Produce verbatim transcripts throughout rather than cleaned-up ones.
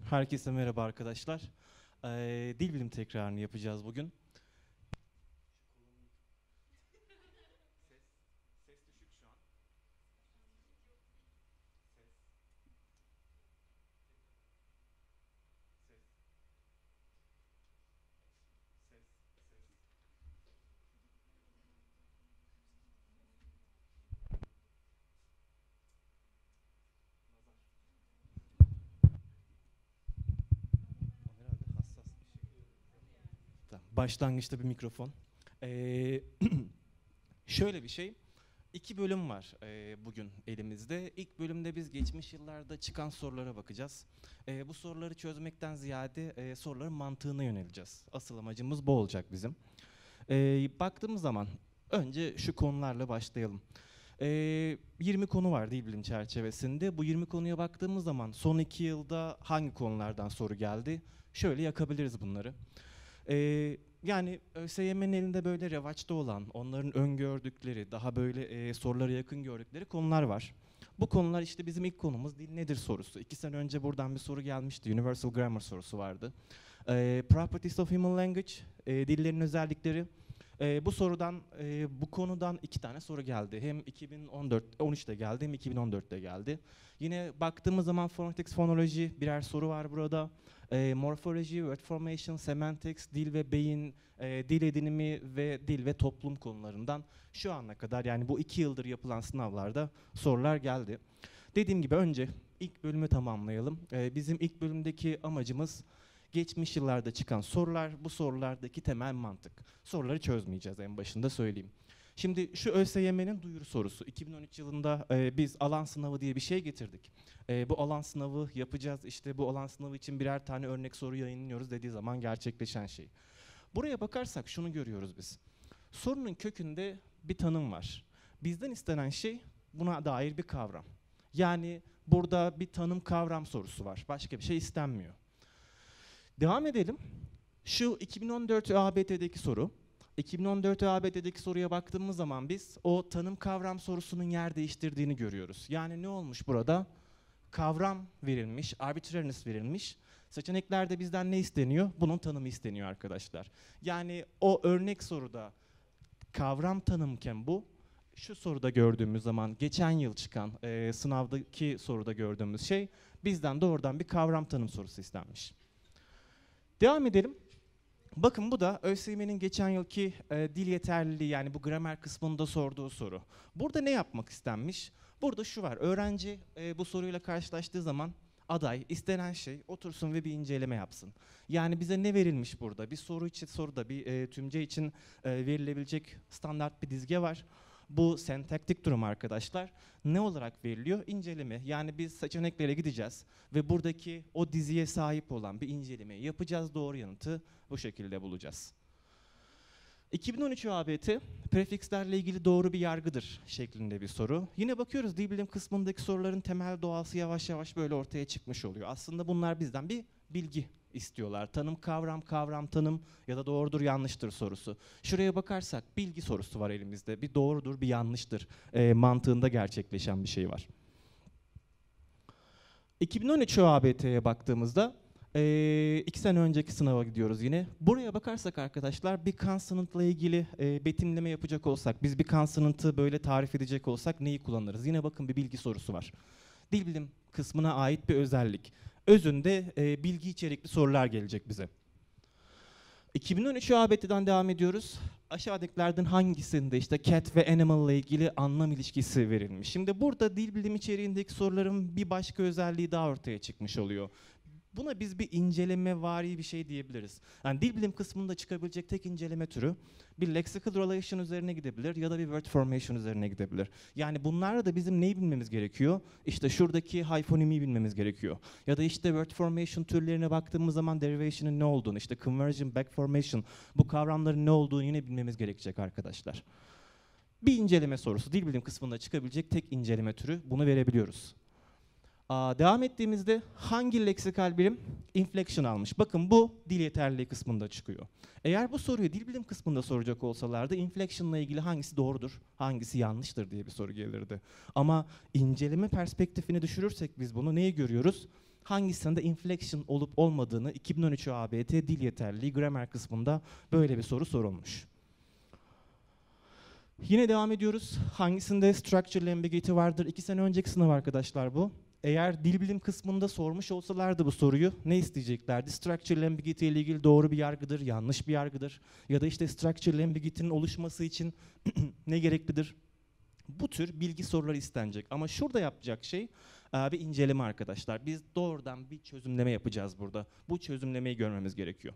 Herkese merhaba arkadaşlar. Ee, dil bilim tekrarını yapacağız bugün. Herhalde hassas bir şey. Tamam, başlangıçta bir mikrofon. Ee, şöyle bir şey. İki bölüm var e, bugün elimizde. İlk bölümde biz geçmiş yıllarda çıkan sorulara bakacağız. E, bu soruları çözmekten ziyade e, soruların mantığına yöneleceğiz. Asıl amacımız bu olacak bizim. E, baktığımız zaman önce şu konularla başlayalım. E, yirmi konu var dil bilim çerçevesinde. Bu yirmi konuya baktığımız zaman son iki yılda hangi konulardan soru geldi? Şöyle yakabiliriz bunları. Ee, yani ÖSYM'nin elinde böyle revaçta olan, onların öngördükleri, daha böyle e, sorulara yakın gördükleri konular var. Bu konular işte bizim ilk konumuz dil nedir sorusu. İki sene önce buradan bir soru gelmişti. Universal Grammar sorusu vardı. Ee, Properties of Human Language, e, dillerin özellikleri. E, bu sorudan, e, bu konudan iki tane soru geldi. Hem iki bin on dört, on üçte geldi hem iki bin on dörtte geldi. Yine baktığımız zaman phonetics, fonoloji birer soru var burada. E, morfoloji, word formation, semantics, dil ve beyin, e, dil edinimi ve dil ve toplum konularından şu ana kadar yani bu iki yıldır yapılan sınavlarda sorular geldi. Dediğim gibi önce ilk bölümü tamamlayalım. E, bizim ilk bölümdeki amacımız geçmiş yıllarda çıkan sorular, bu sorulardaki temel mantık. Soruları çözmeyeceğiz en başında söyleyeyim. Şimdi şu ÖSYM'nin duyuru sorusu. iki bin on üç yılında e, biz alan sınavı diye bir şey getirdik. E, bu alan sınavı yapacağız, işte bu alan sınavı için birer tane örnek soru yayınlıyoruz dediği zaman gerçekleşen şey. Buraya bakarsak şunu görüyoruz biz. Sorunun kökünde bir tanım var. Bizden istenen şey buna dair bir kavram. Yani burada bir tanım kavram sorusu var. Başka bir şey istenmiyor. Devam edelim. Şu iki bin on dört ÖABT'deki soru. iki bin on dört ÖABT'deki soruya baktığımız zaman biz o tanım kavram sorusunun yer değiştirdiğini görüyoruz. Yani ne olmuş burada? Kavram verilmiş, arbitrariness verilmiş. Seçeneklerde bizden ne isteniyor? Bunun tanımı isteniyor arkadaşlar. Yani o örnek soruda kavram tanımken bu, şu soruda gördüğümüz zaman geçen yıl çıkan e, sınavdaki soruda gördüğümüz şey bizden doğrudan bir kavram tanım sorusu istenmiş. Devam edelim. Bakın bu da ÖSYM'nin geçen yılki e, dil yeterliliği yani bu gramer kısmında sorduğu soru. Burada ne yapmak istenmiş? Burada şu var, öğrenci e, bu soruyla karşılaştığı zaman aday istenen şey otursun ve bir inceleme yapsın. Yani bize ne verilmiş burada? Bir soru için soruda bir e, tümce için e, verilebilecek standart bir dizge var. Bu sentaktik durum arkadaşlar. Ne olarak veriliyor? İnceleme. Yani biz seçeneklere gideceğiz ve buradaki o diziye sahip olan bir incelemeyi yapacağız. Doğru yanıtı bu şekilde bulacağız. iki bin on üç ÖABT prefikslerle ilgili doğru bir yargıdır şeklinde bir soru. Yine bakıyoruz dil bilim kısmındaki soruların temel doğası yavaş yavaş böyle ortaya çıkmış oluyor. Aslında bunlar bizden bir bilgi istiyorlar. Tanım, kavram, kavram, tanım ya da doğrudur, yanlıştır sorusu. Şuraya bakarsak bilgi sorusu var elimizde. Bir doğrudur, bir yanlıştır e, mantığında gerçekleşen bir şey var. iki bin on üç ÖABT'ye baktığımızda e, iki sene önceki sınava gidiyoruz yine. Buraya bakarsak arkadaşlar bir consonant'la ilgili e, betimleme yapacak olsak, biz bir consonant'ı böyle tarif edecek olsak neyi kullanırız? Yine bakın bir bilgi sorusu var. Dil bilim kısmına ait bir özellik. Özünde e, bilgi içerikli sorular gelecek bize. iki bin on üç ÖABT'den devam ediyoruz. Aşağıdakilerden hangisinde işte cat ve animal ile ilgili anlam ilişkisi verilmiş. Şimdi burada dil bilim içeriğindeki soruların bir başka özelliği daha ortaya çıkmış oluyor. Buna biz bir inceleme vari bir şey diyebiliriz. Yani dil bilim kısmında çıkabilecek tek inceleme türü bir lexical relation üzerine gidebilir ya da bir word formation üzerine gidebilir. Yani bunlarla da bizim neyi bilmemiz gerekiyor? İşte şuradaki hyphonymi bilmemiz gerekiyor. Ya da işte word formation türlerine baktığımız zaman derivation'ın ne olduğunu, işte conversion, back formation bu kavramların ne olduğunu yine bilmemiz gerekecek arkadaşlar. Bir inceleme sorusu, dil bilim kısmında çıkabilecek tek inceleme türü, bunu verebiliyoruz. Aa, devam ettiğimizde hangi leksikal birim inflection almış? Bakın bu dil yeterliliği kısmında çıkıyor. Eğer bu soruyu dil bilim kısmında soracak olsalardı inflection ile ilgili hangisi doğrudur, hangisi yanlıştır diye bir soru gelirdi. Ama inceleme perspektifini düşürürsek biz bunu neyi görüyoruz? hangisinde inflection olup olmadığını iki bin on üç A B T dil yeterliliği grammar kısmında böyle bir soru sorulmuş. Yine devam ediyoruz. Hangisinde structural ambiguity vardır? İki sene önceki sınav arkadaşlar bu. Eğer dil bilim kısmında sormuş olsalardı bu soruyu ne isteyeceklerdi? Structural ambiguity ile ilgili doğru bir yargıdır, yanlış bir yargıdır. Ya da işte structural ambiguity'nin oluşması için ne gereklidir? Bu tür bilgi soruları istenecek. Ama şurada yapacak şey bir inceleme arkadaşlar. Biz doğrudan bir çözümleme yapacağız burada. Bu çözümlemeyi görmemiz gerekiyor.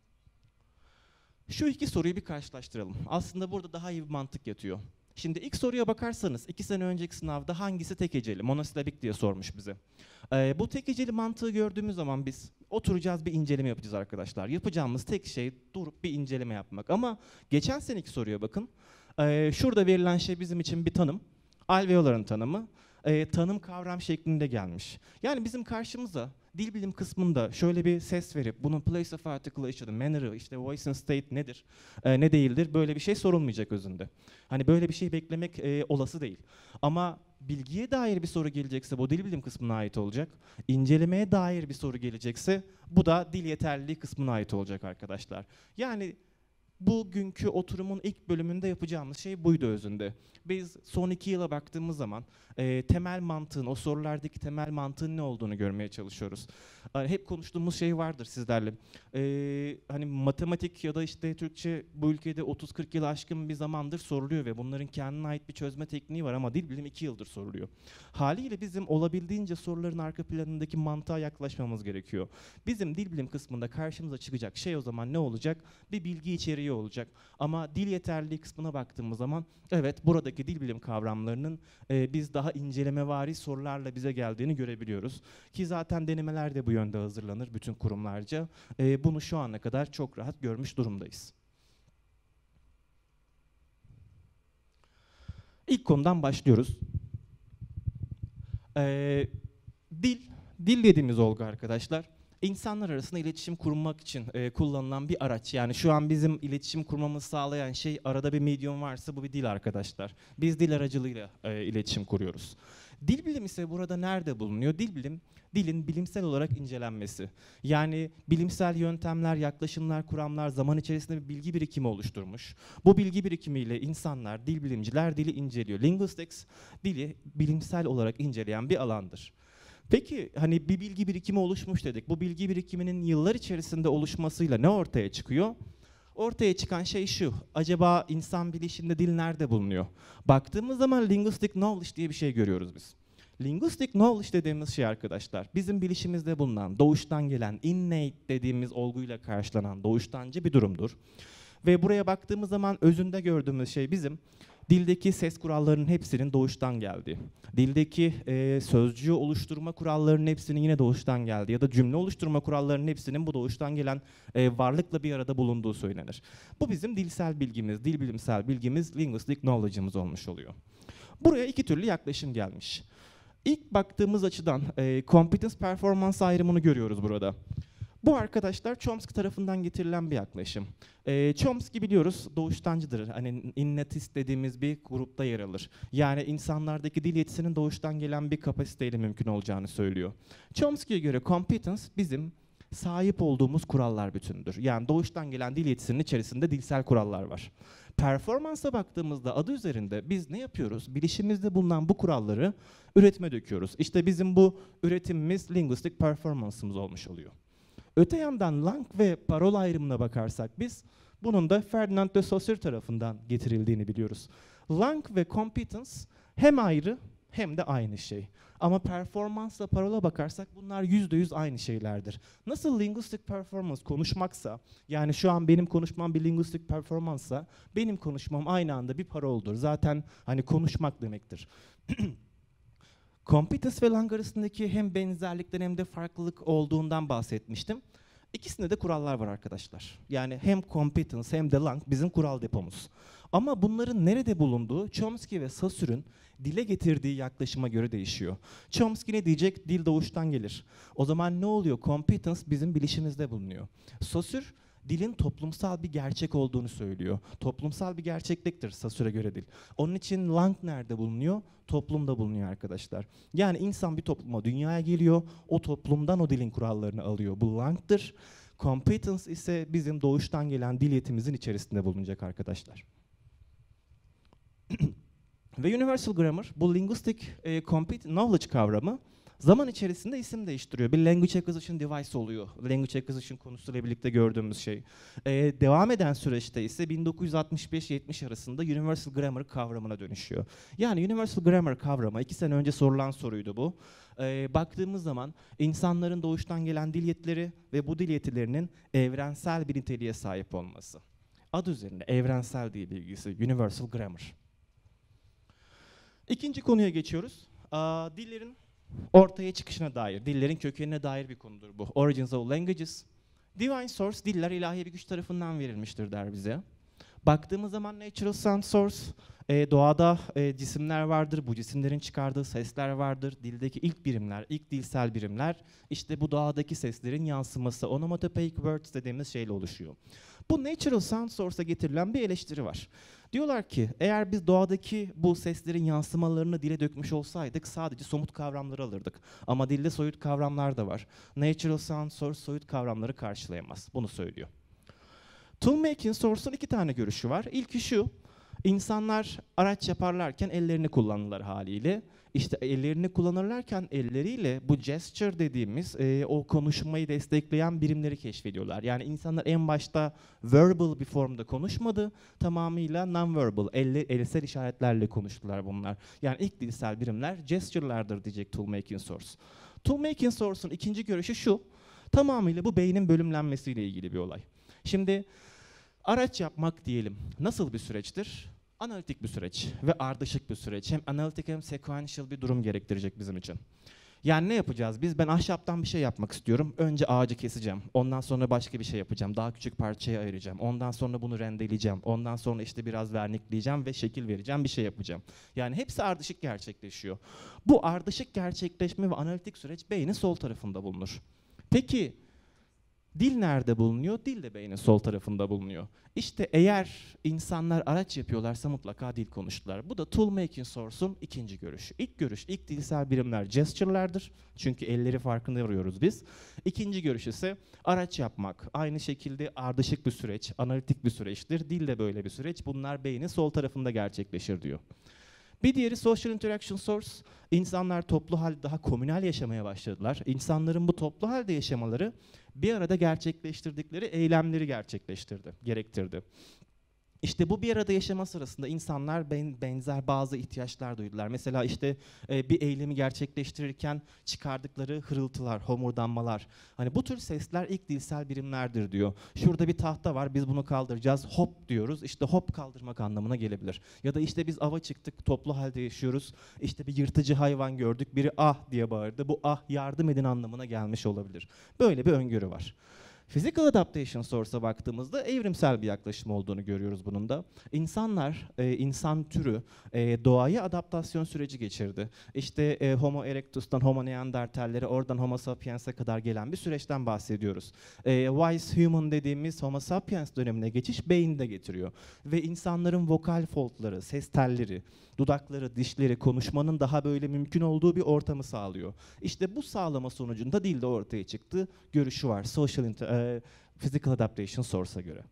Şu iki soruyu bir karşılaştıralım. Aslında burada daha iyi bir mantık yatıyor. Şimdi ilk soruya bakarsanız iki sene önceki sınavda hangisi tek heceli, monosilabik diye sormuş bize. Ee, bu tek heceli mantığı gördüğümüz zaman biz oturacağız, bir inceleme yapacağız arkadaşlar. Yapacağımız tek şey durup bir inceleme yapmak. Ama geçen seneki soruya bakın. Ee, şurada verilen şey bizim için bir tanım. Alveoların tanımı. Ee, tanım kavram şeklinde gelmiş. Yani bizim karşımıza dil bilim kısmında şöyle bir ses verip bunun place of articulation, manner'ı, işte voice and state nedir, e, ne değildir, böyle bir şey sorulmayacak özünde. Hani böyle bir şey beklemek e, olası değil. Ama bilgiye dair bir soru gelecekse bu dil bilim kısmına ait olacak. İncelemeye dair bir soru gelecekse bu da dil yeterliliği kısmına ait olacak arkadaşlar. Yani bugünkü oturumun ilk bölümünde yapacağımız şey buydu özünde. Biz son iki yıla baktığımız zaman e, temel mantığın, o sorulardaki temel mantığın ne olduğunu görmeye çalışıyoruz. Yani hep konuştuğumuz şey vardır sizlerle. E, hani matematik ya da işte Türkçe bu ülkede otuz kırk yıl aşkın bir zamandır soruluyor ve bunların kendine ait bir çözme tekniği var ama dil bilim iki yıldır soruluyor. Haliyle bizim olabildiğince soruların arka planındaki mantığa yaklaşmamız gerekiyor. Bizim dil bilim kısmında karşımıza çıkacak şey o zaman ne olacak? Bir bilgi içeriği olacak. Ama dil yeterliliği kısmına baktığımız zaman evet buradaki dil bilim kavramlarının e, biz daha incelemevari sorularla bize geldiğini görebiliyoruz. Ki zaten denemeler de bu yönde hazırlanır bütün kurumlarca. E, bunu şu ana kadar çok rahat görmüş durumdayız. İlk konudan başlıyoruz. E, dil, dil dediğimiz olgu arkadaşlar. İnsanlar arasında iletişim kurmak için e, kullanılan bir araç. Yani şu an bizim iletişim kurmamızı sağlayan şey arada bir medium varsa bu bir dil arkadaşlar. Biz dil aracılığıyla e, iletişim kuruyoruz. Dil bilim ise burada nerede bulunuyor? Dil bilim, dilin bilimsel olarak incelenmesi. Yani bilimsel yöntemler, yaklaşımlar, kuramlar zaman içerisinde bir bilgi birikimi oluşturmuş. Bu bilgi birikimiyle insanlar, dil bilimciler dili inceliyor. Linguistics, dili bilimsel olarak inceleyen bir alandır. Peki hani bir bilgi birikimi oluşmuş dedik. Bu bilgi birikiminin yıllar içerisinde oluşmasıyla ne ortaya çıkıyor? Ortaya çıkan şey şu. Acaba insan bilişinde dil nerede bulunuyor? Baktığımız zaman linguistic knowledge diye bir şey görüyoruz biz. Linguistic knowledge dediğimiz şey arkadaşlar, bizim bilişimizde bulunan, doğuştan gelen, innate dediğimiz olguyla karşılanan doğuştancı bir durumdur. Ve buraya baktığımız zaman özünde gördüğümüz şey bizim dildeki ses kurallarının hepsinin doğuştan geldiği, dildeki e, sözcüğü oluşturma kurallarının hepsinin yine doğuştan geldiği ya da cümle oluşturma kurallarının hepsinin bu doğuştan gelen e, varlıkla bir arada bulunduğu söylenir. Bu bizim dilsel bilgimiz, dil bilimsel bilgimiz, linguistic knowledge'ımız olmuş oluyor. Buraya iki türlü yaklaşım gelmiş. İlk baktığımız açıdan e, competence performans ayrımını görüyoruz burada. Bu arkadaşlar Chomsky tarafından getirilen bir yaklaşım. E, Chomsky biliyoruz doğuştancıdır. Hani innatist dediğimiz bir grupta yer alır. Yani insanlardaki dil yetisinin doğuştan gelen bir kapasiteyle mümkün olacağını söylüyor. Chomsky'ye göre competence bizim sahip olduğumuz kurallar bütünüdür. Yani doğuştan gelen dil yetisinin içerisinde dilsel kurallar var. Performansa baktığımızda adı üzerinde biz ne yapıyoruz? Bilişimimizde bulunan bu kuralları üretime döküyoruz. İşte bizim bu üretimimiz linguistic performance'ımız olmuş oluyor. Öte yandan lang ve parol ayrımına bakarsak biz bunun da Ferdinand de Saussure tarafından getirildiğini biliyoruz. Lang ve competence hem ayrı hem de aynı şey. Ama performansla parola bakarsak bunlar yüzde yüz aynı şeylerdir. Nasıl linguistic performance konuşmaksa, yani şu an benim konuşmam bir linguistic performance'sa, benim konuşmam aynı anda bir paroldur. Zaten hani konuşmak demektir. Competence ve lang arasındaki hem benzerlikten hem de farklılık olduğundan bahsetmiştim. İkisinde de kurallar var arkadaşlar. Yani hem competence hem de lang bizim kural depomuz. Ama bunların nerede bulunduğu Chomsky ve Saussure'un dile getirdiği yaklaşıma göre değişiyor. Chomsky ne diyecek? Dil doğuştan gelir. O zaman ne oluyor? Competence bizim bilişimizde bulunuyor. Saussure dilin toplumsal bir gerçek olduğunu söylüyor. Toplumsal bir gerçekliktir Saussure'a göre dil. Onun için lang nerede bulunuyor? Toplumda bulunuyor arkadaşlar. Yani insan bir topluma, dünyaya geliyor, o toplumdan o dilin kurallarını alıyor. Bu lang'dır. Competence ise bizim doğuştan gelen dil yetimizin içerisinde bulunacak arkadaşlar. Ve Universal Grammar, bu linguistic e, competence knowledge kavramı zaman içerisinde isim değiştiriyor. Bir language acquisition device oluyor. Language acquisition konusuyla birlikte gördüğümüz şey. Ee, devam eden süreçte ise bin dokuz yüz altmış beş yetmiş arasında Universal Grammar kavramına dönüşüyor. Yani Universal Grammar kavramı, iki sene önce sorulan soruydu bu. Ee, baktığımız zaman insanların doğuştan gelen dil yetileri ve bu dil yetilerinin evrensel bir niteliğe sahip olması. Adı üzerinde evrensel dil bilgisi, Universal Grammar. İkinci konuya geçiyoruz. Aa, dillerin ortaya çıkışına dair, dillerin kökenine dair bir konudur bu. Origins of Languages. Divine Source, diller ilahi bir güç tarafından verilmiştir der bize. Baktığımız zaman Natural Sound Source, e, doğada e, cisimler vardır, bu cisimlerin çıkardığı sesler vardır. Dildeki ilk birimler, ilk dilsel birimler, işte bu doğadaki seslerin yansıması, onomatopoeic words dediğimiz şeyle oluşuyor. Bu Natural Sound Source'a getirilen bir eleştiri var. Diyorlar ki eğer biz doğadaki bu seslerin yansımalarını dile dökmüş olsaydık sadece somut kavramları alırdık. Ama dilde soyut kavramlar da var. Natural Sound Source soyut kavramları karşılayamaz. Bunu söylüyor. Toolmaking Source'un iki tane görüşü var. İlki şu, insanlar araç yaparlarken ellerini kullanırlar haliyle. İşte ellerini kullanırlarken elleriyle bu gesture dediğimiz e, o konuşmayı destekleyen birimleri keşfediyorlar. Yani insanlar en başta verbal bir formda konuşmadı, tamamıyla non-verbal, elle, elsel işaretlerle konuştular bunlar. Yani ilk dilsel birimler gesture'lardır diyecek Toolmaking Source. Toolmaking Source'un ikinci görüşü şu, tamamıyla bu beynin bölümlenmesiyle ilgili bir olay. Şimdi araç yapmak diyelim, nasıl bir süreçtir? Analitik bir süreç ve ardışık bir süreç. Hem analitik hem sequential bir durum gerektirecek bizim için. Yani ne yapacağız biz? Ben ahşaptan bir şey yapmak istiyorum. Önce ağacı keseceğim. Ondan sonra başka bir şey yapacağım. Daha küçük parçaya ayıracağım. Ondan sonra bunu rendeleyeceğim. Ondan sonra işte biraz vernikleyeceğim ve şekil vereceğim. Bir şey yapacağım. Yani hepsi ardışık gerçekleşiyor. Bu ardışık gerçekleşme ve analitik süreç beynin sol tarafında bulunur. Peki dil nerede bulunuyor? Dil de beynin sol tarafında bulunuyor. İşte eğer insanlar araç yapıyorlarsa mutlaka dil konuştular. Bu da Toolmaking Source'un ikinci görüşü. İlk görüş, ilk dilsel birimler gesture'lardır. Çünkü elleri farkında varıyoruz biz. İkinci görüş ise araç yapmak. Aynı şekilde ardışık bir süreç, analitik bir süreçtir. Dil de böyle bir süreç. Bunlar beynin sol tarafında gerçekleşir diyor. Bir diğeri Social Interaction Source. İnsanlar toplu halde daha komünal yaşamaya başladılar. İnsanların bu toplu halde yaşamaları bir arada gerçekleştirdikleri eylemleri gerçekleştirdi, gerektirdi. İşte bu bir arada yaşama sırasında insanlar ben, benzer bazı ihtiyaçlar duydular. Mesela işte e, bir eylemi gerçekleştirirken çıkardıkları hırıltılar, homurdanmalar. Hani bu tür sesler ilk dilsel birimlerdir diyor. Şurada bir tahta var, biz bunu kaldıracağız, hop diyoruz. İşte hop kaldırmak anlamına gelebilir. Ya da işte biz ava çıktık, toplu halde yaşıyoruz. İşte bir yırtıcı hayvan gördük, biri ah diye bağırdı. Bu ah yardım edin anlamına gelmiş olabilir. Böyle bir öngörü var. Physical Adaptation Source'a baktığımızda evrimsel bir yaklaşım olduğunu görüyoruz bunun da. İnsanlar, e, insan türü e, doğaya adaptasyon süreci geçirdi. İşte e, Homo erectus'tan Homo neandertallere, oradan Homo sapiens'e kadar gelen bir süreçten bahsediyoruz. E, Wise Human dediğimiz Homo sapiens dönemine geçiş beyinde getiriyor. Ve insanların vokal foltları, ses telleri, dudakları, dişleri, konuşmanın daha böyle mümkün olduğu bir ortamı sağlıyor. İşte bu sağlama sonucunda dil de ortaya çıktı. Görüşü var. Social e, Physical Adaptation Source'a göre.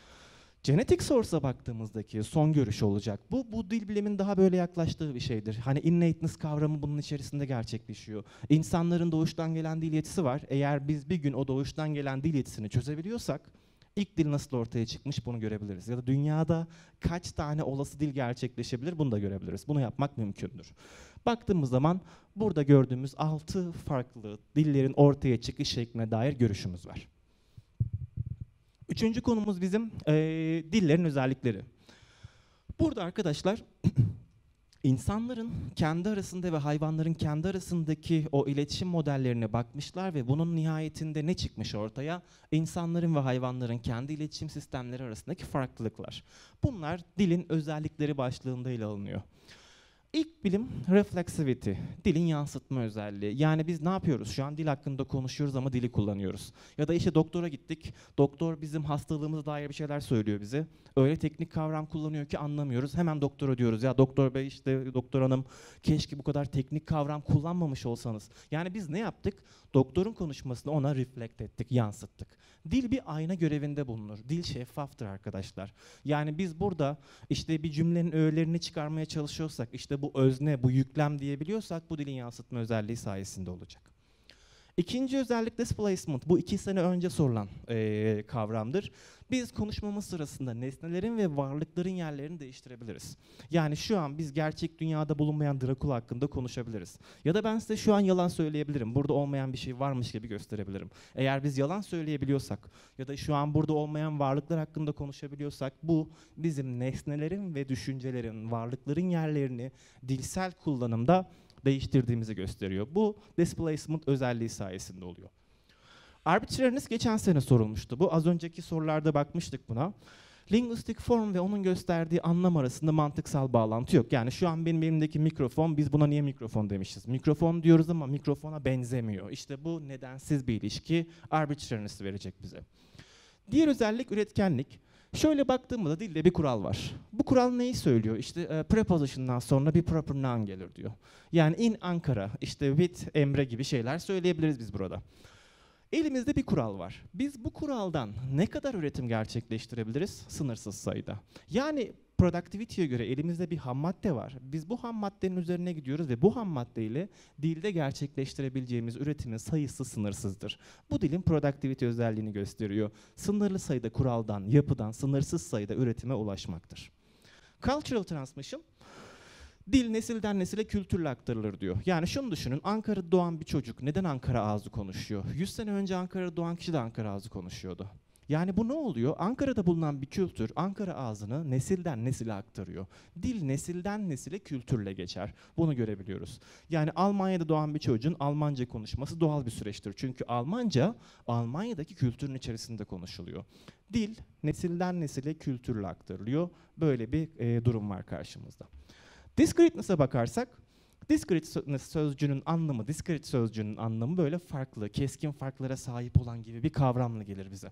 Genetic Source'a baktığımızdaki son görüş olacak. Bu, bu dil bilimin daha böyle yaklaştığı bir şeydir. Hani innateness kavramı bunun içerisinde gerçekleşiyor. İnsanların doğuştan gelen dil yetisi var. Eğer biz bir gün o doğuştan gelen dil yetisini çözebiliyorsak, İlk dil nasıl ortaya çıkmış bunu görebiliriz. Ya da dünyada kaç tane olası dil gerçekleşebilir bunu da görebiliriz. Bunu yapmak mümkündür. Baktığımız zaman burada gördüğümüz altı farklı dillerin ortaya çıkış şekline dair görüşümüz var. Üçüncü konumuz bizim e, dillerin özellikleri. Burada arkadaşlar İnsanların kendi arasında ve hayvanların kendi arasındaki o iletişim modellerine bakmışlar ve bunun nihayetinde ne çıkmış ortaya? İnsanların ve hayvanların kendi iletişim sistemleri arasındaki farklılıklar. Bunlar dilin özellikleri başlığında ele alınıyor. İlk bilim reflexivity, dilin yansıtma özelliği. Yani biz ne yapıyoruz? Şu an dil hakkında konuşuyoruz ama dili kullanıyoruz. Ya da işte doktora gittik, doktor bizim hastalığımıza dair bir şeyler söylüyor bize. Öyle teknik kavram kullanıyor ki anlamıyoruz. Hemen doktora diyoruz. Ya doktor bey, işte doktor hanım, keşke bu kadar teknik kavram kullanmamış olsanız. Yani biz ne yaptık? Doktorun konuşmasını ona reflect ettik, yansıttık. Dil bir ayna görevinde bulunur. Dil şeffaftır arkadaşlar. Yani biz burada işte bir cümlenin öğelerini çıkarmaya çalışıyorsak, işte bu özne, bu yüklem diyebiliyorsak bu dilin yansıtma özelliği sayesinde olacak. İkinci özellik displacement. Bu iki sene önce sorulan ee, kavramdır. Biz konuşmamız sırasında nesnelerin ve varlıkların yerlerini değiştirebiliriz. Yani şu an biz gerçek dünyada bulunmayan Drakula hakkında konuşabiliriz. Ya da ben size şu an yalan söyleyebilirim. Burada olmayan bir şey varmış gibi gösterebilirim. Eğer biz yalan söyleyebiliyorsak ya da şu an burada olmayan varlıklar hakkında konuşabiliyorsak, bu bizim nesnelerin ve düşüncelerin, varlıkların yerlerini dilsel kullanımda değiştirdiğimizi gösteriyor. Bu displacement özelliği sayesinde oluyor. Arbitrariness geçen sene sorulmuştu. Bu az önceki sorularda bakmıştık buna. Linguistic form ve onun gösterdiği anlam arasında mantıksal bağlantı yok. Yani şu an benim elimdeki mikrofon, biz buna niye mikrofon demişiz? Mikrofon diyoruz ama mikrofona benzemiyor. İşte bu nedensiz bir ilişki arbitrariness verecek bize. Diğer özellik üretkenlik. Şöyle baktığımda dilde bir kural var. Bu kural neyi söylüyor? İşte e, preposition'dan sonra bir proper noun gelir diyor. Yani in Ankara, işte with Emre gibi şeyler söyleyebiliriz biz burada. Elimizde bir kural var. Biz bu kuraldan ne kadar üretim gerçekleştirebiliriz? Sınırsız sayıda. Yani productivity'ye göre elimizde bir ham madde var. Biz bu ham maddenin üzerine gidiyoruz ve bu ham maddeyle dilde gerçekleştirebileceğimiz üretimin sayısı sınırsızdır. Bu dilin productivity özelliğini gösteriyor. Sınırlı sayıda kuraldan, yapıdan sınırsız sayıda üretime ulaşmaktır. Cultural transmission, dil nesilden nesile kültürle aktarılır diyor. Yani şunu düşünün, Ankara'da doğan bir çocuk neden Ankara ağzı konuşuyor? yüz sene önce Ankara'da doğan kişi de Ankara ağzı konuşuyordu. Yani bu ne oluyor? Ankara'da bulunan bir kültür Ankara ağzını nesilden nesile aktarıyor. Dil nesilden nesile kültürle geçer. Bunu görebiliyoruz. Yani Almanya'da doğan bir çocuğun Almanca konuşması doğal bir süreçtir. Çünkü Almanca Almanya'daki kültürün içerisinde konuşuluyor. Dil nesilden nesile kültürle aktarılıyor. Böyle bir e, durum var karşımızda. Discreteness'a bakarsak, discreteness sözcüğünün anlamı, discrete sözcüğünün anlamı böyle farklı, keskin farklara sahip olan gibi bir kavramla gelir bize.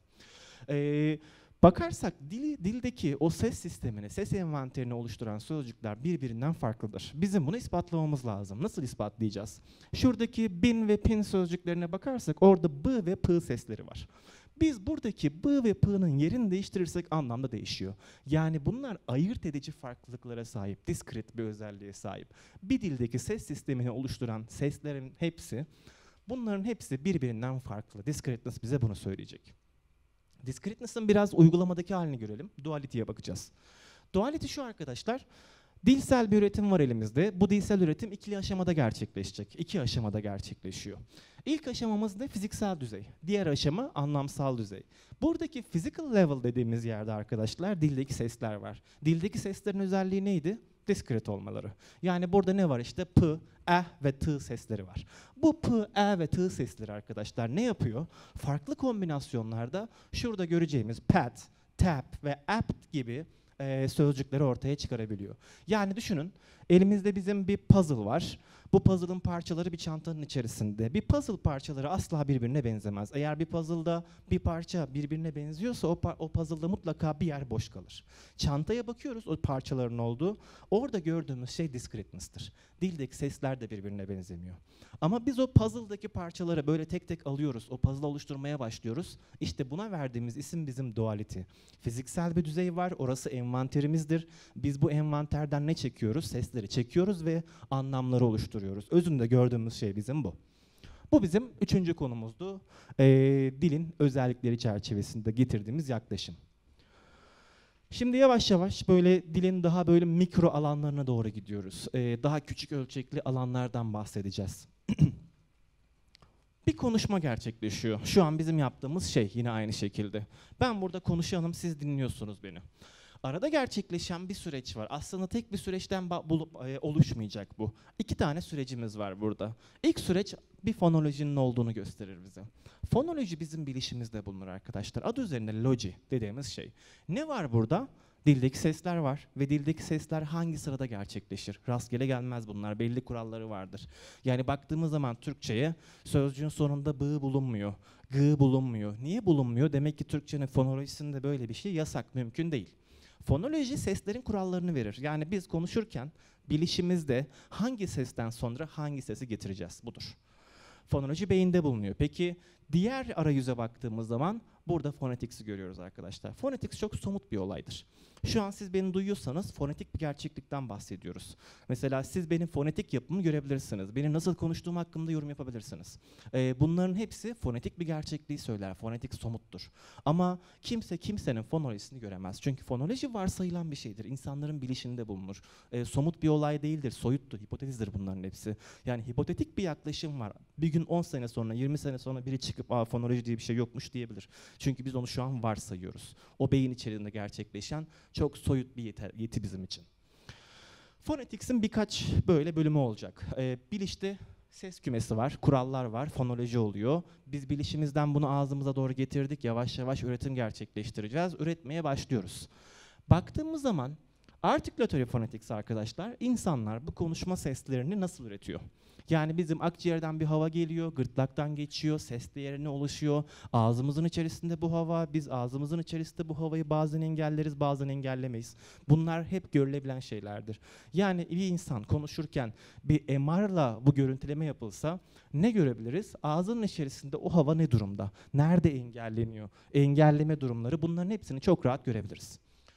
Ee, bakarsak dili, dildeki o ses sistemini, ses envanterini oluşturan sözcükler birbirinden farklıdır. Bizim bunu ispatlamamız lazım. Nasıl ispatlayacağız? Şuradaki bin ve pin sözcüklerine bakarsak orada b ve p sesleri var. Biz buradaki b ve p'nın yerini değiştirirsek anlam da değişiyor. Yani bunlar ayırt edici farklılıklara sahip, discrete bir özelliğe sahip. Bir dildeki ses sistemini oluşturan seslerin hepsi, bunların hepsi birbirinden farklı. Discreteness bize bunu söyleyecek. Discreteness'ın biraz uygulamadaki halini görelim. Duality'ye bakacağız. Duality şu arkadaşlar. Dilsel bir üretim var elimizde. Bu dilsel üretim ikili aşamada gerçekleşecek. İki aşamada gerçekleşiyor. İlk aşamamız da fiziksel düzey. Diğer aşama anlamsal düzey. Buradaki physical level dediğimiz yerde arkadaşlar dildeki sesler var. Dildeki seslerin özelliği neydi? Discrete olmaları. Yani burada ne var? İşte p, e ve t sesleri var. Bu p, e ve t sesleri arkadaşlar ne yapıyor? Farklı kombinasyonlarda şurada göreceğimiz pat, tap ve apt gibi e, sözcükleri ortaya çıkarabiliyor. Yani düşünün, elimizde bizim bir puzzle var. Bu puzzle'ın parçaları bir çantanın içerisinde. Bir puzzle parçaları asla birbirine benzemez. Eğer bir puzzle'da bir parça birbirine benziyorsa o, o puzzle'da mutlaka bir yer boş kalır. Çantaya bakıyoruz, o parçaların olduğu. Orada gördüğümüz şey discreteness'tır. Dildeki sesler de birbirine benzemiyor. Ama biz o puzzle'daki parçaları böyle tek tek alıyoruz. O puzzle oluşturmaya başlıyoruz. İşte buna verdiğimiz isim bizim duality. Fiziksel bir düzey var. Orası envanterimizdir. Biz bu envanterden ne çekiyoruz? Sesleri çekiyoruz ve anlamları oluşturuyoruz. Özünde gördüğümüz şey bizim bu. Bu bizim üçüncü konumuzdu. Ee, dilin özellikleri çerçevesinde getirdiğimiz yaklaşım. Şimdi yavaş yavaş böyle dilin daha böyle mikro alanlarına doğru gidiyoruz. Ee, daha küçük ölçekli alanlardan bahsedeceğiz. Bir konuşma gerçekleşiyor. Şu an bizim yaptığımız şey yine aynı şekilde. Ben burada konuşanım, siz dinliyorsunuz beni. Arada gerçekleşen bir süreç var. Aslında tek bir süreçten bulup, e, oluşmayacak bu. İki tane sürecimiz var burada. İlk süreç bir fonolojinin olduğunu gösterir bize. Fonoloji bizim bilişimizde bulunur arkadaşlar. Adı üzerinde loji dediğimiz şey. Ne var burada? Dildeki sesler var ve dildeki sesler hangi sırada gerçekleşir? Rastgele gelmez bunlar, belli kuralları vardır. Yani baktığımız zaman Türkçe'ye sözcüğün sonunda bı bulunmuyor, gı bulunmuyor. Niye bulunmuyor? Demek ki Türkçenin fonolojisinde böyle bir şey yasak, mümkün değil. Fonoloji seslerin kurallarını verir. Yani biz konuşurken bilişimizde hangi sesten sonra hangi sesi getireceğiz? Budur. Fonoloji beyinde bulunuyor. Peki diğer arayüze baktığımız zaman burada fonetiks'i görüyoruz arkadaşlar. Fonetiks çok somut bir olaydır. Şu an siz beni duyuyorsanız fonetik bir gerçeklikten bahsediyoruz. Mesela siz benim fonetik yapımı görebilirsiniz. Benim nasıl konuştuğum hakkında yorum yapabilirsiniz. Ee, bunların hepsi fonetik bir gerçekliği söyler. Fonetik somuttur. Ama kimse kimsenin fonolojisini göremez. Çünkü fonoloji varsayılan bir şeydir. İnsanların bilişinde bulunur. Ee, somut bir olay değildir. Soyuttur, hipotezdir bunların hepsi. Yani hipotetik bir yaklaşım var. Bir gün on sene sonra, yirmi sene sonra biri çıkıp aa fonoloji diye bir şey yokmuş diyebilir. Çünkü biz onu şu an varsayıyoruz. O beyin içerisinde gerçekleşen çok soyut bir yeti, yeti bizim için. Fonetiks'in birkaç böyle bölümü olacak. Ee, bilişte ses kümesi var, kurallar var, fonoloji oluyor. Biz bilişimizden bunu ağzımıza doğru getirdik. Yavaş yavaş üretim gerçekleştireceğiz. Üretmeye başlıyoruz. Baktığımız zaman articulatory phonetics arkadaşlar, insanlar bu konuşma seslerini nasıl üretiyor? Yani bizim akciğerden bir hava geliyor, gırtlaktan geçiyor, ses değerine oluşuyor. Ağzımızın içerisinde bu hava, biz ağzımızın içerisinde bu havayı bazen engelleriz, bazen engellemeyiz. Bunlar hep görülebilen şeylerdir. Yani bir insan konuşurken bir M R'la bu görüntüleme yapılsa ne görebiliriz? Ağzının içerisinde o hava ne durumda? Nerede engelleniyor? Engelleme durumları, bunların hepsini çok rahat görebiliriz.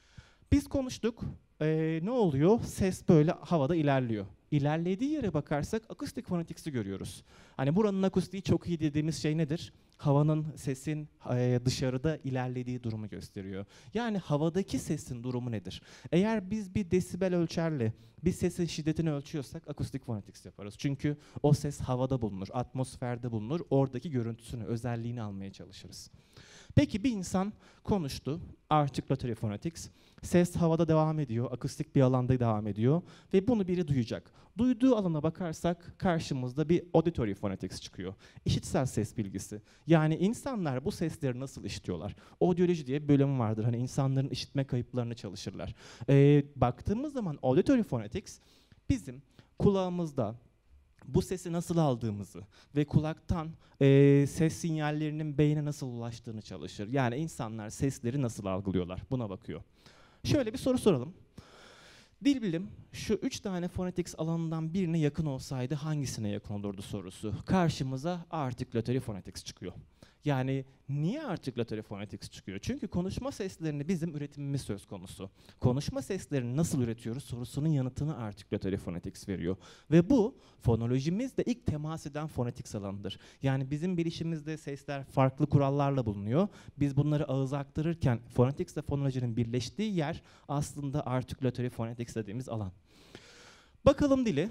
Biz konuştuk. Ee, ne oluyor? Ses böyle havada ilerliyor. İlerlediği yere bakarsak akustik fonetiks'i görüyoruz. Hani buranın akustiği çok iyi dediğimiz şey nedir? Havanın, sesin e, dışarıda ilerlediği durumu gösteriyor. Yani havadaki sesin durumu nedir? Eğer biz bir desibel ölçerle bir sesin şiddetini ölçüyorsak akustik fonetiks yaparız. Çünkü o ses havada bulunur, atmosferde bulunur. Oradaki görüntüsünü, özelliğini almaya çalışırız. Peki bir insan konuştu, articulatory phonetics, ses havada devam ediyor, akustik bir alanda devam ediyor ve bunu biri duyacak. Duyduğu alana bakarsak karşımızda bir auditory phonetics çıkıyor. İşitsel ses bilgisi. Yani insanlar bu sesleri nasıl işitiyorlar? Audioloji diye bir bölüm vardır. Hani insanların işitme kayıplarını çalışırlar. Ee, baktığımız zaman auditory phonetics bizim kulağımızda bu sesi nasıl aldığımızı ve kulaktan e, ses sinyallerinin beyne nasıl ulaştığını çalışır. Yani insanlar sesleri nasıl algılıyorlar, buna bakıyor. Şöyle bir soru soralım. Dil bilim şu üç tane phonetics alanından birine yakın olsaydı hangisine yakın olurdu sorusu. Karşımıza articulatory phonetics çıkıyor. Yani niye articulatory phonetics çıkıyor? Çünkü konuşma seslerini bizim üretimimiz söz konusu. Konuşma seslerini nasıl üretiyoruz sorusunun yanıtını articulatory phonetics veriyor. Ve bu fonolojimizde ilk temas eden phonetics alanıdır. Yani bizim bilişimizde sesler farklı kurallarla bulunuyor. Biz bunları ağıza aktarırken phonetics ile fonolojinin birleştiği yer aslında articulatory phonetics dediğimiz alan. Bakalım dili.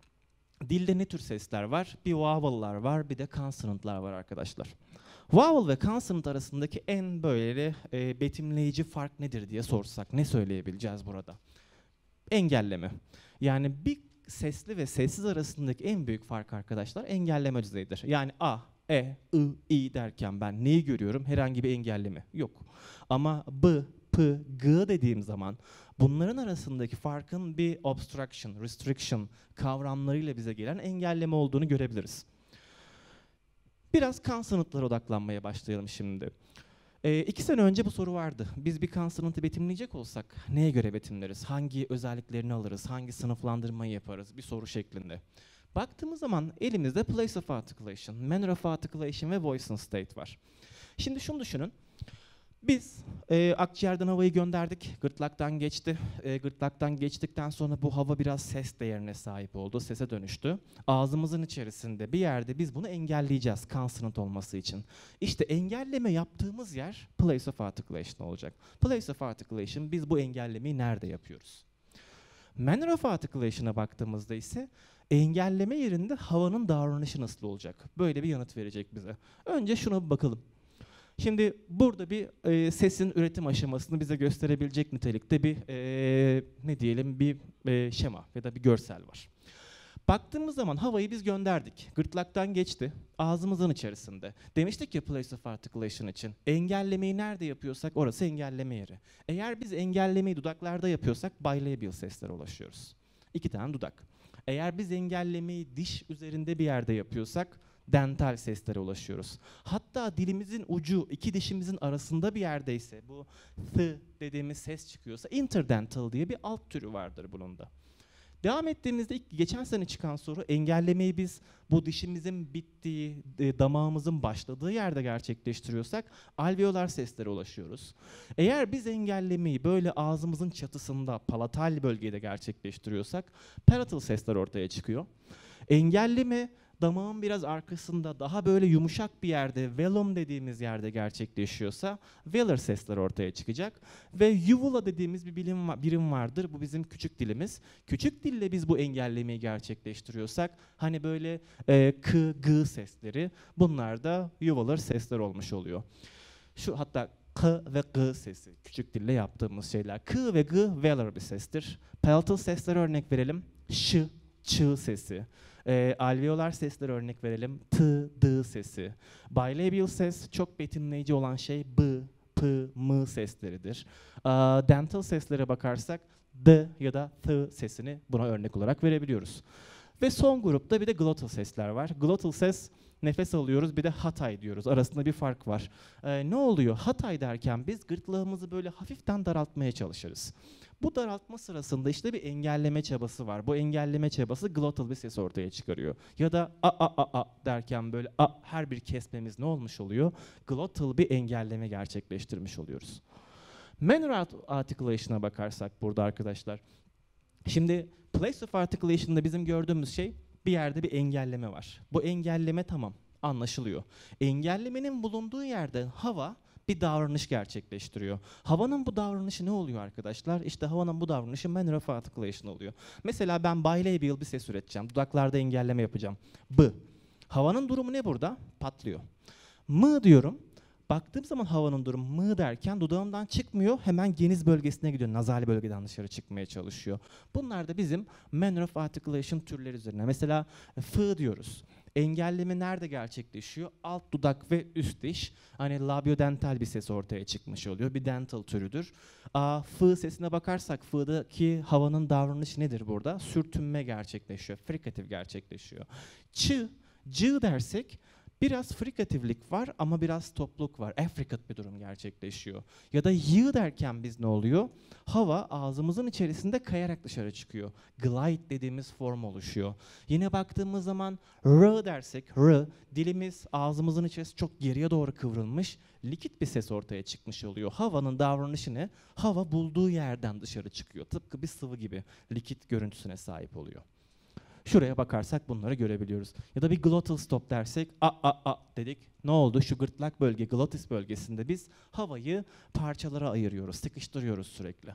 Dilde ne tür sesler var? Bir vowel'lar var, bir de consonant'lar var arkadaşlar. Vowel ve consonant arasındaki en böyle e, betimleyici fark nedir diye sorsak ne söyleyebileceğiz burada? Engelleme. Yani bir sesli ve sessiz arasındaki en büyük fark arkadaşlar engelleme düzeyidir. Yani a, e, i, i derken ben neyi görüyorum? Herhangi bir engelleme yok. Ama b, p, g dediğim zaman bunların arasındaki farkın bir obstruction, restriction kavramlarıyla bize gelen engelleme olduğunu görebiliriz. Biraz consonant'lara odaklanmaya başlayalım şimdi. Ee, iki sene önce bu soru vardı. Biz bir consonant'ı betimleyecek olsak neye göre betimleriz? Hangi özelliklerini alırız? Hangi sınıflandırmayı yaparız? Bir soru şeklinde. Baktığımız zaman elimizde place of articulation, manner of articulation ve voice and state var. Şimdi şunu düşünün. Biz e, akciğerden havayı gönderdik, gırtlaktan geçti. E, gırtlaktan geçtikten sonra bu hava biraz ses değerine sahip oldu, sese dönüştü. Ağzımızın içerisinde bir yerde biz bunu engelleyeceğiz consonant olması için. İşte engelleme yaptığımız yer place of articulation olacak. Place of articulation, biz bu engellemeyi nerede yapıyoruz? Manner of articulation'a baktığımızda ise engelleme yerinde havanın davranışı nasıl olacak? Böyle bir yanıt verecek bize. Önce şuna bir bakalım. Şimdi burada bir e, sesin üretim aşamasını bize gösterebilecek nitelikte bir e, ne diyelim bir e, şema ya da bir görsel var. Baktığımız zaman havayı biz gönderdik. Gırtlaktan geçti. Ağzımızın içerisinde. Demiştik ya place of articulation için. Engellemeyi nerede yapıyorsak orası engelleme yeri. Eğer biz engellemeyi dudaklarda yapıyorsak bilabial seslere ulaşıyoruz. İki tane dudak. Eğer biz engellemeyi diş üzerinde bir yerde yapıyorsak dental seslere ulaşıyoruz. Hatta dilimizin ucu iki dişimizin arasında bir yerdeyse bu th dediğimiz ses çıkıyorsa interdental diye bir alt türü vardır bunun da. Devam ettiğimizde ilk, geçen sene çıkan soru engellemeyi biz bu dişimizin bittiği, e, damağımızın başladığı yerde gerçekleştiriyorsak alveolar seslere ulaşıyoruz. Eğer biz engellemeyi böyle ağzımızın çatısında palatal bölgede gerçekleştiriyorsak palatal sesler ortaya çıkıyor. Engelleme damağın biraz arkasında daha böyle yumuşak bir yerde, velum dediğimiz yerde gerçekleşiyorsa velar sesler ortaya çıkacak. Ve uvula dediğimiz bir bilim va- birim vardır. Bu bizim küçük dilimiz. Küçük dille biz bu engellemeyi gerçekleştiriyorsak hani böyle e, k, g sesleri, bunlar da uvular sesler olmuş oluyor. Şu hatta k ve g sesi küçük dille yaptığımız şeyler. K ve g velar bir sestir. Palatal sesler örnek verelim. Ş, ç sesi. E, alveolar sesleri örnek verelim. T, d sesi. Bilabial ses çok betimleyici olan şey b, p, m sesleridir. E, dental seslere bakarsak d ya da th sesini buna örnek olarak verebiliyoruz. Ve son grupta bir de glottal sesler var. Glottal ses nefes alıyoruz, bir de hatay diyoruz. Arasında bir fark var. E, ne oluyor? Hatay derken biz gırtlağımızı böyle hafiften daraltmaya çalışırız. Bu daraltma sırasında işte bir engelleme çabası var. Bu engelleme çabası glottal bir ses ortaya çıkarıyor. Ya da a a a a derken böyle a her bir kesmemiz ne olmuş oluyor? Glottal bir engelleme gerçekleştirmiş oluyoruz. Manner articulation'a bakarsak burada arkadaşlar. Şimdi place of articulation'da bizim gördüğümüz şey bir yerde bir engelleme var. Bu engelleme tamam anlaşılıyor. Engellemenin bulunduğu yerde hava bir davranış gerçekleştiriyor. Havanın bu davranışı ne oluyor arkadaşlar? İşte havanın bu davranışı manner of articulation oluyor. Mesela ben bilabial bir ses üreteceğim. Dudaklarda engelleme yapacağım. B. Havanın durumu ne burada? Patlıyor. M diyorum. Baktığım zaman havanın durumu mı derken dudağımdan çıkmıyor, hemen geniz bölgesine gidiyor. Nazal bölgeden dışarı çıkmaya çalışıyor. Bunlar da bizim manner of articulation türleri üzerine. Mesela f diyoruz. Engelleme nerede gerçekleşiyor? Alt dudak ve üst diş. Hani labiodental bir ses ortaya çıkmış oluyor. Bir dental türüdür. A, f sesine bakarsak f'daki havanın davranışı nedir burada? Sürtünme gerçekleşiyor. Frikatif gerçekleşiyor. Ç, c dersek biraz frikatiflik var ama biraz topluk var. Afrikat bir durum gerçekleşiyor. Ya da y derken biz ne oluyor? Hava ağzımızın içerisinde kayarak dışarı çıkıyor. Glide dediğimiz form oluşuyor. Yine baktığımız zaman r dersek, r, dilimiz ağzımızın içerisinde çok geriye doğru kıvrılmış, likit bir ses ortaya çıkmış oluyor. Havanın davranışı ne? Hava bulduğu yerden dışarı çıkıyor. Tıpkı bir sıvı gibi likit görüntüsüne sahip oluyor. Şuraya bakarsak bunları görebiliyoruz. Ya da bir glottal stop dersek a a a dedik. Ne oldu? Şu gırtlak bölge, glotis bölgesinde biz havayı parçalara ayırıyoruz, sıkıştırıyoruz sürekli.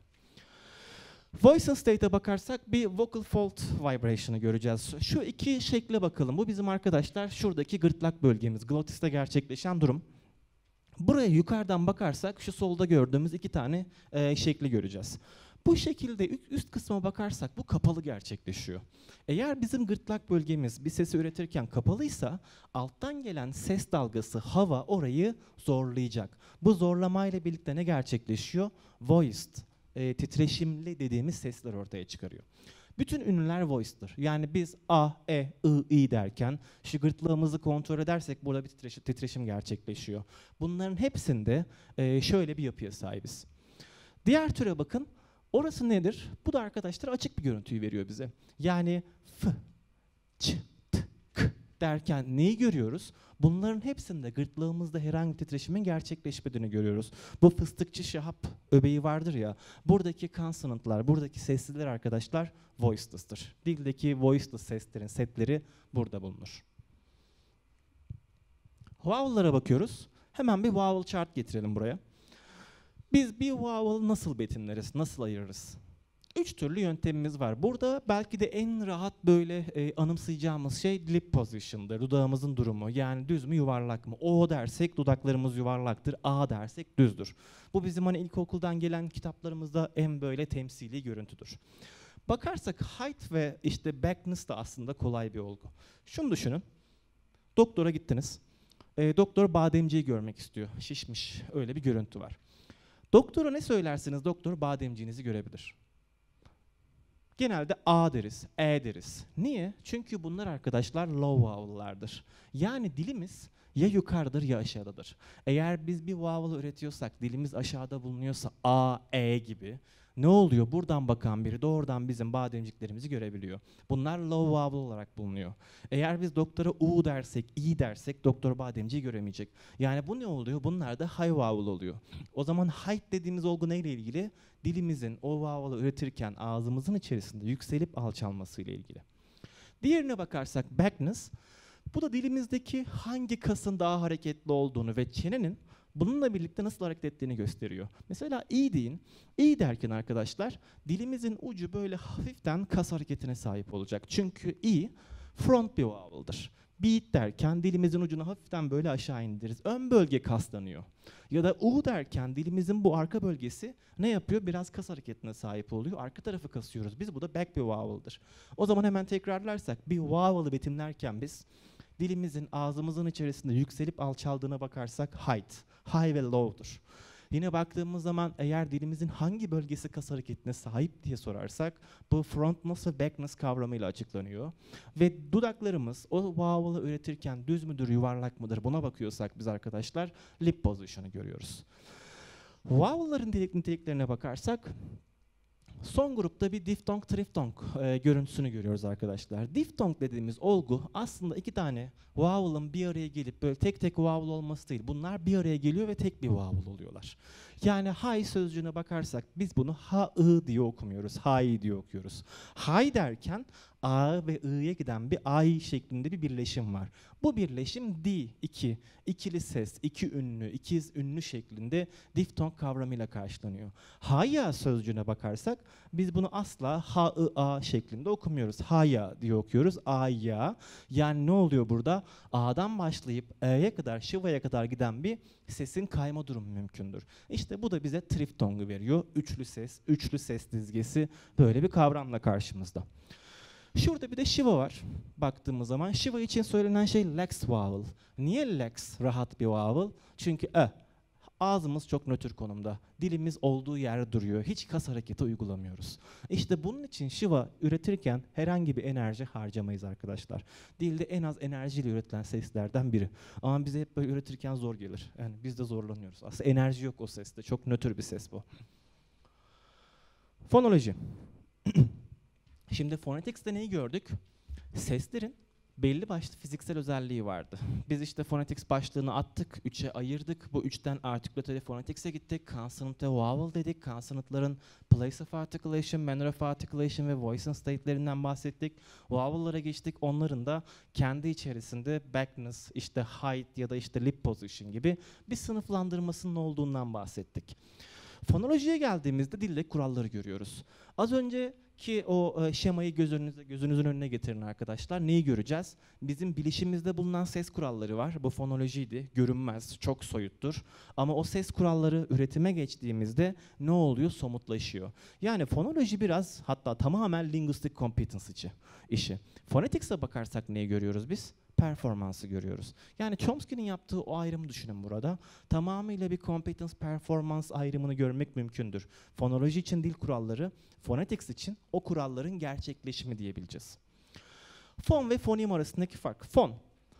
Voice and state'e bakarsak bir vocal fold vibration'ı göreceğiz. Şu iki şekle bakalım. Bu bizim arkadaşlar şuradaki gırtlak bölgemiz, glotiste gerçekleşen durum. Buraya yukarıdan bakarsak şu solda gördüğümüz iki tane e, şekli göreceğiz. Bu şekilde üst kısma bakarsak bu kapalı gerçekleşiyor. Eğer bizim gırtlak bölgemiz bir sesi üretirken kapalıysa alttan gelen ses dalgası, hava orayı zorlayacak. Bu zorlamayla birlikte ne gerçekleşiyor? Voiced, e, titreşimli dediğimiz sesler ortaya çıkarıyor. Bütün ünlüler voiced'dır. Yani biz a, e, i, i derken şu gırtlağımızı kontrol edersek burada bir titreşim, titreşim gerçekleşiyor. Bunların hepsinde e, şöyle bir yapıya sahibiz. Diğer türe bakın. Orası nedir? Bu da arkadaşlar açık bir görüntüyü veriyor bize. Yani f, ç, t, k derken neyi görüyoruz? Bunların hepsinde gırtlağımızda herhangi bir titreşimin gerçekleşmediğini görüyoruz. Bu fıstıkçı şahap öbeği vardır ya, buradaki consonantlar, buradaki sesliler arkadaşlar voiceless'tır. Dildeki voiceless seslerin setleri burada bulunur. Vowel'lara bakıyoruz. Hemen bir vowel chart getirelim buraya. Biz bir vowel'ı nasıl betimleriz, nasıl ayırırız? Üç türlü yöntemimiz var. Burada belki de en rahat böyle e, anımsayacağımız şey lip position'dır. Dudağımızın durumu. Yani düz mü yuvarlak mı? O dersek dudaklarımız yuvarlaktır. A dersek düzdür. Bu bizim hani ilkokuldan gelen kitaplarımızda en böyle temsili görüntüdür. Bakarsak height ve işte backness da aslında kolay bir olgu. Şunu düşünün. Doktora gittiniz. E, doktor bademciyi görmek istiyor. Şişmiş. Öyle bir görüntü var. Doktora ne söylersiniz? Doktor bademciğinizi görebilir. Genelde A deriz, E deriz. Niye? Çünkü bunlar arkadaşlar low vowel'lardır. Yani dilimiz ya yukarıdır ya aşağıdadır. Eğer biz bir vowel üretiyorsak, dilimiz aşağıda bulunuyorsa A, E gibi, ne oluyor? Buradan bakan biri doğrudan bizim bademciklerimizi görebiliyor. Bunlar low vowel olarak bulunuyor. Eğer biz doktora U dersek, I dersek doktor bademciyi göremeyecek. Yani bu ne oluyor? Bunlar da high vowel oluyor. O zaman height dediğimiz olgu neyle ilgili? Dilimizin o vowel'ı üretirken ağzımızın içerisinde yükselip alçalması ile ilgili. Diğerine bakarsak backness, bu da dilimizdeki hangi kasın daha hareketli olduğunu ve çenenin bununla birlikte nasıl hareket ettiğini gösteriyor. Mesela i deyin. I derken arkadaşlar dilimizin ucu böyle hafiften kas hareketine sahip olacak. Çünkü i front bir vowel'dır. Beat derken dilimizin ucunu hafiften böyle aşağı indiririz. Ön bölge kaslanıyor. Ya da u derken dilimizin bu arka bölgesi ne yapıyor? Biraz kas hareketine sahip oluyor. Arka tarafı kasıyoruz. Biz bu da back bir vowel'dır. O zaman hemen tekrarlarsak bir vowel'ı betimlerken biz dilimizin ağzımızın içerisinde yükselip alçaldığına bakarsak height, high ve low'dur. Yine baktığımız zaman eğer dilimizin hangi bölgesi kas hareketine sahip diye sorarsak bu frontness ve backness kavramıyla açıklanıyor. Ve dudaklarımız o vowel'ı üretirken düz müdür, yuvarlak mıdır buna bakıyorsak biz arkadaşlar lip pozisyonu görüyoruz. Vowel'ların dilik niteliklerine bakarsak son grupta bir diftong triftong e, görüntüsünü görüyoruz arkadaşlar. Diftong dediğimiz olgu aslında iki tane vowel'ın bir araya gelip böyle tek tek vowel olması değil. Bunlar bir araya geliyor ve tek bir vowel oluyorlar. Yani high sözcüğüne bakarsak biz bunu ha-ı diye okumuyoruz. High diye okuyoruz. High derken A ve I'ye giden bir ay şeklinde bir birleşim var. Bu birleşim D, iki, ikili ses, iki ünlü, ikiz ünlü şeklinde diftong kavramıyla karşılanıyor. Haya sözcüğüne bakarsak biz bunu asla ha-ı-a şeklinde okumuyoruz. Haya diye okuyoruz. Aya. Yani ne oluyor burada? A'dan başlayıp E'ye kadar, şivaya kadar giden bir sesin kayma durumu mümkündür. İşte bu da bize triftongu veriyor. Üçlü ses, üçlü ses dizgesi böyle bir kavramla karşımızda. Şurada bir de Shiva var. Baktığımız zaman Shiva için söylenen şey lax vowel. Niye lax rahat bir vowel? Çünkü e, ağzımız çok nötr konumda. Dilimiz olduğu yerde duruyor. Hiç kas hareketi uygulamıyoruz. İşte bunun için Shiva üretirken herhangi bir enerji harcamayız arkadaşlar. Dilde en az enerjiyle üretilen seslerden biri. Ama bize hep böyle üretirken zor gelir. Yani biz de zorlanıyoruz. Aslında enerji yok o seste. Çok nötr bir ses bu. Fonoloji. Şimdi Phonetics'te neyi gördük? Seslerin belli başlı fiziksel özelliği vardı. Biz işte Phonetics başlığını attık, üçe ayırdık. Bu üçten articulative phonetics'e gittik. Consonant ve vowel dedik. Consonant'ların place of articulation, manner of articulation ve voicing state'lerinden bahsettik. Vowel'lara geçtik. Onların da kendi içerisinde backness, işte height ya da işte lip position gibi bir sınıflandırmasının olduğundan bahsettik. Fonolojiye geldiğimizde dilde kuralları görüyoruz. Az önceki o e, şemayı göz önünüze, gözünüzün önüne getirin arkadaşlar. Neyi göreceğiz? Bizim bilişimizde bulunan ses kuralları var. Bu fonolojiydi. Görünmez, çok soyuttur. Ama o ses kuralları üretime geçtiğimizde ne oluyor? Somutlaşıyor. Yani fonoloji biraz, hatta tamamen linguistic competence işi. Phonetics'e bakarsak neyi görüyoruz biz? Performansı görüyoruz. Yani Chomsky'nin yaptığı o ayrımı düşünün burada. Tamamıyla bir competence performans ayrımını görmek mümkündür. Fonoloji için dil kuralları, phonetics için o kuralların gerçekleşimi diyebileceğiz. Fon ve fonim arasındaki fark. Fon.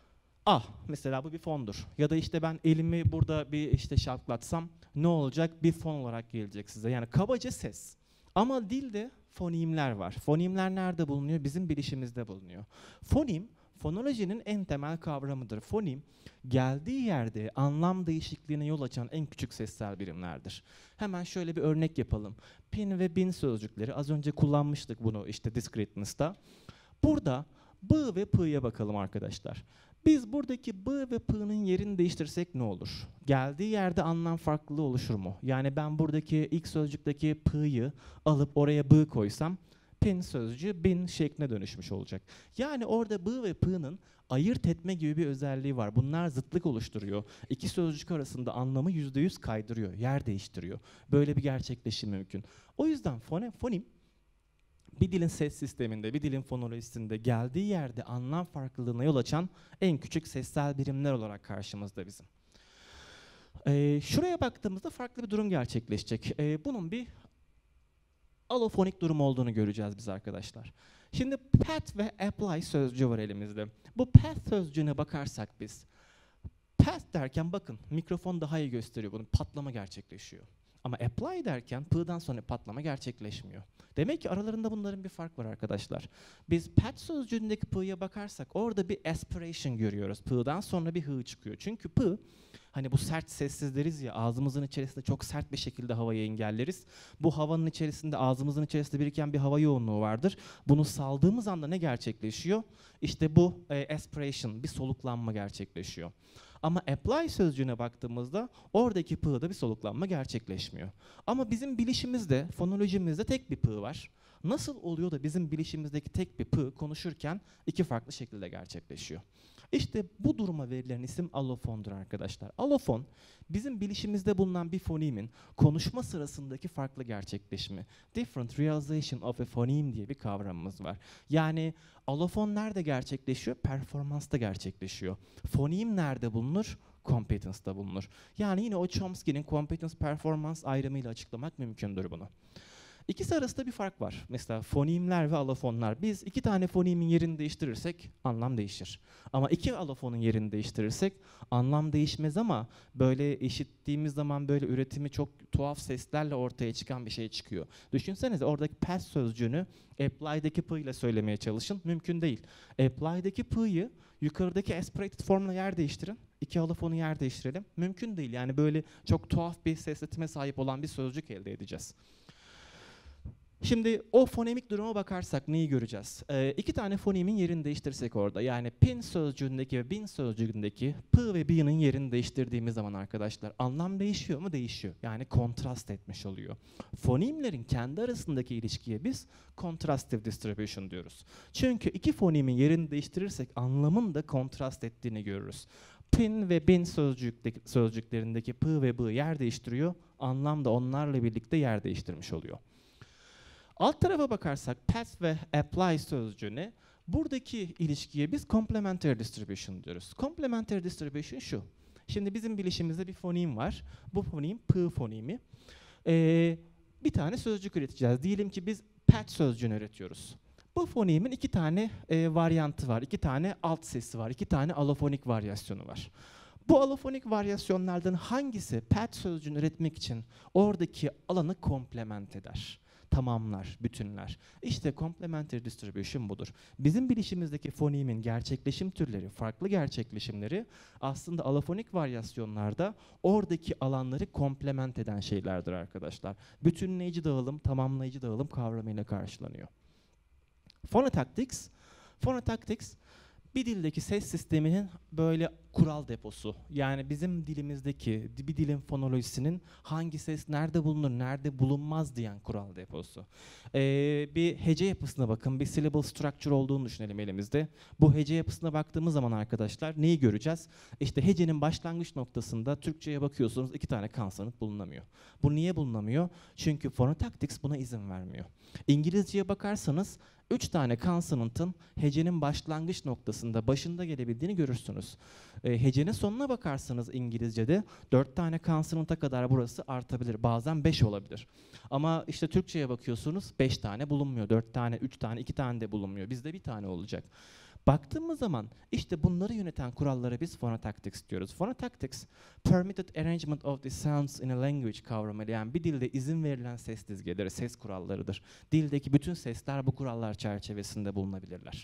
Ah, mesela bu bir fondur. Ya da işte ben elimi burada bir işte şarklatsam ne olacak? Bir fon olarak gelecek size. Yani kabaca ses. Ama dilde fonimler var. Fonimler nerede bulunuyor? Bizim bilişimizde bulunuyor. Fonim, fonolojinin en temel kavramıdır. Fonim, geldiği yerde anlam değişikliğine yol açan en küçük sessel birimlerdir. Hemen şöyle bir örnek yapalım. Pin ve bin sözcükleri, az önce kullanmıştık bunu işte discreteness'ta. Burada b ve p'ye bakalım arkadaşlar. Biz buradaki b ve p'nın yerini değiştirsek ne olur? Geldiği yerde anlam farklılığı oluşur mu? Yani ben buradaki ilk sözcükteki p'yı alıp oraya b koysam, pin sözcüğü bin şekline dönüşmüş olacak. Yani orada b ve p'nın ayırt etme gibi bir özelliği var. Bunlar zıtlık oluşturuyor. İki sözcük arasında anlamı yüzde yüz kaydırıyor, yer değiştiriyor. Böyle bir gerçekleşim mümkün. O yüzden fonem, fonim bir dilin ses sisteminde, bir dilin fonolojisinde geldiği yerde anlam farklılığına yol açan en küçük sessel birimler olarak karşımızda bizim. Ee, şuraya baktığımızda farklı bir durum gerçekleşecek. Ee, bunun bir alofonik durum olduğunu göreceğiz biz arkadaşlar. Şimdi path ve apply sözcüğü var elimizde. Bu path sözcüğüne bakarsak biz, path derken bakın mikrofon daha iyi gösteriyor bunu, patlama gerçekleşiyor. Ama apply derken p'dan sonra patlama gerçekleşmiyor. Demek ki aralarında bunların bir fark var arkadaşlar. Biz path sözcüğündeki p'ye bakarsak orada bir aspiration görüyoruz. P'dan sonra bir hı çıkıyor. Çünkü p, hani bu sert sessiz deriz ya, ağzımızın içerisinde çok sert bir şekilde havayı engelleriz. Bu havanın içerisinde, ağzımızın içerisinde biriken bir hava yoğunluğu vardır. Bunu saldığımız anda ne gerçekleşiyor? İşte bu e, aspiration, bir soluklanma gerçekleşiyor. Ama apply sözcüğüne baktığımızda oradaki p'da bir soluklanma gerçekleşmiyor. Ama bizim bilişimizde, fonolojimizde tek bir p var. Nasıl oluyor da bizim bilişimizdeki tek bir p konuşurken iki farklı şekilde gerçekleşiyor? İşte bu duruma verilen isim alofondur arkadaşlar. Alofon, bizim bilişimizde bulunan bir fonimin konuşma sırasındaki farklı gerçekleşimi. Different realization of a phoneme diye bir kavramımız var. Yani alofon nerede gerçekleşiyor? Performansta gerçekleşiyor. Fonem nerede bulunur? Competence'da bulunur. Yani yine o Chomsky'nin competence performance ayrımıyla açıklamak mümkündür bunu. İkisi arasında bir fark var. Mesela fonemler ve alofonlar. Biz iki tane fonemin yerini değiştirirsek anlam değişir. Ama iki alofonun yerini değiştirirsek anlam değişmez ama böyle işittiğimiz zaman böyle üretimi çok tuhaf seslerle ortaya çıkan bir şey çıkıyor. Düşünsenize oradaki path sözcüğünü apply'daki p ile söylemeye çalışın. Mümkün değil. Apply'daki p'yi yukarıdaki aspirated formla yer değiştirin. İki alofonu yer değiştirelim. Mümkün değil. Yani böyle çok tuhaf bir sesletime sahip olan bir sözcük elde edeceğiz. Şimdi o fonemik duruma bakarsak neyi göreceğiz? Ee, iki tane fonemin yerini değiştirsek orada, yani pin sözcüğündeki ve bin sözcüğündeki p ve b'nin yerini değiştirdiğimiz zaman arkadaşlar anlam değişiyor mu? Değişiyor. Yani kontrast etmiş oluyor. Fonemlerin kendi arasındaki ilişkiye biz contrastive distribution diyoruz. Çünkü iki fonemin yerini değiştirirsek anlamın da kontrast ettiğini görürüz. Pin ve bin sözcüklerindeki p ve b yer değiştiriyor. Anlam da onlarla birlikte yer değiştirmiş oluyor. Alt tarafa bakarsak path ve apply sözcüğüne, buradaki ilişkiye biz complementary distribution diyoruz. Complementary distribution şu. Şimdi bizim bilişimizde bir fonem var. Bu fonem p fonemi. Ee, bir tane sözcük üreteceğiz. Diyelim ki biz path sözcüğünü üretiyoruz. Bu fonemin iki tane e, varyantı var. İki tane alt sesi var. İki tane alofonik varyasyonu var. Bu alofonik varyasyonlardan hangisi path sözcüğünü üretmek için oradaki alanı komplement eder? Tamamlar, bütünler. İşte complementary distribution budur. Bizim bilişimizdeki fonemin gerçekleşim türleri, farklı gerçekleşimleri aslında alofonik varyasyonlarda oradaki alanları komplement eden şeylerdir arkadaşlar. Bütünleyici dağılım, tamamlayıcı dağılım kavramıyla karşılanıyor. Phonotactics, phonotactics bir dildeki ses sisteminin böyle kural deposu. Yani bizim dilimizdeki bir dilin fonolojisinin hangi ses nerede bulunur, nerede bulunmaz diyen kural deposu. Ee, bir hece yapısına bakın, bir syllable structure olduğunu düşünelim elimizde. Bu hece yapısına baktığımız zaman arkadaşlar neyi göreceğiz? İşte hecenin başlangıç noktasında Türkçe'ye bakıyorsunuz iki tane konsonant bulunamıyor. Bu niye bulunamıyor? Çünkü phonotactics buna izin vermiyor. İngilizceye bakarsanız üç tane konsonantın hecenin başlangıç noktasında başında gelebildiğini görürsünüz. E, hecenin sonuna bakarsanız İngilizce'de dört tane konsonanta kadar burası artabilir. Bazen beş olabilir. Ama işte Türkçe'ye bakıyorsunuz beş tane bulunmuyor. dört tane, üç tane, iki tane de bulunmuyor. Bizde bir tane olacak. Baktığımız zaman işte bunları yöneten kurallara biz phonotactics diyoruz. Phonotactics, permitted arrangement of the sounds in a language kavramı, yani bir dilde izin verilen ses dizgeleri, ses kurallarıdır. Dildeki bütün sesler bu kurallar çerçevesinde bulunabilirler.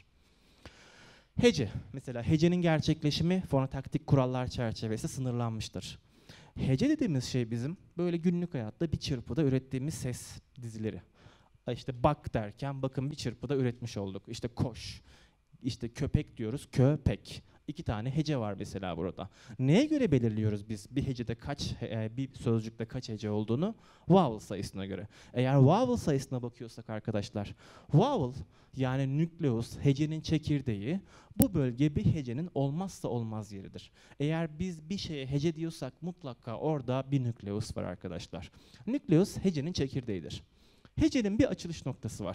Hece, mesela hecenin gerçekleşimi fonotaktik kurallar çerçevesi sınırlanmıştır. Hece dediğimiz şey bizim böyle günlük hayatta bir çırpıda ürettiğimiz ses dizileri. İşte bak derken bakın bir çırpıda üretmiş olduk. İşte koş. İşte köpek diyoruz, köpek. İki tane hece var mesela burada. Neye göre belirliyoruz biz bir hecede kaç, e, bir sözcükte kaç hece olduğunu? Vowel sayısına göre. Eğer vowel sayısına bakıyorsak arkadaşlar, vowel yani nükleus, hecenin çekirdeği, bu bölge bir hecenin olmazsa olmaz yeridir. Eğer biz bir şeye hece diyorsak mutlaka orada bir nükleus var arkadaşlar. Nükleus hecenin çekirdeğidir. Hecenin bir açılış noktası var.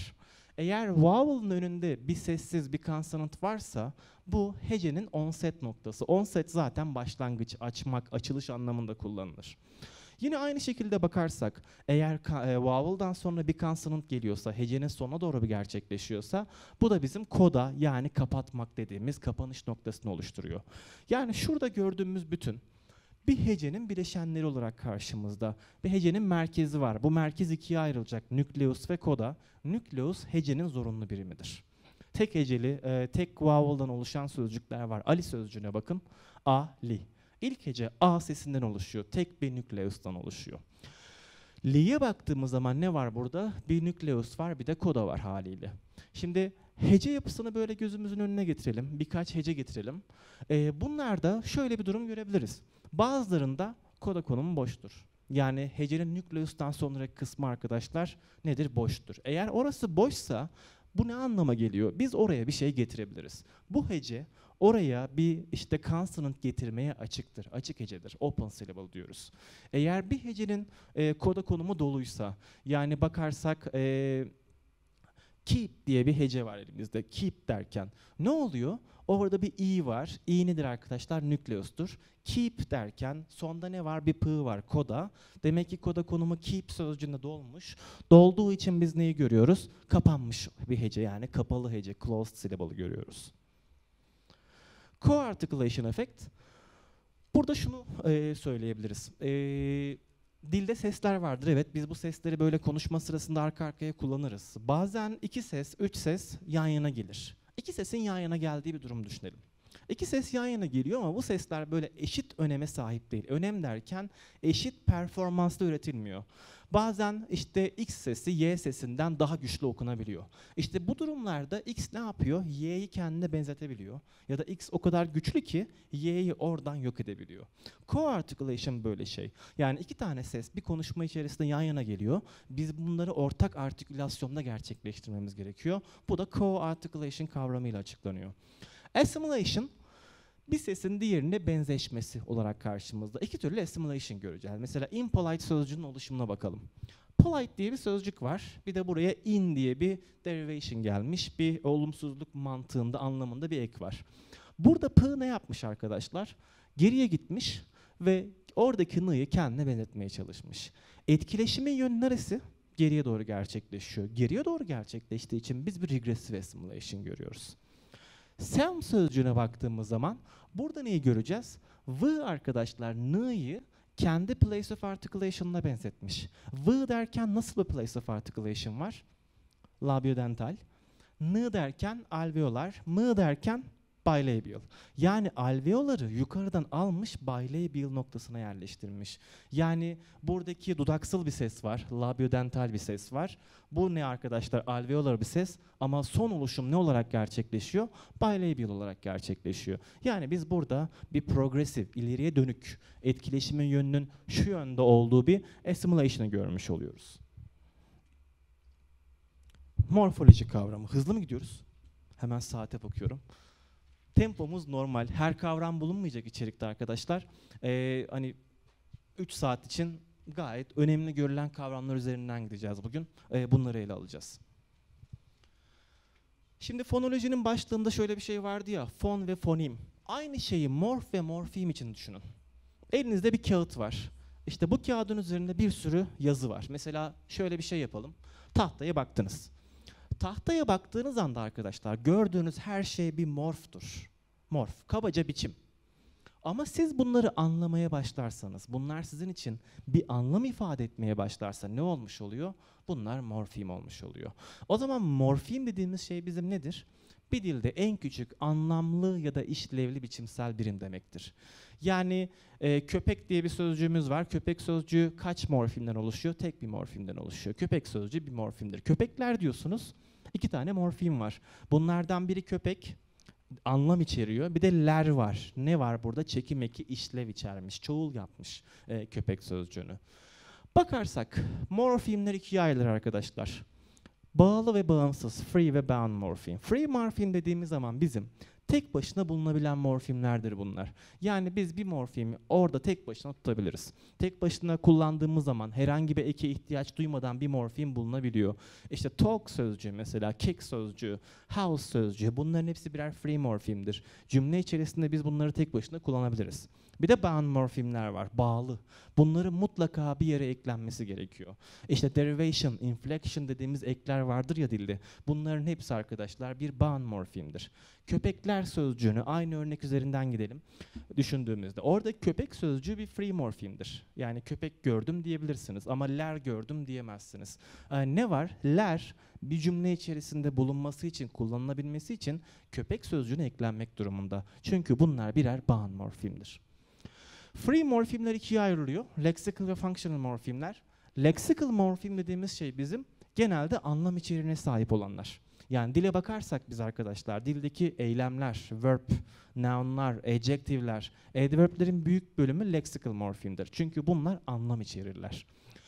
Eğer vowel'ın önünde bir sessiz, bir consonant varsa bu hecenin onset noktası. Onset zaten başlangıç, açmak, açılış anlamında kullanılır. Yine aynı şekilde bakarsak, eğer e, vowel'dan sonra bir consonant geliyorsa, hecenin sonuna doğru bir gerçekleşiyorsa, bu da bizim koda, yani kapatmak dediğimiz kapanış noktasını oluşturuyor. Yani şurada gördüğümüz bütün bir hecenin bileşenleri olarak karşımızda. Bir hecenin merkezi var. Bu merkez ikiye ayrılacak. Nükleus ve koda. Nükleus hecenin zorunlu birimidir. Tek heceli, e, tek vowel'dan oluşan sözcükler var. Ali sözcüğüne bakın. A, li. İlk hece A sesinden oluşuyor. Tek bir nükleustan oluşuyor. Li'ye baktığımız zaman ne var burada? Bir nükleus var, bir de koda var haliyle. Şimdi hece yapısını böyle gözümüzün önüne getirelim. Birkaç hece getirelim. Ee, bunlarda şöyle bir durum görebiliriz. Bazılarında koda konumu boştur. Yani hecenin nükleustan sonraki kısmı arkadaşlar nedir? Boştur. Eğer orası boşsa bu ne anlama geliyor? Biz oraya bir şey getirebiliriz. Bu hece oraya bir işte consonant getirmeye açıktır. Açık hecedir. Open syllable diyoruz. Eğer bir hecenin e, koda konumu doluysa, yani bakarsak e, keep diye bir hece var elimizde. Keep derken ne oluyor? Orada bir i var. I nedir arkadaşlar? Nükleustur. Keep derken sonda ne var? Bir p var. Koda. Demek ki koda konumu keep sözcüğünde dolmuş. Dolduğu için biz neyi görüyoruz? Kapanmış bir hece, yani kapalı hece. Closed syllable'ı görüyoruz. Co-articulation effect. Burada şunu e, söyleyebiliriz. E, dilde sesler vardır. Evet, biz bu sesleri böyle konuşma sırasında arka arkaya kullanırız. Bazen iki ses, üç ses yan yana gelir. İki sesin yan yana geldiği bir durum düşünelim. İki ses yan yana geliyor ama bu sesler böyle eşit öneme sahip değil. Önem derken eşit performansla üretilmiyor. Bazen işte X sesi Y sesinden daha güçlü okunabiliyor. İşte bu durumlarda X ne yapıyor? Y'yi kendine benzetebiliyor. Ya da X o kadar güçlü ki Y'yi oradan yok edebiliyor. Co-articulation böyle şey. Yani iki tane ses bir konuşma içerisinde yan yana geliyor. Biz bunları ortak artikülasyonda gerçekleştirmemiz gerekiyor. Bu da co-articulation kavramıyla açıklanıyor. Assimilation, bir sesin diğerine benzeşmesi olarak karşımızda. İki türlü assimilation göreceğiz. Mesela impolite sözcüğünün oluşumuna bakalım. Polite diye bir sözcük var. Bir de buraya in diye bir derivation gelmiş. Bir olumsuzluk mantığında, anlamında bir ek var. Burada p ne yapmış arkadaşlar? Geriye gitmiş ve oradaki n'yı kendine benzetmeye çalışmış. Etkileşimin yönü neresi? Geriye doğru gerçekleşiyor. Geriye doğru gerçekleştiği için biz bir regressive assimilation görüyoruz. Sem sözcüğüne baktığımız zaman burada neyi göreceğiz? V arkadaşlar n'yı kendi place of articulation'ına benzetmiş. V derken nasıl bir place of articulation var? Labiodental. N derken alveolar. M derken bilabial. Yani alveoları yukarıdan almış, bilabial noktasına yerleştirmiş. Yani buradaki dudaksal bir ses var, labiodental bir ses var. Bu ne arkadaşlar? Alveolar bir ses ama son oluşum ne olarak gerçekleşiyor? Bilabial olarak gerçekleşiyor. Yani biz burada bir progresif, ileriye dönük etkileşimin yönünün şu yönde olduğu bir assimilation'ı görmüş oluyoruz. Morfoloji kavramı. Hızlı mı gidiyoruz? Hemen saate bakıyorum. Tempomuz normal. Her kavram bulunmayacak içerikte arkadaşlar. Ee, hani üç saat için gayet önemli görülen kavramlar üzerinden gideceğiz bugün. Ee, bunları ele alacağız. Şimdi fonolojinin başlığında şöyle bir şey vardı ya, fon ve fonim. Aynı şeyi morf ve morfem için düşünün. Elinizde bir kağıt var. İşte bu kağıdın üzerinde bir sürü yazı var. Mesela şöyle bir şey yapalım. Tahtaya baktınız. Tahtaya baktığınız anda arkadaşlar gördüğünüz her şey bir morftur. Morf, kabaca biçim. Ama siz bunları anlamaya başlarsanız, bunlar sizin için bir anlam ifade etmeye başlarsa ne olmuş oluyor? Bunlar morfem olmuş oluyor. O zaman morfem dediğimiz şey bizim nedir? Bir dilde en küçük anlamlı ya da işlevli biçimsel birim demektir. Yani e, köpek diye bir sözcüğümüz var. Köpek sözcüğü kaç morfemden oluşuyor? Tek bir morfemden oluşuyor. Köpek sözcüğü bir morfemdir. Köpekler diyorsunuz. İki tane morfem var. Bunlardan biri köpek, anlam içeriyor. Bir de ler var. Ne var burada? Çekim eki, işlev içermiş. Çoğul yapmış e, köpek sözcüğünü. Bakarsak morfemler ikiye ayrılır arkadaşlar. Bağlı ve bağımsız, free ve bound morfem. Free morfem dediğimiz zaman bizim tek başına bulunabilen morfemlerdir bunlar. Yani biz bir morfemi orada tek başına tutabiliriz. Tek başına kullandığımız zaman herhangi bir eke ihtiyaç duymadan bir morfem bulunabiliyor. İşte talk sözcüğü mesela, kick sözcüğü, house sözcüğü, bunların hepsi birer free morfemdir. Cümle içerisinde biz bunları tek başına kullanabiliriz. Bir de bound morfemler var, bağlı. Bunların mutlaka bir yere eklenmesi gerekiyor. İşte derivation, inflection dediğimiz ekler vardır ya dilde. Bunların hepsi arkadaşlar bir bound morfemdir. Köpekler sözcüğünü aynı örnek üzerinden gidelim düşündüğümüzde. Orada köpek sözcüğü bir free morfemdir. Yani köpek gördüm diyebilirsiniz ama ler gördüm diyemezsiniz. Ee, ne var? Ler bir cümle içerisinde bulunması için, kullanılabilmesi için köpek sözcüğüne eklenmek durumunda. Çünkü bunlar birer bound morfemdir. Free morfemler ikiye ayrılıyor. Lexical ve functional morfemler. Lexical morfem dediğimiz şey bizim genelde anlam içeriğine sahip olanlar. Yani dile bakarsak biz arkadaşlar, dildeki eylemler, verb, nounlar, adjective'ler, adverb'lerin büyük bölümü lexical morfemdir. Çünkü bunlar anlam içerirler.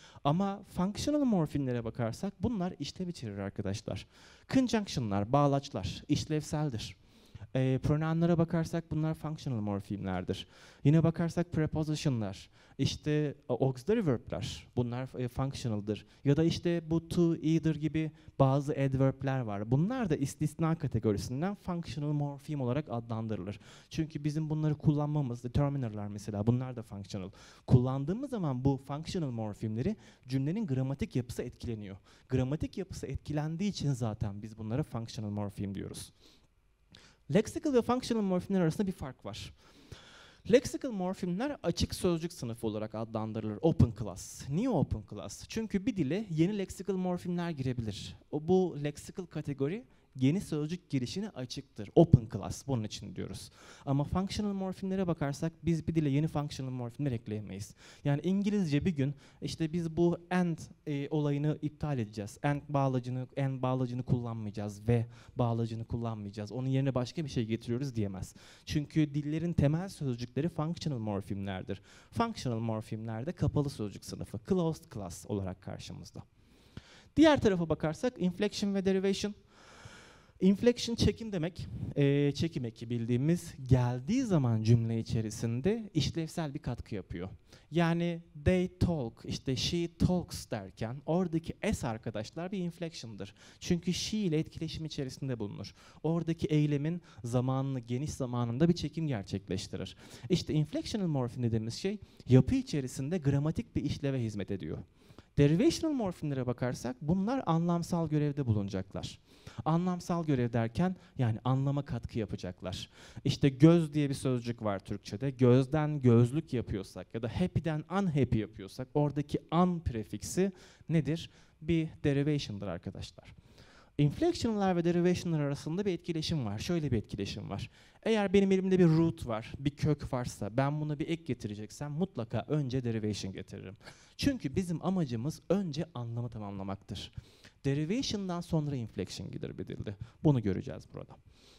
Ama functional morfemlere bakarsak bunlar işlev içerir arkadaşlar. Conjunction'lar, bağlaçlar işlevseldir. E, pronounlara bakarsak bunlar functional morfemlerdir. Yine bakarsak preposition'lar, işte auxiliary verb'ler, bunlar e, functional'dır. Ya da işte bu to, either gibi bazı adverb'ler var. Bunlar da istisna kategorisinden functional morfem olarak adlandırılır. Çünkü bizim bunları kullanmamız, determiner'lar mesela, bunlar da functional. Kullandığımız zaman bu functional morfemleri cümlenin gramatik yapısı etkileniyor. Gramatik yapısı etkilendiği için zaten biz bunlara functional morfem diyoruz. Lexical ve functional morfemler arasında bir fark var. Lexical morfemler açık sözcük sınıfı olarak adlandırılır. Open class. Niye open class? Çünkü bir dile yeni lexical morfemler girebilir. O, bu lexical kategori yeni sözcük girişine açıktır. Open class, bunun için diyoruz. Ama functional morfemlere bakarsak biz bir dile yeni functional morfemler ekleyemeyiz. Yani İngilizce bir gün işte biz bu and e, olayını iptal edeceğiz. And bağlacını, and bağlacını kullanmayacağız ve bağlacını kullanmayacağız. Onun yerine başka bir şey getiriyoruz diyemez. Çünkü dillerin temel sözcükleri functional morfemlerdir. Functional morfemlerde kapalı sözcük sınıfı, closed class olarak karşımızda. Diğer tarafa bakarsak inflection ve derivation. Inflection çekim demek, e, çekim eki bildiğimiz, geldiği zaman cümle içerisinde işlevsel bir katkı yapıyor. Yani they talk, işte she talks derken oradaki s arkadaşlar bir inflection'dır. Çünkü she ile etkileşim içerisinde bulunur. Oradaki eylemin zamanını, geniş zamanında bir çekim gerçekleştirir. İşte inflectional morfem dediğimiz şey yapı içerisinde gramatik bir işleve hizmet ediyor. Derivational morfemlere bakarsak bunlar anlamsal görevde bulunacaklar. Anlamsal görev derken yani anlama katkı yapacaklar. İşte göz diye bir sözcük var Türkçe'de. Gözden gözlük yapıyorsak ya da happy'den unhappy yapıyorsak oradaki un prefiksi nedir? Bir derivation'dır arkadaşlar. Inflection'lar ve derivation'lar arasında bir etkileşim var. Şöyle bir etkileşim var. Eğer benim elimde bir root var, bir kök varsa ben buna bir ek getireceksem mutlaka önce derivation getiririm. Çünkü bizim amacımız önce anlamı tamamlamaktır. Derivation'dan sonra inflection gelir bir dilde. Bunu göreceğiz burada.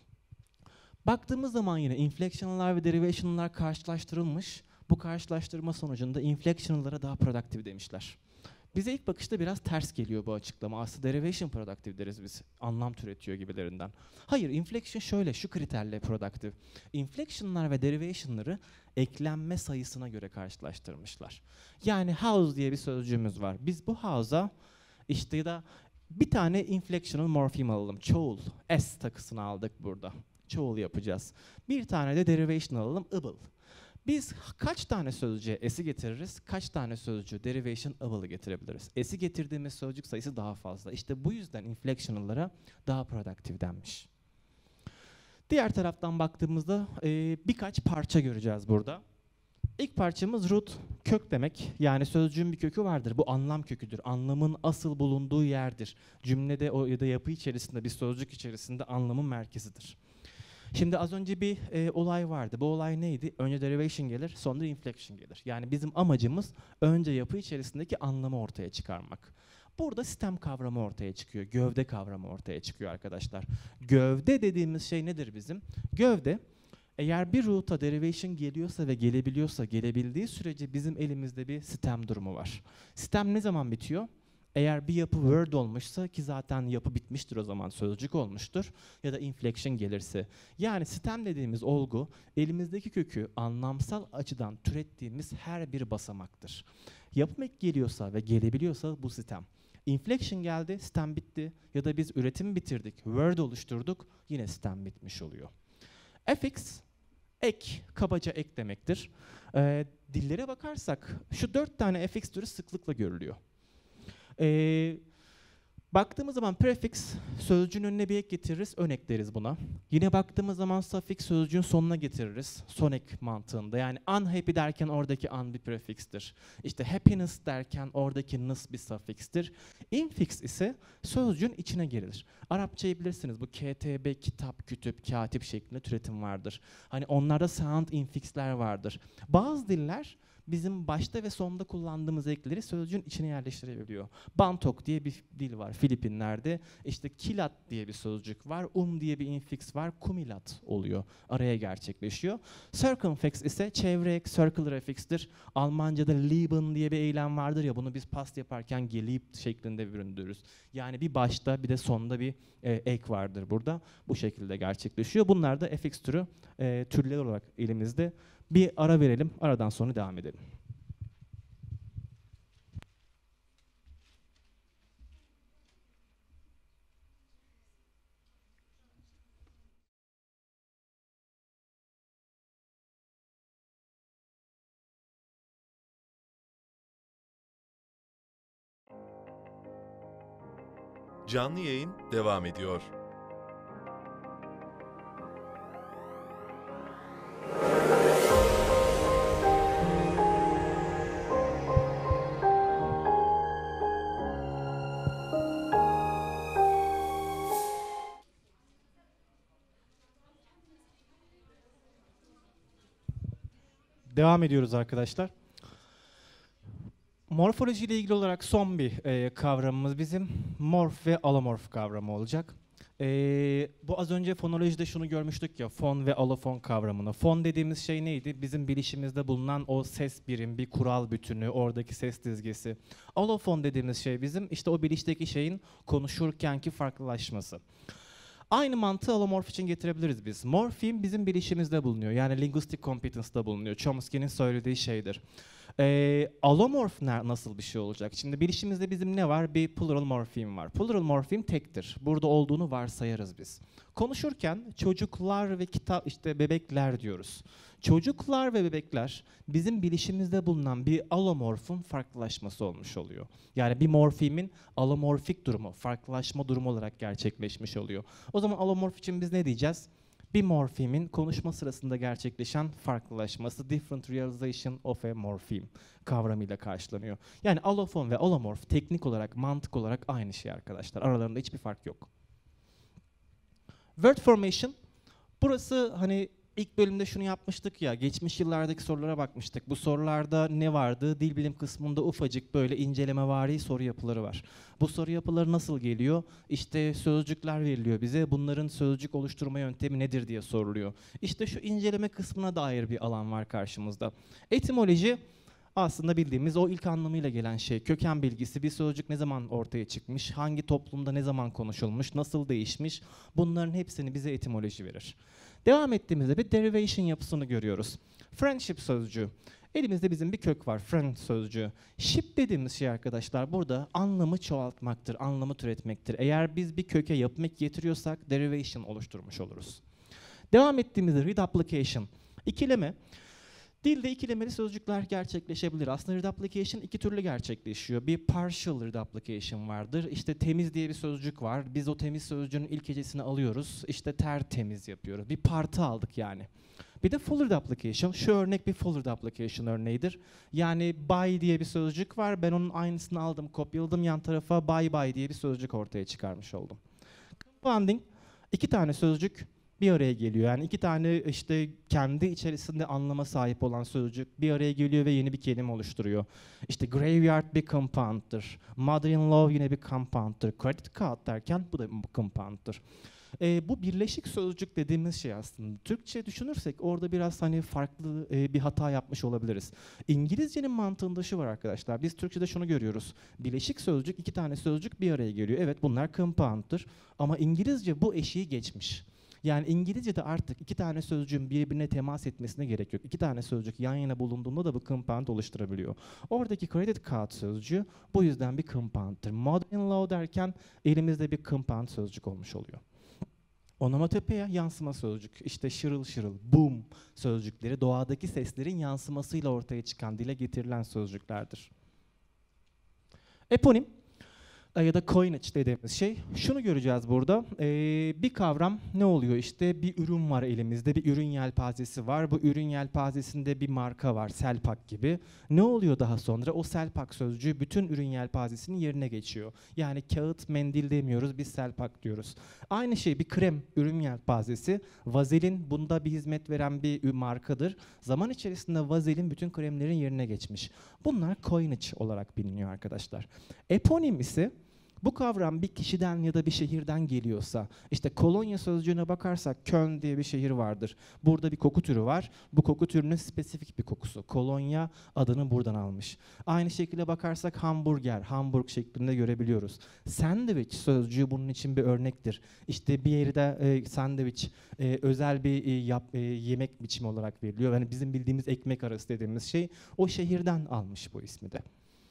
Baktığımız zaman yine inflection'lar ve derivation'lar karşılaştırılmış. Bu karşılaştırma sonucunda inflection'lara daha productive demişler. Bize ilk bakışta biraz ters geliyor bu açıklama. Aslında derivation productive deriz biz. Anlam türetiyor gibilerinden. Hayır, inflection şöyle, şu kriterle productive. Inflection'lar ve derivation'ları eklenme sayısına göre karşılaştırmışlar. Yani house diye bir sözcüğümüz var. Biz bu house'a işte ya da bir tane inflectional morfem alalım. Çoğul. S takısını aldık burada. Çoğul yapacağız. Bir tane de derivation alalım. Able. Biz kaç tane sözcüğe s'i getiririz, kaç tane sözcüğe derivation able'ı getirebiliriz? S'i getirdiğimiz sözcük sayısı daha fazla. İşte bu yüzden inflectional'lara daha productive denmiş. Diğer taraftan baktığımızda e, birkaç parça göreceğiz burada. İlk parçamız root, kök demek. Yani sözcüğün bir kökü vardır. Bu anlam köküdür. Anlamın asıl bulunduğu yerdir. Cümlede o ya da yapı içerisinde, bir sözcük içerisinde anlamın merkezidir. Şimdi az önce bir e, olay vardı. Bu olay neydi? Önce derivation gelir, sonra inflection gelir. Yani bizim amacımız önce yapı içerisindeki anlamı ortaya çıkarmak. Burada sistem kavramı ortaya çıkıyor. Gövde kavramı ortaya çıkıyor arkadaşlar. Gövde dediğimiz şey nedir bizim? Gövde, eğer bir root'a derivation geliyorsa ve gelebiliyorsa, gelebildiği sürece bizim elimizde bir sistem durumu var. Sistem ne zaman bitiyor? Eğer bir yapı word olmuşsa, ki zaten yapı bitmiştir o zaman, sözcük olmuştur, ya da inflection gelirse. Yani stem dediğimiz olgu elimizdeki kökü anlamsal açıdan türettiğimiz her bir basamaktır. Yapım ek geliyorsa ve gelebiliyorsa bu stem. Inflection geldi, stem bitti, ya da biz üretimi bitirdik, word oluşturduk, yine stem bitmiş oluyor. Fx, ek, kabaca ek demektir. Ee, dillere bakarsak şu dört tane fx türü sıklıkla görülüyor. Ee, baktığımız zaman prefix sözcüğün önüne bir ek getiririz, ön ek deriz buna. Yine baktığımız zaman suffix sözcüğün sonuna getiririz, son ek mantığında. Yani unhappy derken oradaki un bir prefixtir. İşte happiness derken oradaki ness bir suffix'tir. Infix ise sözcüğün içine girilir. Arapçayı bilirsiniz, bu K T B, kitap, kütüp, katip şeklinde türetim vardır. Hani onlarda sound infix'ler vardır. Bazı diller bizim başta ve sonda kullandığımız ekleri sözcüğün içine yerleştirebiliyor. Bantok diye bir dil var Filipinler'de. İşte kilat diye bir sözcük var. Um diye bir infix var. Kumilat oluyor. Araya gerçekleşiyor. Circumflex ise çevre ek, circle refix'tir. Almanca'da lieben diye bir eylem vardır ya, bunu biz past yaparken geliebt şeklinde büründürürüz. Yani bir başta bir de sonda bir e, ek vardır burada. Bu şekilde gerçekleşiyor. Bunlar da fx türü e, türleri olarak elimizde. Bir ara verelim, aradan sonra devam edelim. Canlı yayın devam ediyor. Devam ediyoruz arkadaşlar. Morfoloji ile ilgili olarak son bir e, kavramımız bizim morf ve alomorf kavramı olacak. E, bu az önce fonolojide şunu görmüştük ya, fon ve alofon kavramını. Fon dediğimiz şey neydi? Bizim bilişimizde bulunan o ses birim, bir kural bütünü, oradaki ses dizgesi. Alofon dediğimiz şey bizim işte o bilişteki şeyin konuşurkenki farklılaşması. Aynı mantığı alomorf için getirebiliriz biz. Morfem bizim bilişimizde bulunuyor. Yani linguistic competence'da bulunuyor. Chomsky'nin söylediği şeydir. Ee, alomorf nasıl bir şey olacak? Şimdi bilişimizde bizim ne var? Bir plural morfem var. Plural morfem tektir. Burada olduğunu varsayarız biz. Konuşurken çocuklar ve kitap işte bebekler diyoruz. Çocuklar ve bebekler bizim bilişimizde bulunan bir alomorfun farklılaşması olmuş oluyor. Yani bir morfemin alomorfik durumu, farklılaşma durumu olarak gerçekleşmiş oluyor. O zaman alomorf için biz ne diyeceğiz? Bir morfemin konuşma sırasında gerçekleşen farklılaşması, different realization of a morpheme kavramıyla karşılanıyor. Yani alofon ve alomorf teknik olarak, mantık olarak aynı şey arkadaşlar. Aralarında hiçbir fark yok. Word formation, burası hani ilk bölümde şunu yapmıştık ya, geçmiş yıllardaki sorulara bakmıştık. Bu sorularda ne vardı? Dil bilim kısmında ufacık böyle incelemevari soru yapıları var. Bu soru yapıları nasıl geliyor? İşte sözcükler veriliyor bize. Bunların sözcük oluşturma yöntemi nedir diye soruluyor. İşte şu inceleme kısmına dair bir alan var karşımızda. Etimoloji aslında bildiğimiz o ilk anlamıyla gelen şey. Köken bilgisi, bir sözcük ne zaman ortaya çıkmış, hangi toplumda ne zaman konuşulmuş, nasıl değişmiş, bunların hepsini bize etimoloji verir. Devam ettiğimizde bir derivation yapısını görüyoruz. Friendship sözcüğü. Elimizde bizim bir kök var, friend sözcüğü. Ship dediğimiz şey arkadaşlar burada anlamı çoğaltmaktır, anlamı türetmektir. Eğer biz bir köke yapım eki getiriyorsak derivation oluşturmuş oluruz. Devam ettiğimizde reduplication. İkileme. Dilde ikilemeli sözcükler gerçekleşebilir. Aslında reduplication iki türlü gerçekleşiyor. Bir partial reduplication vardır. İşte temiz diye bir sözcük var. Biz o temiz sözcüğün ilk hecesini alıyoruz. İşte tertemiz yapıyoruz. Bir partı aldık yani. Bir de full reduplication. Şu örnek bir full reduplication örneğidir. Yani by diye bir sözcük var. Ben onun aynısını aldım, kopyaladım. Yan tarafa bye bye diye bir sözcük ortaya çıkarmış oldum. Compounding, iki tane sözcük bir araya geliyor. Yani iki tane işte kendi içerisinde anlama sahip olan sözcük bir araya geliyor ve yeni bir kelime oluşturuyor. İşte graveyard bir compound'dır. Mother-in-law yine bir compound'dır. Credit card derken bu da bir compound'dır. E, bu birleşik sözcük dediğimiz şey aslında. Türkçe düşünürsek orada biraz hani farklı e, bir hata yapmış olabiliriz. İngilizcenin mantığında şu var arkadaşlar. Biz Türkçe'de şunu görüyoruz. Birleşik sözcük, iki tane sözcük bir araya geliyor. Evet, bunlar compound'dır. Ama İngilizce bu eşiği geçmiş. Yani İngilizce'de artık iki tane sözcüğün birbirine temas etmesine gerek yok. İki tane sözcük yan yana bulunduğunda da bu compound oluşturabiliyor. Oradaki credit card sözcüğü bu yüzden bir compound'dır. Mother-in-law derken elimizde bir compound sözcük olmuş oluyor. Onomatopeya yansıma sözcük. İşte şırıl şırıl, boom sözcükleri doğadaki seslerin yansımasıyla ortaya çıkan, dile getirilen sözcüklerdir. Eponim ya da coinage dediğimiz şey. Şunu göreceğiz burada. Ee, bir kavram ne oluyor? İşte bir ürün var elimizde, bir ürün yelpazesi var. Bu ürün yelpazesinde bir marka var, Selpak gibi. Ne oluyor daha sonra? O Selpak sözcüğü bütün ürün yelpazesinin yerine geçiyor. Yani kağıt, mendil demiyoruz, biz Selpak diyoruz. Aynı şey bir krem, ürün yelpazesi. Vazelin bunda bir hizmet veren bir markadır. Zaman içerisinde vazelin bütün kremlerin yerine geçmiş. Bunlar coinage olarak biliniyor arkadaşlar. Eponim ise bu kavram bir kişiden ya da bir şehirden geliyorsa, işte kolonya sözcüğüne bakarsak Köln diye bir şehir vardır. Burada bir koku türü var. Bu koku türünün spesifik bir kokusu. Kolonya adını buradan almış. Aynı şekilde bakarsak hamburger, Hamburg şeklinde görebiliyoruz. Sandwich sözcüğü bunun için bir örnektir. İşte bir yerde e, sandwich e, özel bir e, yap, e, yemek biçimi olarak veriliyor. Yani bizim bildiğimiz ekmek arası dediğimiz şey o şehirden almış bu ismi de.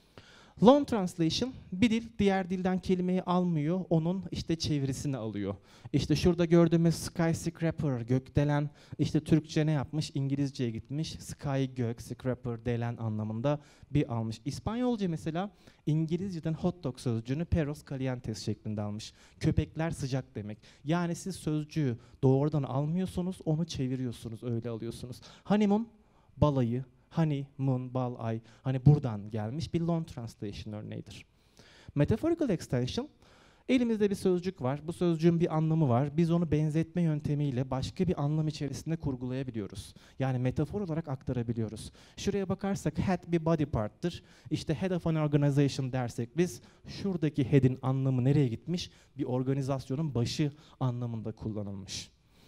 Long translation, bir dil diğer dilden kelimeyi almıyor, onun işte çevirisini alıyor. İşte şurada gördüğümüz skyscraper, gökdelen, işte Türkçe ne yapmış? İngilizceye gitmiş, sky gök, scraper delen anlamında bir almış. İspanyolca mesela İngilizceden hot dog sözcüğünü perros calientes şeklinde almış. Köpekler sıcak demek. Yani siz sözcüğü doğrudan almıyorsunuz, onu çeviriyorsunuz, öyle alıyorsunuz. Honeymoon, balayı. Honey, moon, bal, ay, hani buradan gelmiş bir long translation örneğidir. Metaphorical extension, elimizde bir sözcük var, bu sözcüğün bir anlamı var, biz onu benzetme yöntemiyle başka bir anlam içerisinde kurgulayabiliyoruz. Yani metafor olarak aktarabiliyoruz. Şuraya bakarsak head bir body part'tır, işte head of an organization dersek biz, şuradaki head'in anlamı nereye gitmiş? Bir organizasyonun başı anlamında kullanılmış.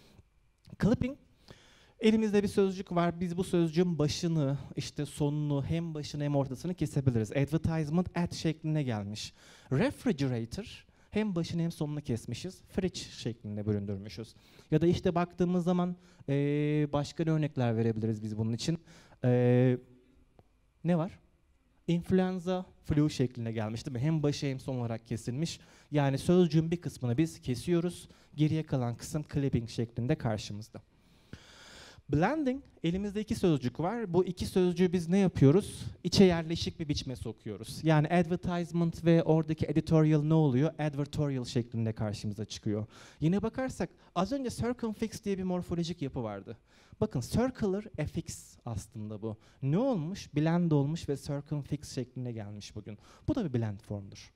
Clipping, elimizde bir sözcük var. Biz bu sözcüğün başını, işte sonunu, hem başını hem ortasını kesebiliriz. Advertisement at şeklinde gelmiş. Refrigerator, hem başını hem sonunu kesmişiz. Fridge şeklinde büründürmüşüz. Ya da işte baktığımız zaman ee, başka ne örnekler verebiliriz biz bunun için? Ee, ne var? Influenza, flu şeklinde gelmiş değil mi? Hem başı hem son olarak kesilmiş. Yani sözcüğün bir kısmını biz kesiyoruz. Geriye kalan kısım clipping şeklinde karşımızda. Blending, elimizde iki sözcük var. Bu iki sözcüğü biz ne yapıyoruz? İçe yerleşik bir biçime sokuyoruz. Yani advertisement ve oradaki editorial ne oluyor? Advertorial şeklinde karşımıza çıkıyor. Yine bakarsak az önce circumfix diye bir morfolojik yapı vardı. Bakın circular affix aslında bu. Ne olmuş? Blend olmuş ve circumfix şeklinde gelmiş bugün. Bu da bir blend formdur.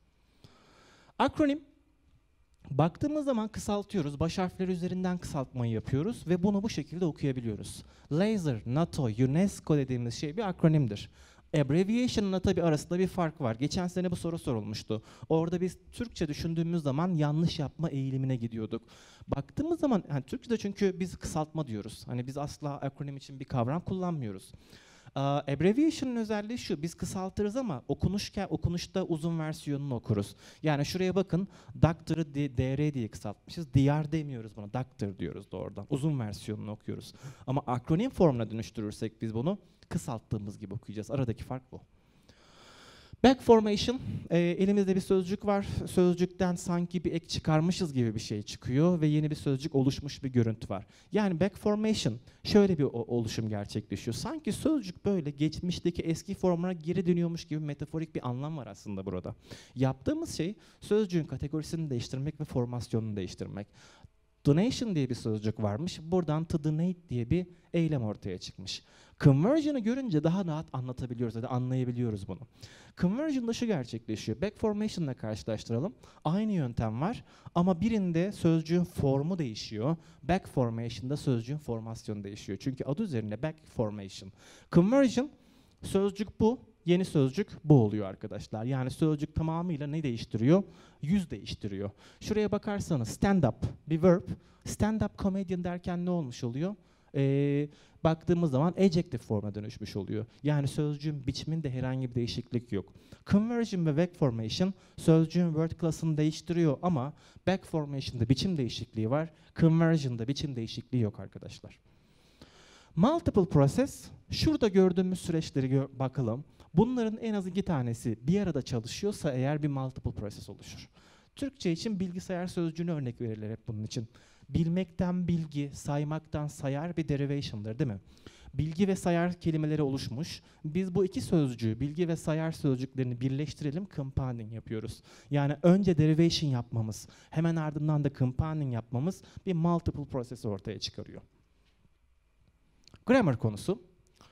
Akronim. Baktığımız zaman kısaltıyoruz, baş harfleri üzerinden kısaltmayı yapıyoruz ve bunu bu şekilde okuyabiliyoruz. Laser, NATO, UNESCO dediğimiz şey bir akronimdir. Abbreviation'la tabii arasında bir fark var. Geçen sene bu soru sorulmuştu. Orada biz Türkçe düşündüğümüz zaman yanlış yapma eğilimine gidiyorduk. Baktığımız zaman, yani Türkçe'de çünkü biz kısaltma diyoruz. Hani biz asla akronim için bir kavram kullanmıyoruz. Uh, abbreviation'ın özelliği şu, biz kısaltırız ama okunuşken, okunuşta uzun versiyonunu okuruz. Yani şuraya bakın, doctor'ı D R diye kısaltmışız, D R demiyoruz buna, doctor diyoruz doğrudan. Uzun versiyonunu okuyoruz. Ama akronim formuna dönüştürürsek biz bunu kısalttığımız gibi okuyacağız. Aradaki fark bu. Back formation, e, elimizde bir sözcük var. Sözcükten sanki bir ek çıkarmışız gibi bir şey çıkıyor ve yeni bir sözcük oluşmuş bir görüntü var. Yani back formation, şöyle bir oluşum gerçekleşiyor. Sanki sözcük böyle geçmişteki eski formuna geri dönüyormuş gibi metaforik bir anlam var aslında burada. Yaptığımız şey sözcüğün kategorisini değiştirmek ve formasyonunu değiştirmek. Donation diye bir sözcük varmış. Buradan to donate diye bir eylem ortaya çıkmış. Conversion'ı görünce daha rahat anlatabiliyoruz ya da anlayabiliyoruz bunu. Conversion'da şu gerçekleşiyor. Back formation'la karşılaştıralım. Aynı yöntem var ama birinde sözcüğün formu değişiyor. Back formation'da sözcüğün formasyonu değişiyor. Çünkü adı üzerinde back formation. Conversion, sözcük bu. Yeni sözcük bu oluyor arkadaşlar. Yani sözcük tamamıyla ne değiştiriyor? Yüz değiştiriyor. Şuraya bakarsanız stand up bir verb. Stand up comedian derken ne olmuş oluyor? Ee, baktığımız zaman adjective forma dönüşmüş oluyor. Yani sözcüğün biçiminde herhangi bir değişiklik yok. Conversion ve back formation sözcüğün word class'ını değiştiriyor ama back formation'da biçim değişikliği var. Conversion'da biçim değişikliği yok arkadaşlar. Multiple process, şurada gördüğümüz süreçleri gö bakalım. Bunların en az iki tanesi bir arada çalışıyorsa eğer bir multiple process oluşur. Türkçe için bilgisayar sözcüğüne örnek verilir hep bunun için. Bilmekten bilgi, saymaktan sayar bir derivation'dır değil mi? Bilgi ve sayar kelimeleri oluşmuş. Biz bu iki sözcüğü, bilgi ve sayar sözcüklerini birleştirelim, compounding yapıyoruz. Yani önce derivation yapmamız, hemen ardından da compounding yapmamız bir multiple process ortaya çıkarıyor. Grammar konusu.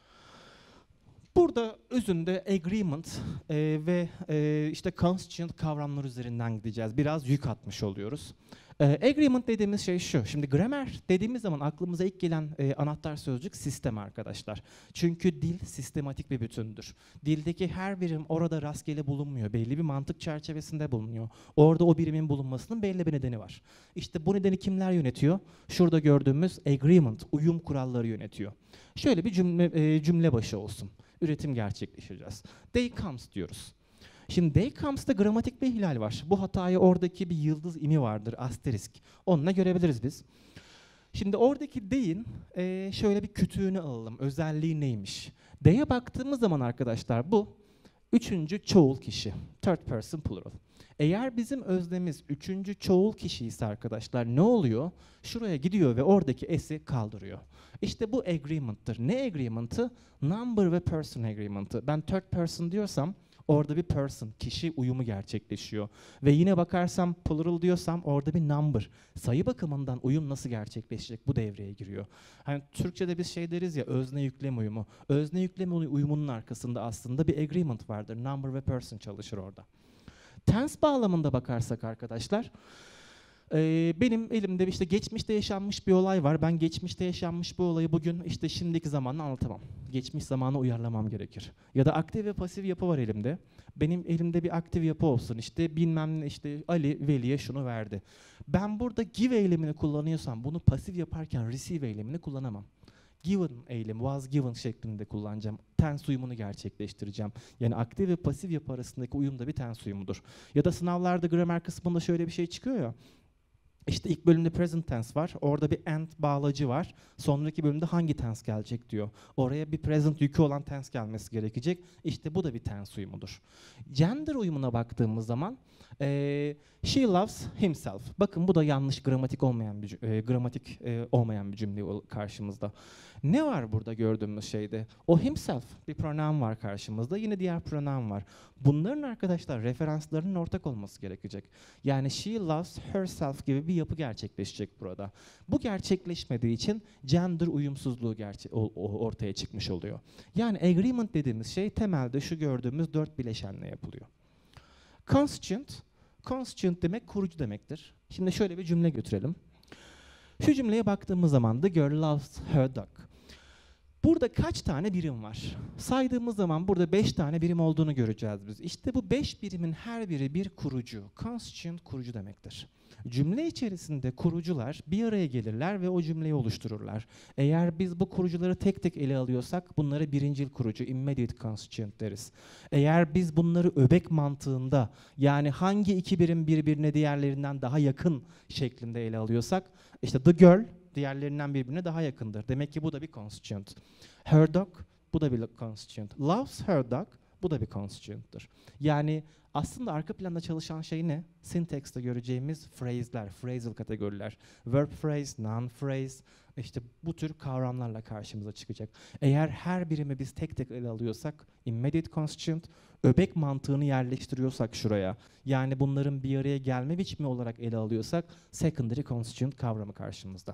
Burada özünde agreement e, ve e, işte constituent kavramlar üzerinden gideceğiz. Biraz yük atmış oluyoruz. E, agreement dediğimiz şey şu. Şimdi grammar dediğimiz zaman aklımıza ilk gelen e, anahtar sözcük sistem arkadaşlar. Çünkü dil sistematik bir bütündür. Dildeki her birim orada rastgele bulunmuyor. Belli bir mantık çerçevesinde bulunuyor. Orada o birimin bulunmasının belli bir nedeni var. İşte bu nedeni kimler yönetiyor? Şurada gördüğümüz agreement, uyum kuralları yönetiyor. Şöyle bir cümle, e, cümle başı olsun. Üretim gerçekleştireceğiz. Day comes diyoruz. Şimdi day comes'ta gramatik bir ihlal var. Bu hatayı oradaki bir yıldız imi vardır, asterisk. Onunla görebiliriz biz. Şimdi oradaki day'in e, şöyle bir kütüğünü alalım. Özelliği neymiş? Day'e baktığımız zaman arkadaşlar bu üçüncü çoğul kişi. Third person plural. Eğer bizim öznemiz üçüncü çoğul kişi ise arkadaşlar ne oluyor? Şuraya gidiyor ve oradaki s'i kaldırıyor. İşte bu agreement'tır. Ne agreement'ı? Number ve person agreement'ı. Ben third person diyorsam orada bir person, kişi uyumu gerçekleşiyor. Ve yine bakarsam plural diyorsam orada bir number. Sayı bakımından uyum nasıl gerçekleşecek? Bu devreye giriyor. Hani Türkçe'de biz şey deriz ya, özne yüklem uyumu. Özne yüklem uyumunun arkasında aslında bir agreement vardır. Number ve person çalışır orada. Tense bağlamında bakarsak arkadaşlar, Ee, benim elimde işte geçmişte yaşanmış bir olay var. Ben geçmişte yaşanmış bu olayı bugün işte şimdiki zamanla anlatamam. Geçmiş zamana uyarlamam gerekir. Ya da aktif ve pasif yapı var elimde. Benim elimde bir aktif yapı olsun. İşte bilmem ne, işte Ali Veli'ye şunu verdi. Ben burada give eylemini kullanıyorsam bunu pasif yaparken receive eylemini kullanamam. Given eylemi, was given şeklinde kullanacağım. Tense uyumunu gerçekleştireceğim. Yani aktif ve pasif yapı arasındaki uyum da bir tense uyumudur. Ya da sınavlarda gramer kısmında şöyle bir şey çıkıyor ya. İşte ilk bölümde present tense var. Orada bir and bağlacı var. Sonraki bölümde hangi tense gelecek diyor. Oraya bir present yükü olan tense gelmesi gerekecek. İşte bu da bir tense uyumudur. Gender uyumuna baktığımız zaman e, she loves himself. Bakın bu da yanlış, gramatik olmayan bir e, gramatik e, olmayan bir cümle karşımızda. Ne var burada gördüğümüz şeyde? O himself bir pronoun var karşımızda. Yine diğer pronoun var. Bunların arkadaşlar referanslarının ortak olması gerekecek. Yani she loves herself gibi bir yapı gerçekleşecek burada. Bu gerçekleşmediği için gender uyumsuzluğu gerçe- o- o- ortaya çıkmış oluyor. Yani agreement dediğimiz şey temelde şu gördüğümüz dört bileşenle yapılıyor. Constituent, constituent demek kurucu demektir. Şimdi şöyle bir cümle götürelim. Şu cümleye baktığımız zaman the girl loves her dog. Burada kaç tane birim var? Saydığımız zaman burada beş tane birim olduğunu göreceğiz biz. İşte bu beş birimin her biri bir kurucu. Constituent kurucu demektir. Cümle içerisinde kurucular bir araya gelirler ve o cümleyi oluştururlar. Eğer biz bu kurucuları tek tek ele alıyorsak bunlara birincil kurucu, immediate constituent deriz. Eğer biz bunları öbek mantığında, yani hangi iki birim birbirine diğerlerinden daha yakın şeklinde ele alıyorsak, işte the girl diğerlerinden birbirine daha yakındır. Demek ki bu da bir constituent. Her dog, bu da bir constituent. Loves her dog, bu da bir constituent'tır. Yani aslında arka planda çalışan şey ne? Syntax'te göreceğimiz phrase'ler, phrasal kategoriler. Verb phrase, noun phrase, işte bu tür kavramlarla karşımıza çıkacak. Eğer her birimi biz tek tek ele alıyorsak, immediate constituent, öbek mantığını yerleştiriyorsak şuraya, yani bunların bir araya gelme biçimi olarak ele alıyorsak, secondary constituent kavramı karşımızda.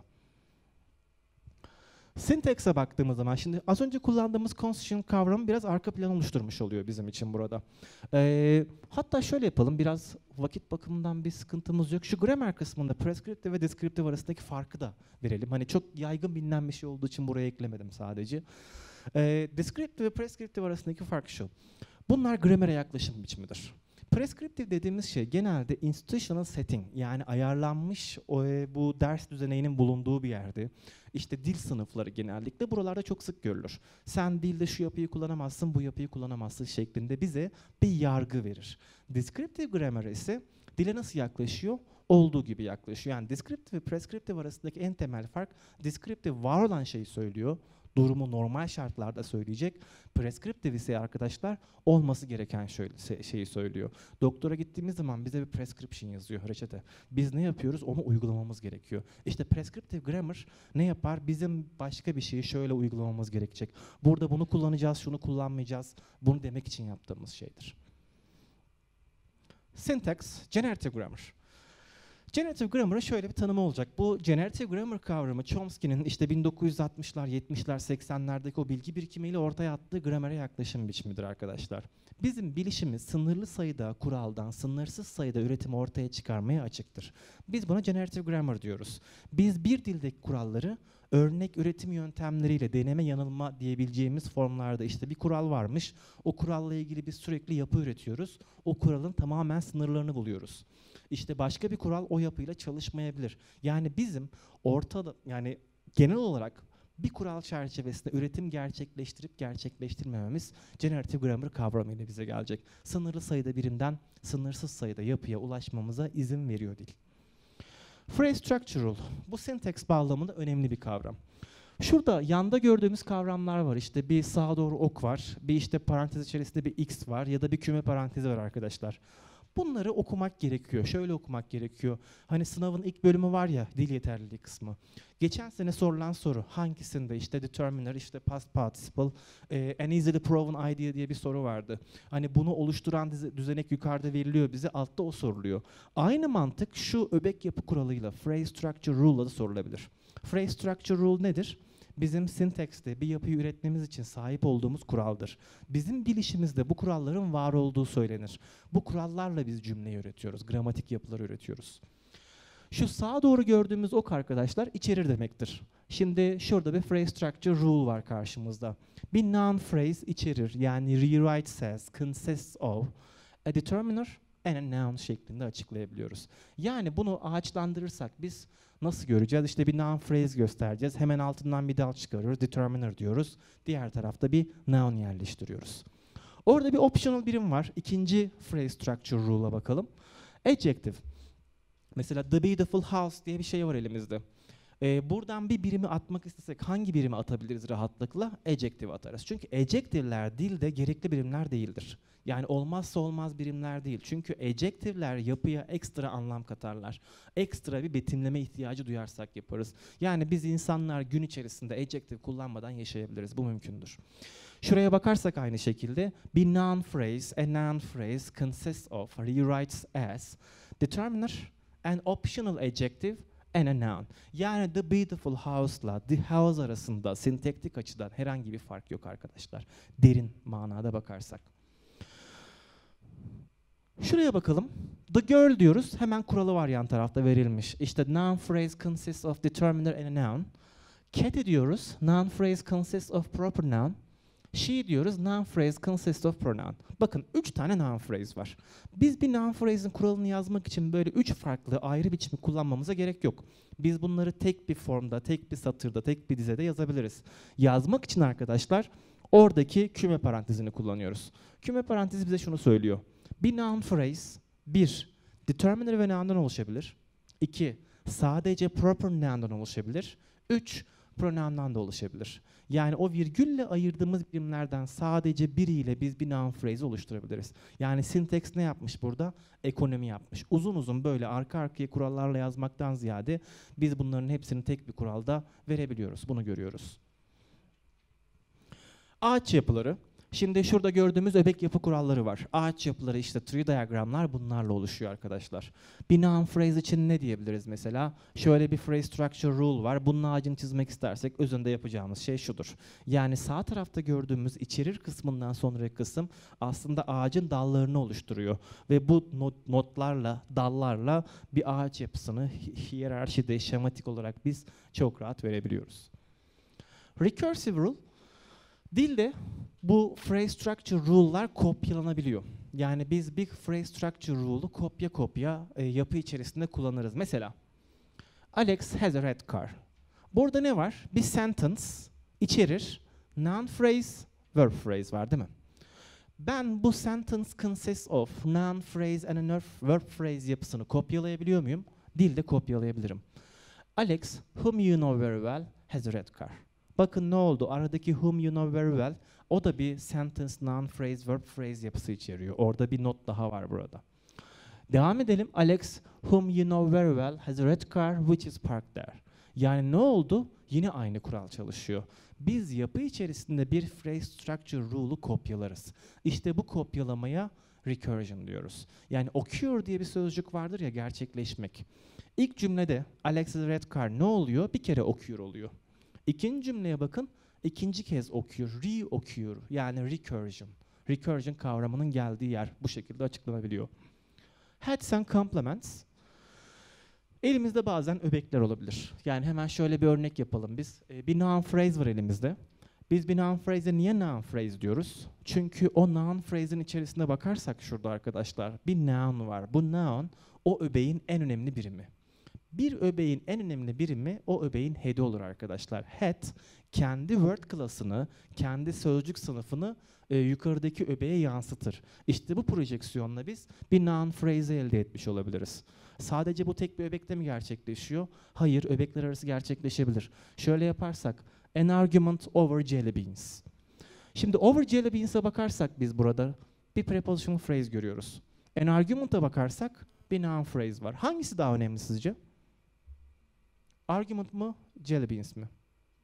Syntax'e baktığımız zaman, şimdi az önce kullandığımız constituent kavramı biraz arka plan oluşturmuş oluyor bizim için burada. Ee, hatta şöyle yapalım, biraz vakit bakımından bir sıkıntımız yok. Şu grammar kısmında prescriptive ve descriptive arasındaki farkı da verelim. Hani çok yaygın bilinen bir şey olduğu için buraya eklemedim sadece. Ee, descriptive ve prescriptive arasındaki fark şu. Bunlar gramere yaklaşım biçimidir. Prescriptive dediğimiz şey genelde institutional setting, yani ayarlanmış o, e, bu ders düzeninin bulunduğu bir yerde. İşte dil sınıfları genellikle buralarda çok sık görülür. Sen dilde şu yapıyı kullanamazsın, bu yapıyı kullanamazsın şeklinde bize bir yargı verir. Descriptive grammar ise dile nasıl yaklaşıyor? Olduğu gibi yaklaşıyor. Yani descriptive ve prescriptive arasındaki en temel fark, descriptive var olan şeyi söylüyor. Durumu normal şartlarda söyleyecek. Prescriptive ise arkadaşlar olması gereken şöyle şeyi söylüyor. Doktora gittiğimiz zaman bize bir prescription yazıyor, reçete. Biz ne yapıyoruz? Onu uygulamamız gerekiyor. İşte prescriptive grammar ne yapar? Bizim başka bir şeyi şöyle uygulamamız gerekecek. Burada bunu kullanacağız, şunu kullanmayacağız. Bunu demek için yaptığımız şeydir. Syntax, generative grammar. Generative Grammar'ın şöyle bir tanımı olacak. Bu Generative Grammar kavramı Chomsky'nin işte bin dokuz yüz altmışlar, yetmişler, seksenlerdeki o bilgi birikimiyle ortaya attığı gramere yaklaşım biçimidir arkadaşlar. Bizim bilişimiz sınırlı sayıda kuraldan sınırsız sayıda üretimi ortaya çıkarmaya açıktır. Biz buna Generative Grammar diyoruz. Biz bir dildeki kuralları örnek üretim yöntemleriyle deneme yanılma diyebileceğimiz formlarda, işte bir kural varmış, o kuralla ilgili biz sürekli yapı üretiyoruz. O kuralın tamamen sınırlarını buluyoruz. İşte başka bir kural o yapıyla çalışmayabilir. Yani bizim ortada, yani genel olarak bir kural çerçevesinde üretim gerçekleştirip gerçekleştirmememiz Generative Grammar kavramıyla bize gelecek. Sınırlı sayıda birimden sınırsız sayıda yapıya ulaşmamıza izin veriyor dil. Phrase structure rule. Bu syntax bağlamında önemli bir kavram. Şurada yanda gördüğümüz kavramlar var. İşte bir sağa doğru ok var, bir işte parantez içerisinde bir x var ya da bir küme parantezi var arkadaşlar. Bunları okumak gerekiyor. Şöyle okumak gerekiyor. Hani sınavın ilk bölümü var ya, dil yeterliliği kısmı. Geçen sene sorulan soru hangisinde? İşte determiner, işte past participle, e, an easily proven idea diye bir soru vardı. Hani bunu oluşturan düzenek yukarıda veriliyor bize, altta o soruluyor. Aynı mantık şu öbek yapı kuralıyla, phrase structure rule'la da sorulabilir. Phrase structure rule nedir? Bizim syntax'te bir yapıyı üretmemiz için sahip olduğumuz kuraldır. Bizim bilişimizde bu kuralların var olduğu söylenir. Bu kurallarla biz cümleyi üretiyoruz, gramatik yapıları üretiyoruz. Şu sağa doğru gördüğümüz ok arkadaşlar içerir demektir. Şimdi şurada bir phrase structure rule var karşımızda. Bir noun phrase içerir, yani rewrite says, consists of a determiner and a noun şeklinde açıklayabiliyoruz. Yani bunu ağaçlandırırsak biz nasıl göreceğiz? İşte bir noun phrase göstereceğiz. Hemen altından bir dal çıkarıyoruz. Determiner diyoruz. Diğer tarafta bir noun yerleştiriyoruz. Orada bir optional birim var. İkinci phrase structure rule'a bakalım. Adjective. Mesela the beautiful house diye bir şey var elimizde. Ee, buradan bir birimi atmak istesek hangi birimi atabiliriz rahatlıkla? Adjective atarız. Çünkü adjective'ler dilde gerekli birimler değildir. Yani olmazsa olmaz birimler değil. Çünkü adjective'ler yapıya ekstra anlam katarlar. Ekstra bir betimleme ihtiyacı duyarsak yaparız. Yani biz insanlar gün içerisinde adjective kullanmadan yaşayabiliriz. Bu mümkündür. Şuraya bakarsak aynı şekilde bir noun phrase, a noun phrase consists of, rewrites as, determiner, an optional adjective, and a noun. Yani the beautiful house'la the house arasında sintaktik açıdan herhangi bir fark yok arkadaşlar. Derin manada bakarsak. Şuraya bakalım. The girl diyoruz. Hemen kuralı var yan tarafta verilmiş. İşte noun phrase consists of determiner and a noun. Cat diyoruz. Noun phrase consists of proper noun. She diyoruz. Noun phrase consists of pronoun. Bakın üç tane noun phrase var. Biz bir noun phrase'in kuralını yazmak için böyle üç farklı ayrı biçimi kullanmamıza gerek yok. Biz bunları tek bir formda, tek bir satırda, tek bir dizede yazabiliriz. Yazmak için arkadaşlar oradaki küme parantezini kullanıyoruz. Küme parantezi bize şunu söylüyor. Bir noun phrase, bir, determiner ve noun'dan oluşabilir. İki, sadece proper noun'dan oluşabilir. Üç, pronoun'dan da oluşabilir. Yani o virgülle ayırdığımız birimlerden sadece biriyle biz bir noun phrase oluşturabiliriz. Yani syntax ne yapmış burada? Ekonomi yapmış. Uzun uzun böyle arka arkaya kurallarla yazmaktan ziyade biz bunların hepsini tek bir kuralda verebiliyoruz. Bunu görüyoruz. Ağaç yapıları. Şimdi şurada gördüğümüz öbek yapı kuralları var. Ağaç yapıları, işte tree diagramlar bunlarla oluşuyor arkadaşlar. Bir noun phrase için ne diyebiliriz mesela? Şöyle bir phrase structure rule var. Bunun ağacını çizmek istersek özünde yapacağımız şey şudur. Yani sağ tarafta gördüğümüz içerir kısmından sonraki kısım aslında ağacın dallarını oluşturuyor. Ve bu not, notlarla, dallarla bir ağaç yapısını hiyerarşide, şematik olarak biz çok rahat verebiliyoruz. Recursive rule. Dilde bu phrase structure rule'lar kopyalanabiliyor. Yani biz bir phrase structure rule'u kopya kopya e, yapı içerisinde kullanırız. Mesela Alex has a red car. Burada ne var? Bir sentence içerir. Noun phrase, verb phrase var değil mi? Ben bu sentence consists of noun phrase and a verb phrase yapısını kopyalayabiliyor muyum? Dilde kopyalayabilirim. Alex, whom you know very well, has a red car. Bakın ne oldu? Aradaki whom you know very well, o da bir sentence, noun phrase, verb phrase yapısı içeriyor. Orada bir not daha var burada. Devam edelim. Alex, whom you know very well, has a red car which is parked there. Yani ne oldu? Yine aynı kural çalışıyor. Biz yapı içerisinde bir phrase structure rule'u kopyalarız. İşte bu kopyalamaya recursion diyoruz. Yani occur diye bir sözcük vardır ya, gerçekleşmek. İlk cümlede Alex's red car ne oluyor? Bir kere occur oluyor. İkinci cümleye bakın. İkinci kez occur, re-occur yani recursion. Recursion kavramının geldiği yer bu şekilde açıklanabiliyor. Hats and complements. Elimizde bazen öbekler olabilir. Yani hemen şöyle bir örnek yapalım biz. Ee, bir noun phrase var elimizde. Biz bir noun phrase'e niye noun phrase diyoruz? Çünkü o noun phrase'in içerisine bakarsak şurada arkadaşlar bir noun var. Bu noun o öbeğin en önemli birimi. Bir öbeğin en önemli birimi o öbeğin head'i olur arkadaşlar. Head kendi word class'ını, kendi sözcük sınıfını e, yukarıdaki öbeğe yansıtır. İşte bu projeksiyonla biz bir noun phrase elde etmiş olabiliriz. Sadece bu tek bir öbekte mi gerçekleşiyor? Hayır, öbekler arası gerçekleşebilir. Şöyle yaparsak, an argument over jelly beans. Şimdi over jelly beans'e bakarsak biz burada bir prepositional phrase görüyoruz. An argument'a bakarsak bir noun phrase var. Hangisi daha önemli sizce? Argument mı, jelly beans mi?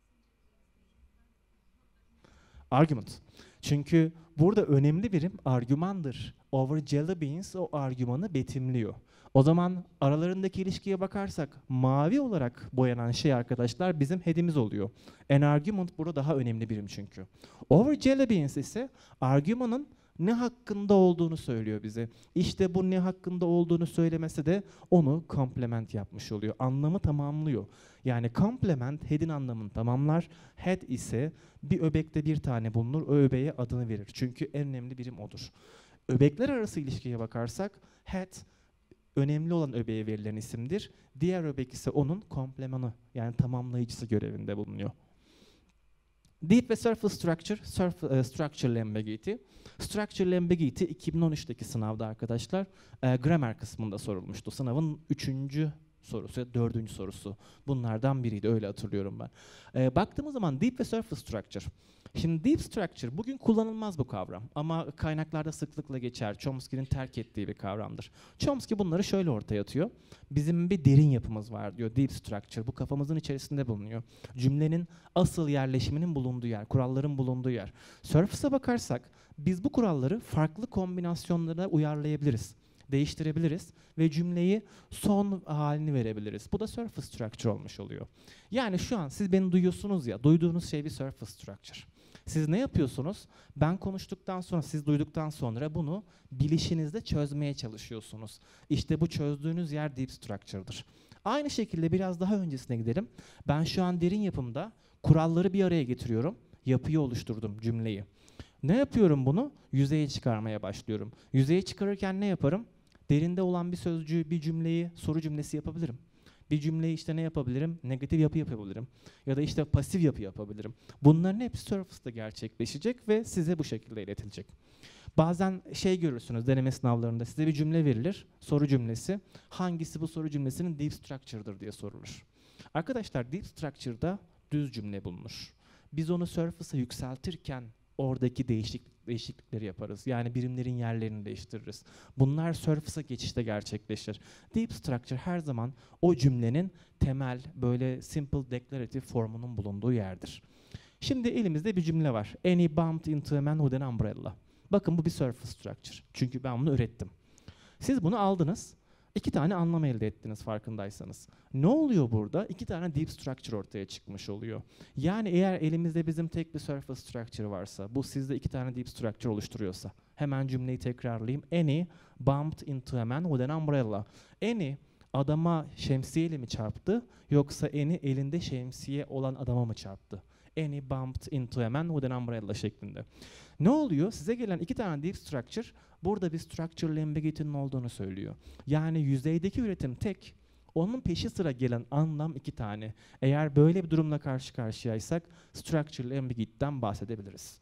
Argument. Çünkü burada önemli birim argümandır. Over jelly beans o argümanı betimliyor. O zaman aralarındaki ilişkiye bakarsak mavi olarak boyanan şey arkadaşlar bizim head'imiz oluyor. An argument burada daha önemli birim çünkü. Over jelly beans ise argümanın ne hakkında olduğunu söylüyor bize. İşte bu ne hakkında olduğunu söylemesi de onu complement yapmış oluyor. Anlamı tamamlıyor. Yani complement head'in anlamını tamamlar. Head ise bir öbekte bir tane bulunur. O öbeğe adını verir. Çünkü en önemli birim odur. Öbekler arası ilişkiye bakarsak head önemli olan öbeğe verilen isimdir. Diğer öbek ise onun komplemanı yani tamamlayıcısı görevinde bulunuyor. Deep ve Surface Structure, surf, uh, Structural Ambiguity. Structural Ambiguity iki bin on üçteki sınavda arkadaşlar e, grammar kısmında sorulmuştu. Sınavın üçüncü sorusu ya dördüncü sorusu. Bunlardan biriydi, öyle hatırlıyorum ben. E, baktığımız zaman Deep ve Surface Structure. Şimdi Deep Structure bugün kullanılmaz bu kavram ama kaynaklarda sıklıkla geçer. Chomsky'nin terk ettiği bir kavramdır. Chomsky bunları şöyle ortaya atıyor. Bizim bir derin yapımız var diyor. Deep Structure bu kafamızın içerisinde bulunuyor. Cümlenin asıl yerleşiminin bulunduğu yer, kuralların bulunduğu yer. Surface'a bakarsak biz bu kuralları farklı kombinasyonlara uyarlayabiliriz, değiştirebiliriz ve cümleyi son halini verebiliriz. Bu da surface structure olmuş oluyor. Yani şu an siz beni duyuyorsunuz ya, duyduğunuz şey bir surface structure. Siz ne yapıyorsunuz? Ben konuştuktan sonra, siz duyduktan sonra bunu bilişinizde çözmeye çalışıyorsunuz. İşte bu çözdüğünüz yer deep structure'dır. Aynı şekilde biraz daha öncesine gidelim. Ben şu an derin yapımda kuralları bir araya getiriyorum. Yapıyı oluşturdum, cümleyi. Ne yapıyorum bunu? Yüzeye çıkarmaya başlıyorum. Yüzeye çıkarırken ne yaparım? Derinde olan bir sözcüğü, bir cümleyi soru cümlesi yapabilirim. Bir cümleyi işte ne yapabilirim? Negatif yapı yapabilirim. Ya da işte pasif yapı yapabilirim. Bunların hepsi Surface'da gerçekleşecek ve size bu şekilde iletilecek. Bazen şey görürsünüz deneme sınavlarında, size bir cümle verilir, soru cümlesi. Hangisi bu soru cümlesinin deep structure'dır diye sorulur. Arkadaşlar deep structure'da düz cümle bulunur. Biz onu Surface'a yükseltirken oradaki değişiklik, değişiklikleri yaparız. Yani birimlerin yerlerini değiştiririz. Bunlar Surface'a geçişte gerçekleşir. Deep Structure her zaman o cümlenin temel, böyle simple declarative formunun bulunduğu yerdir. Şimdi elimizde bir cümle var. Annie bumped into a man with an umbrella. Bakın bu bir Surface Structure. Çünkü ben bunu ürettim. Siz bunu aldınız. İki tane anlam elde ettiniz farkındaysanız. Ne oluyor burada? İki tane deep structure ortaya çıkmış oluyor. Yani eğer elimizde bizim tek bir surface structure varsa, bu sizde iki tane deep structure oluşturuyorsa, hemen cümleyi tekrarlayayım. Annie bumped into a man with an umbrella. Annie adama şemsiyeyle mi çarptı, yoksa Annie elinde şemsiye olan adama mı çarptı? Annie bumped into a man with an umbrella şeklinde. Ne oluyor? Size gelen iki tane deep structure burada bir structural ambiguity'nin olduğunu söylüyor. Yani yüzeydeki üretim tek, onun peşi sıra gelen anlam iki tane. Eğer böyle bir durumla karşı karşıyaysak structural ambiguity'den bahsedebiliriz.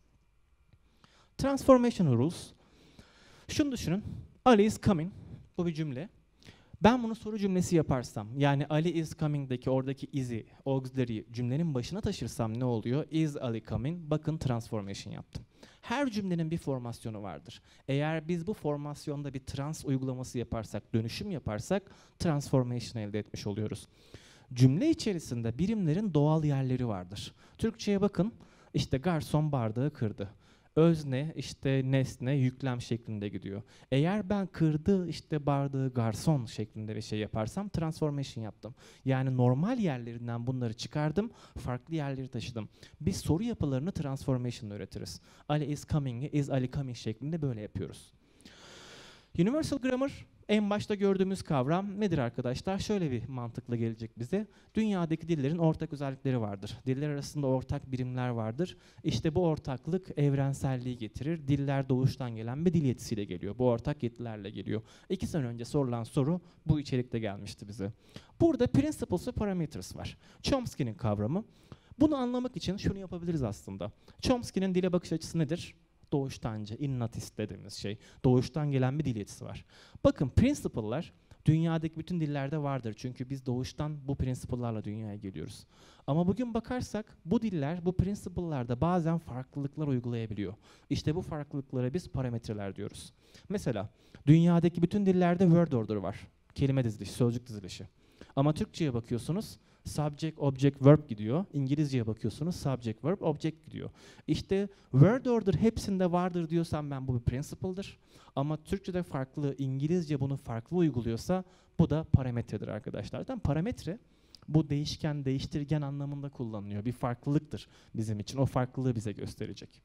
Transformation rules. Şunu düşünün. Ali is coming. Bu bir cümle. Ben bunu soru cümlesi yaparsam, yani Ali is coming'deki oradaki is'i, auxiliary cümlenin başına taşırsam ne oluyor? Is Ali coming? Bakın transformation yaptım. Her cümlenin bir formasyonu vardır. Eğer biz bu formasyonda bir trans uygulaması yaparsak, dönüşüm yaparsak transformation elde etmiş oluyoruz. Cümle içerisinde birimlerin doğal yerleri vardır. Türkçe'ye bakın, işte garson bardağı kırdı. Özne, işte nesne, yüklem şeklinde gidiyor. Eğer ben kırdı, işte bardağı garson şeklinde bir şey yaparsam transformation yaptım. Yani normal yerlerinden bunları çıkardım, farklı yerleri taşıdım. Biz soru yapılarını transformation öğretiriz. Ali is coming, is Ali coming şeklinde böyle yapıyoruz. Universal grammar en başta gördüğümüz kavram nedir arkadaşlar? Şöyle bir mantıkla gelecek bize. Dünyadaki dillerin ortak özellikleri vardır. Diller arasında ortak birimler vardır. İşte bu ortaklık evrenselliği getirir. Diller doğuştan gelen bir dil yetisiyle geliyor. Bu ortak yetilerle geliyor. İki sene önce sorulan soru bu içerikte gelmişti bize. Burada principles ve parameters var. Chomsky'nin kavramı. Bunu anlamak için şunu yapabiliriz aslında. Chomsky'nin dile bakış açısı nedir? Doğuştanca, innatist dediğimiz şey. Doğuştan gelen bir dil yetisi var. Bakın principle'lar dünyadaki bütün dillerde vardır. Çünkü biz doğuştan bu principle'larla dünyaya geliyoruz. Ama bugün bakarsak bu diller bu principle'larda bazen farklılıklar uygulayabiliyor. İşte bu farklılıklara biz parametreler diyoruz. Mesela dünyadaki bütün dillerde word order var. Kelime dizilişi, sözcük dizilişi. Ama Türkçe'ye bakıyorsunuz, subject, object, verb gidiyor. İngilizceye bakıyorsunuz, subject, verb, object gidiyor. İşte word order hepsinde vardır diyorsam ben bu bir principle'dır. Ama Türkçe'de farklı, İngilizce bunu farklı uyguluyorsa bu da parametredir arkadaşlar. Zaten parametre bu değişken, değiştirgen anlamında kullanılıyor. Bir farklılıktır bizim için. O farklılığı bize gösterecek.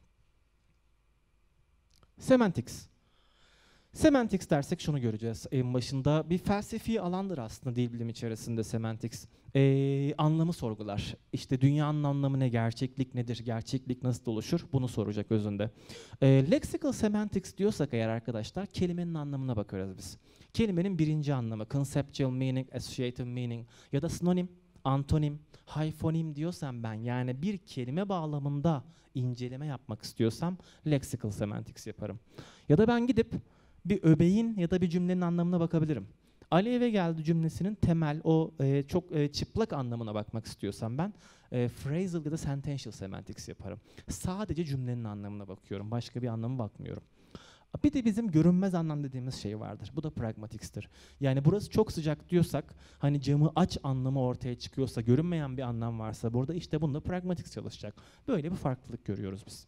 Semantics. Semantics dersek şunu göreceğiz en başında. Bir felsefi alandır aslında dil bilimi içerisinde semantics. Ee, anlamı sorgular. İşte dünyanın anlamı ne, gerçeklik nedir, gerçeklik nasıl oluşur bunu soracak özünde. Ee, lexical semantics diyorsak eğer arkadaşlar kelimenin anlamına bakarız biz. Kelimenin birinci anlamı, conceptual meaning, associative meaning ya da sinonim, antonim, hyphonim diyorsam ben yani bir kelime bağlamında inceleme yapmak istiyorsam lexical semantics yaparım. Ya da ben gidip bir öbeğin ya da bir cümlenin anlamına bakabilirim. Ali eve geldi cümlesinin temel o e, çok e, çıplak anlamına bakmak istiyorsam ben e, phrasal ya da sentential semantics yaparım. Sadece cümlenin anlamına bakıyorum. Başka bir anlamı bakmıyorum. Bir de bizim görünmez anlam dediğimiz şey vardır. Bu da pragmatics'tir. Yani burası çok sıcak diyorsak, hani camı aç anlamı ortaya çıkıyorsa, görünmeyen bir anlam varsa burada işte bunda pragmatics çalışacak. Böyle bir farklılık görüyoruz biz.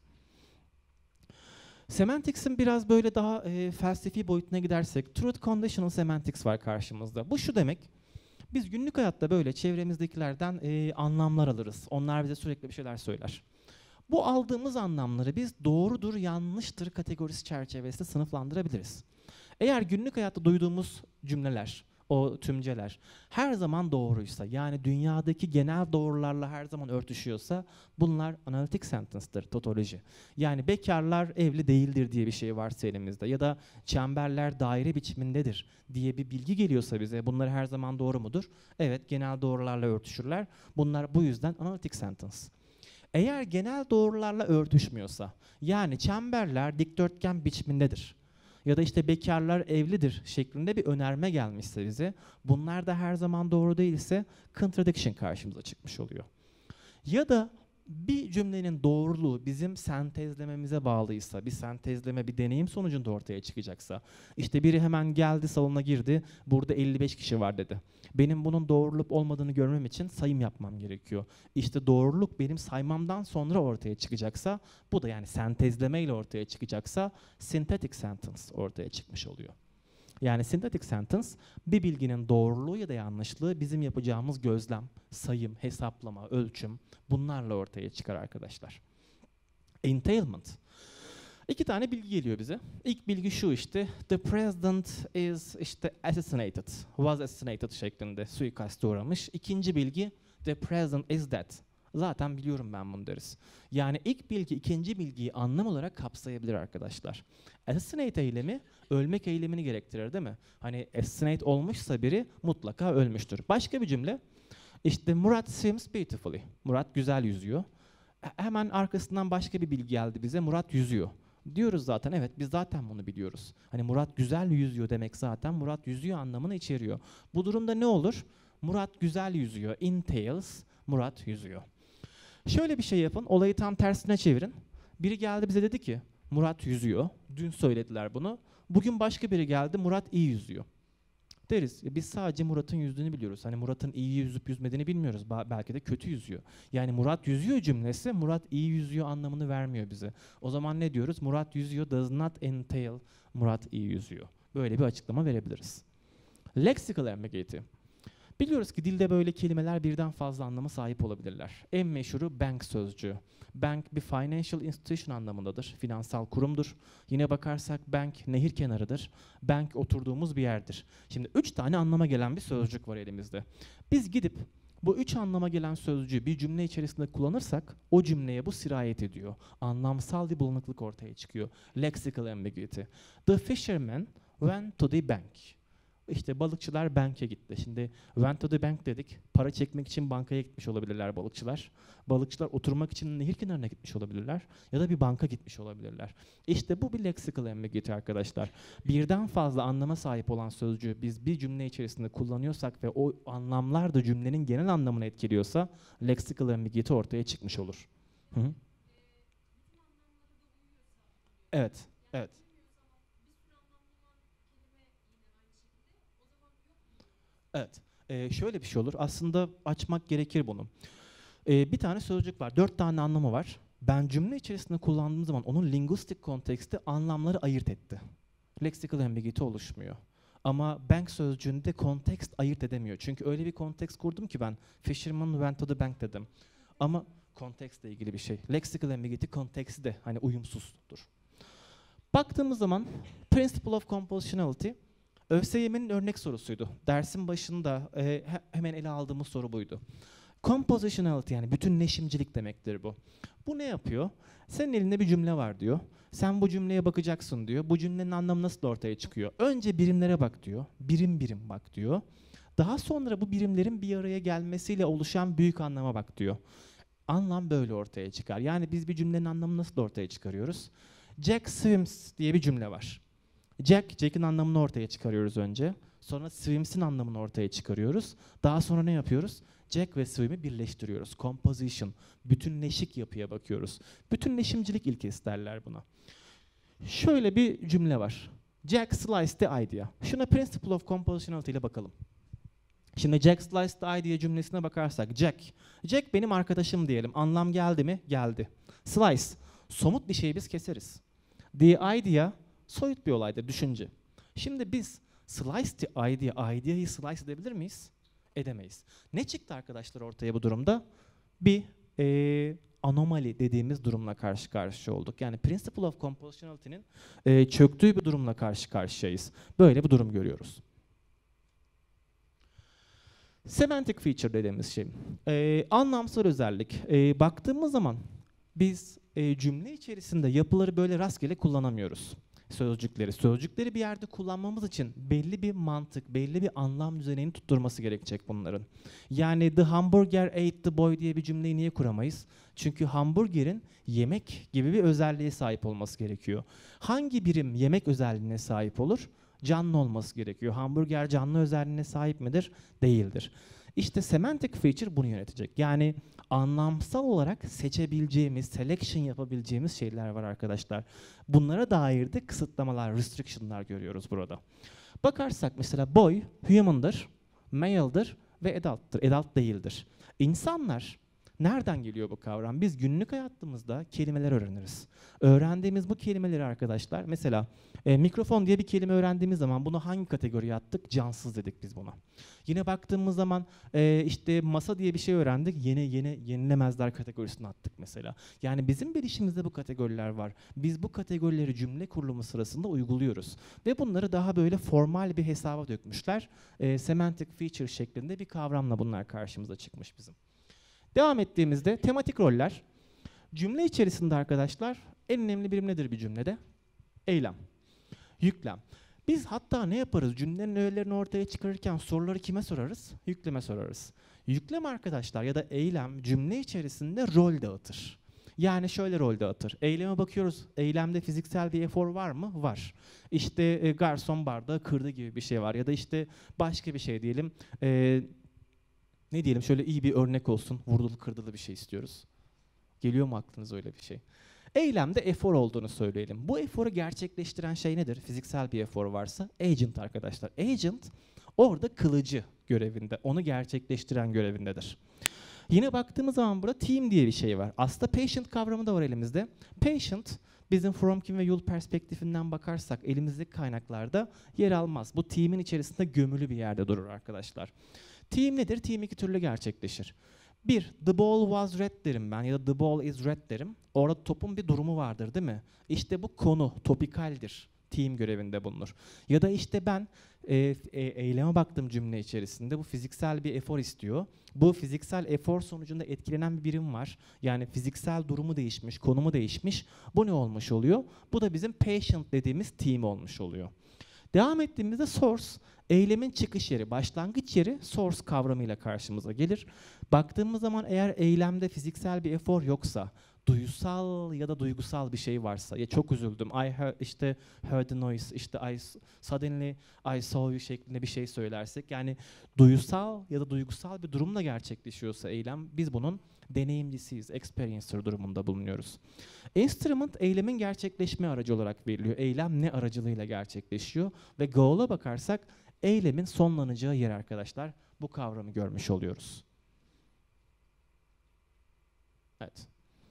Semantics'in biraz böyle daha e, felsefi boyutuna gidersek, truth conditional semantics var karşımızda. Bu şu demek, biz günlük hayatta böyle çevremizdekilerden e, anlamlar alırız. Onlar bize sürekli bir şeyler söyler. Bu aldığımız anlamları biz doğrudur, yanlıştır kategorisi çerçevesinde sınıflandırabiliriz. Eğer günlük hayatta duyduğumuz cümleler, o tümceler her zaman doğruysa, yani dünyadaki genel doğrularla her zaman örtüşüyorsa bunlar analitik sentence'dır, totoloji. Yani bekarlar evli değildir diye bir şey varsa elimizde ya da çemberler daire biçimindedir diye bir bilgi geliyorsa bize, bunlar her zaman doğru mudur? Evet, genel doğrularla örtüşürler. Bunlar bu yüzden analitik sentence. Eğer genel doğrularla örtüşmüyorsa, yani çemberler dikdörtgen biçimindedir ya da işte bekarlar evlidir şeklinde bir önerme gelmişse bize, bunlar da her zaman doğru değilse contradiction karşımıza çıkmış oluyor. Ya da bir cümlenin doğruluğu bizim sentezlememize bağlıysa, bir sentezleme, bir deneyim sonucunda ortaya çıkacaksa, işte biri hemen geldi, salona girdi, burada elli beş kişi var dedi. Benim bunun doğrulup olmadığını görmem için sayım yapmam gerekiyor. İşte doğruluk benim saymamdan sonra ortaya çıkacaksa, bu da yani sentezlemeyle ortaya çıkacaksa, synthetic sentence ortaya çıkmış oluyor. Yani synthetic sentence, bir bilginin doğruluğu ya da yanlışlığı bizim yapacağımız gözlem, sayım, hesaplama, ölçüm bunlarla ortaya çıkar arkadaşlar. Entailment. İki tane bilgi geliyor bize. İlk bilgi şu işte, the president is işte assassinated, was assassinated şeklinde suikaste uğramış. İkinci bilgi, the president is dead, Zaten biliyorum ben bunu deriz. Yani ilk bilgi ikinci bilgiyi anlam olarak kapsayabilir arkadaşlar. Assassinate eylemi ölmek eylemini gerektirir değil mi? Hani assassinate olmuşsa biri mutlaka ölmüştür. Başka bir cümle. İşte Murat swims beautifully. Murat güzel yüzüyor. Hemen arkasından başka bir bilgi geldi bize. Murat yüzüyor. Diyoruz zaten, evet biz zaten bunu biliyoruz. Hani Murat güzel yüzüyor demek zaten Murat yüzüyor anlamını içeriyor. Bu durumda ne olur? Murat güzel yüzüyor. Entails, Murat yüzüyor. Şöyle bir şey yapın, olayı tam tersine çevirin. Biri geldi bize dedi ki Murat yüzüyor. Dün söylediler bunu. Bugün başka biri geldi, Murat iyi yüzüyor. Deriz. Biz sadece Murat'ın yüzdüğünü biliyoruz. Hani Murat'ın iyi yüzüp yüzmediğini bilmiyoruz. Ba- belki de kötü yüzüyor. Yani Murat yüzüyor cümlesi Murat iyi yüzüyor anlamını vermiyor bize. O zaman ne diyoruz? Murat yüzüyor does not entail Murat iyi yüzüyor. Böyle bir açıklama verebiliriz. Lexical ambiguity. Biliyoruz ki dilde böyle kelimeler birden fazla anlama sahip olabilirler. En meşhuru bank sözcüğü. Bank bir financial institution anlamındadır. Finansal kurumdur. Yine bakarsak bank nehir kenarıdır. Bank oturduğumuz bir yerdir. Şimdi üç tane anlama gelen bir sözcük var elimizde. Biz gidip bu üç anlama gelen sözcüğü bir cümle içerisinde kullanırsak o cümleye bu sirayet ediyor. Anlamsal bir bulanıklık ortaya çıkıyor. Lexical ambiguity. The fisherman went to the bank. İşte balıkçılar bank'e gitti. Şimdi went to the bank dedik. Para çekmek için bankaya gitmiş olabilirler balıkçılar. Balıkçılar oturmak için nehir kenarına gitmiş olabilirler. Ya da bir banka gitmiş olabilirler. İşte bu bir lexical ambiguity arkadaşlar. Birden fazla anlama sahip olan sözcüğü biz bir cümle içerisinde kullanıyorsak ve o anlamlar da cümlenin genel anlamını etkiliyorsa lexical ambiguity ortaya çıkmış olur. Hı -hı. Evet, evet. Evet. Ee, şöyle bir şey olur. Aslında açmak gerekir bunu. Ee, bir tane sözcük var. Dört tane anlamı var. Ben cümle içerisinde kullandığım zaman onun linguistik konteksti anlamları ayırt etti. Lexical ambiguity oluşmuyor. Ama bank sözcüğünde kontekst ayırt edemiyor. Çünkü öyle bir kontekst kurdum ki ben fisherman went to the bank dedim. Ama kontekstle ilgili bir şey. Lexical ambiguity konteksti de hani uyumsuzdur. Baktığımız zaman principle of compositionality ÖSYM'nin örnek sorusuydu. Dersin başında e, hemen ele aldığımız soru buydu. Compositionality yani bütünleşimcilik demektir bu. Bu ne yapıyor? Senin elinde bir cümle var diyor. Sen bu cümleye bakacaksın diyor. Bu cümlenin anlamı nasıl ortaya çıkıyor? Önce birimlere bak diyor. Birim birim bak diyor. Daha sonra bu birimlerin bir araya gelmesiyle oluşan büyük anlama bak diyor. Anlam böyle ortaya çıkar. Yani biz bir cümlenin anlamını nasıl ortaya çıkarıyoruz? Jack swims diye bir cümle var. Jack, Jack'in anlamını ortaya çıkarıyoruz önce. Sonra swims'in anlamını ortaya çıkarıyoruz. Daha sonra ne yapıyoruz? Jack ve swim'i birleştiriyoruz. Composition, bütünleşik yapıya bakıyoruz. Bütünleşimcilik ilkesi derler buna. Şöyle bir cümle var. Jack sliced the idea. Şuna principle of compositionality ile bakalım. Şimdi Jack sliced the idea cümlesine bakarsak Jack. Jack benim arkadaşım diyelim. Anlam geldi mi? Geldi. Slice. Somut bir şeyi biz keseriz. The idea soyut bir olaydır, düşünce. Şimdi biz slice the idea, idea'yı slice edebilir miyiz? Edemeyiz. Ne çıktı arkadaşlar ortaya bu durumda? Bir e, anomali dediğimiz durumla karşı karşıya olduk. Yani principle of compositionality'nin e, çöktüğü bir durumla karşı karşıyayız. Böyle bir durum görüyoruz. Semantic feature dediğimiz şey. E, anlamsal özellik. E, baktığımız zaman biz e, cümle içerisinde yapıları böyle rastgele kullanamıyoruz. Sözcükleri. Sözcükleri bir yerde kullanmamız için belli bir mantık, belli bir anlam düzenini tutturması gerekecek bunların. Yani the hamburger ate the boy diye bir cümleyi niye kuramayız? Çünkü hamburgerin yemek gibi bir özelliğe sahip olması gerekiyor. Hangi birim yemek özelliğine sahip olur? Canlı olması gerekiyor. Hamburger canlı özelliğine sahip midir? Değildir. İşte semantic feature bunu yönetecek. Yani anlamsal olarak seçebileceğimiz, selection yapabileceğimiz şeyler var arkadaşlar. Bunlara dair de kısıtlamalar, restriction'lar görüyoruz burada. Bakarsak mesela boy, human'dır, male'dır ve adult'tır. Adult değildir. İnsanlar, nereden geliyor bu kavram? Biz günlük hayatımızda kelimeler öğreniriz. Öğrendiğimiz bu kelimeleri arkadaşlar, mesela e, mikrofon diye bir kelime öğrendiğimiz zaman bunu hangi kategoriye attık? Cansız dedik biz buna. Yine baktığımız zaman e, işte masa diye bir şey öğrendik. Yeni yeni yenilemezler kategorisine attık mesela. Yani bizim bilişimizde bu kategoriler var. Biz bu kategorileri cümle kurulumu sırasında uyguluyoruz. Ve bunları daha böyle formal bir hesaba dökmüşler. E, semantic feature şeklinde bir kavramla bunlar karşımıza çıkmış bizim. Devam ettiğimizde tematik roller. Cümle içerisinde arkadaşlar en önemli birim nedir bir cümlede? Eylem. Yüklem. Biz hatta ne yaparız? Cümlenin öğelerini ortaya çıkarırken soruları kime sorarız? Yükleme sorarız. Yüklem arkadaşlar ya da eylem cümle içerisinde rol dağıtır. Yani şöyle rol dağıtır. Eyleme bakıyoruz. Eylemde fiziksel bir efor var mı? Var. İşte e, garson bardağı kırdı gibi bir şey var. Ya da işte başka bir şey diyelim. E, ne diyelim şöyle iyi bir örnek olsun. Vurdulu kırdılı bir şey istiyoruz. Geliyor mu aklınıza öyle bir şey? Eylemde efor olduğunu söyleyelim. Bu eforu gerçekleştiren şey nedir? Fiziksel bir efor varsa agent arkadaşlar. Agent orada kılıcı görevinde, onu gerçekleştiren görevindedir. Yine baktığımız zaman burada team diye bir şey var. Aslında patient kavramı da var elimizde. Patient bizim Fromkin ve Yule perspektifinden bakarsak elimizdeki kaynaklarda yer almaz. Bu team'in içerisinde gömülü bir yerde durur arkadaşlar. Team nedir? Team iki türlü gerçekleşir. Bir, the ball was red derim ben ya da the ball is red derim. Orada topun bir durumu vardır değil mi? İşte bu konu topikaldir. Team görevinde bulunur. Ya da işte ben e, e, eyleme baktığım cümle içerisinde bu fiziksel bir efor istiyor. Bu fiziksel efor sonucunda etkilenen bir birim var. Yani fiziksel durumu değişmiş, konumu değişmiş. Bu ne olmuş oluyor? Bu da bizim patient dediğimiz team olmuş oluyor. Devam ettiğimizde source, eylemin çıkış yeri, başlangıç yeri source kavramıyla karşımıza gelir. Baktığımız zaman eğer eylemde fiziksel bir efor yoksa, duysal ya da duygusal bir şey varsa, ya çok üzüldüm, I heard, işte heard the noise, işte I suddenly I saw you şeklinde bir şey söylersek, yani duysal ya da duygusal bir durumla gerçekleşiyorsa eylem, biz bunun deneyimcisiyiz, experiencer durumunda bulunuyoruz. Instrument, eylemin gerçekleşme aracı olarak veriliyor. Eylem ne aracılığıyla gerçekleşiyor? Ve goal'a bakarsak, eylemin sonlanacağı yer arkadaşlar. Bu kavramı görmüş oluyoruz. Evet.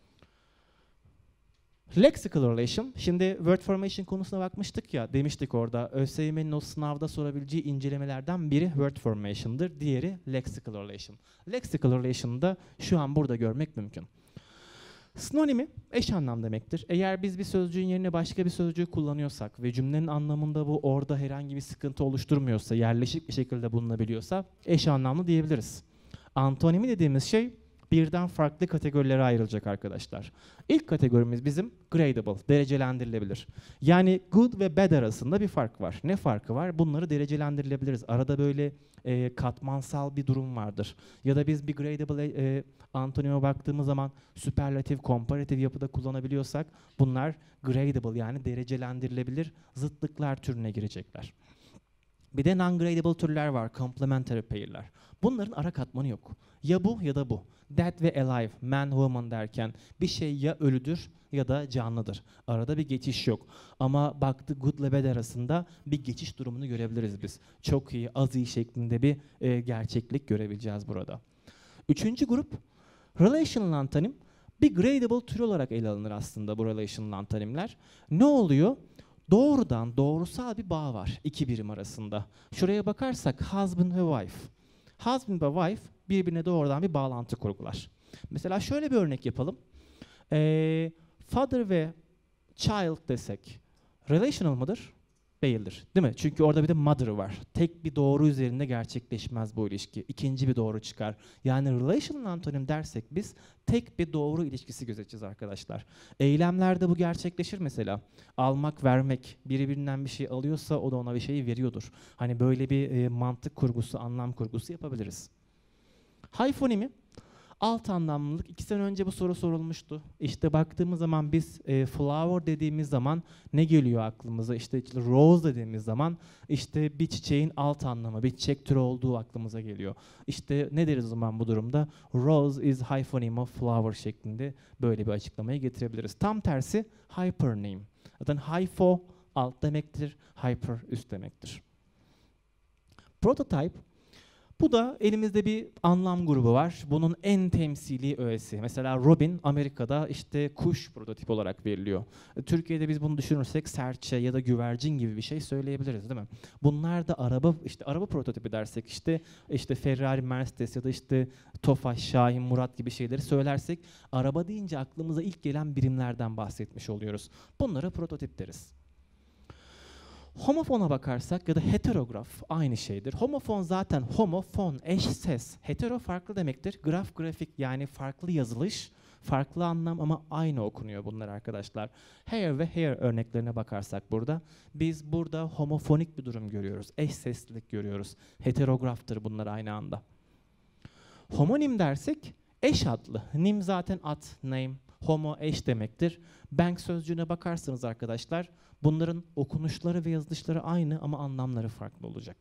Lexical relation, şimdi word formation konusuna bakmıştık ya, demiştik orada ÖSYM'nin o sınavda sorabileceği incelemelerden biri word formation'dır, diğeri lexical relation. Lexical relation'ı da şu an burada görmek mümkün. Sinonimi eş anlam demektir. Eğer biz bir sözcüğün yerine başka bir sözcüğü kullanıyorsak ve cümlenin anlamında bu orada herhangi bir sıkıntı oluşturmuyorsa, yerleşik bir şekilde bulunabiliyorsa eş anlamlı diyebiliriz. Antonimi dediğimiz şey birden farklı kategorilere ayrılacak arkadaşlar. İlk kategorimiz bizim gradable, derecelendirilebilir. Yani good ve bad arasında bir fark var. Ne farkı var? Bunları derecelendirilebiliriz. Arada böyle e, katmansal bir durum vardır. Ya da biz bir gradable e, antonime baktığımız zaman süperlatif, komparatif yapıda kullanabiliyorsak bunlar gradable yani derecelendirilebilir zıtlıklar türüne girecekler. Bir de non-gradable türler var, complementary pair'ler. Bunların ara katmanı yok. Ya bu ya da bu. Dead ve alive, man, woman derken bir şey ya ölüdür ya da canlıdır. Arada bir geçiş yok. Ama baktı good ile bad arasında bir geçiş durumunu görebiliriz biz. Çok iyi, az iyi şeklinde bir e, gerçeklik görebileceğiz burada. Üçüncü grup, relational antonim. Bir gradable tür olarak ele alınır aslında bu relational antonimler. Ne oluyor? Doğrudan doğrusal bir bağ var iki birim arasında. Şuraya bakarsak husband ve wife. Husband ve wife birbirine doğrudan bir bağlantı kurgular. Mesela şöyle bir örnek yapalım. Ee, father ve child desek relational mıdır? Değildir. Değil mi? Çünkü orada bir de mother var. Tek bir doğru üzerinde gerçekleşmez bu ilişki. İkinci bir doğru çıkar. Yani relational antonim dersek biz tek bir doğru ilişkisi gözeteceğiz arkadaşlar. Eylemlerde bu gerçekleşir mesela. Almak, vermek. Biri birinden bir şey alıyorsa o da ona bir şey veriyordur. Hani böyle bir e, mantık kurgusu, anlam kurgusu yapabiliriz. Hyphonimi. Alt anlamlılık. İki sene önce bu soru sorulmuştu. İşte baktığımız zaman biz e, flower dediğimiz zaman ne geliyor aklımıza? İşte, işte rose dediğimiz zaman işte bir çiçeğin alt anlamı, bir çiçek türü olduğu aklımıza geliyor. İşte ne deriz o zaman bu durumda? Rose is hyphonym of flower şeklinde böyle bir açıklamayı getirebiliriz. Tam tersi hypernym. Zaten hypho alt demektir, hyper üst demektir. Prototype. Bu da elimizde bir anlam grubu var. Bunun en temsili öğesi. Mesela Robin Amerika'da işte kuş prototip olarak veriliyor. Türkiye'de biz bunu düşünürsek serçe ya da güvercin gibi bir şey söyleyebiliriz değil mi? Bunlar da araba işte araba prototipi dersek işte işte Ferrari, Mercedes ya da işte Tofaş, Şahin, Murat gibi şeyleri söylersek araba deyince aklımıza ilk gelen birimlerden bahsetmiş oluyoruz. Bunlara prototip deriz. Homofona bakarsak ya da heterograf aynı şeydir. Homofon zaten homofon, eş ses. Hetero farklı demektir. Graf, grafik yani farklı yazılış, farklı anlam ama aynı okunuyor bunlar arkadaşlar. Hair ve hair örneklerine bakarsak burada, biz burada homofonik bir durum görüyoruz. Eş seslilik görüyoruz. Heterograftır bunlar aynı anda. Homonim dersek eş adlı. Nim zaten ad, name. Homo eş demektir. Bank sözcüğüne bakarsanız arkadaşlar, bunların okunuşları ve yazılışları aynı ama anlamları farklı olacak.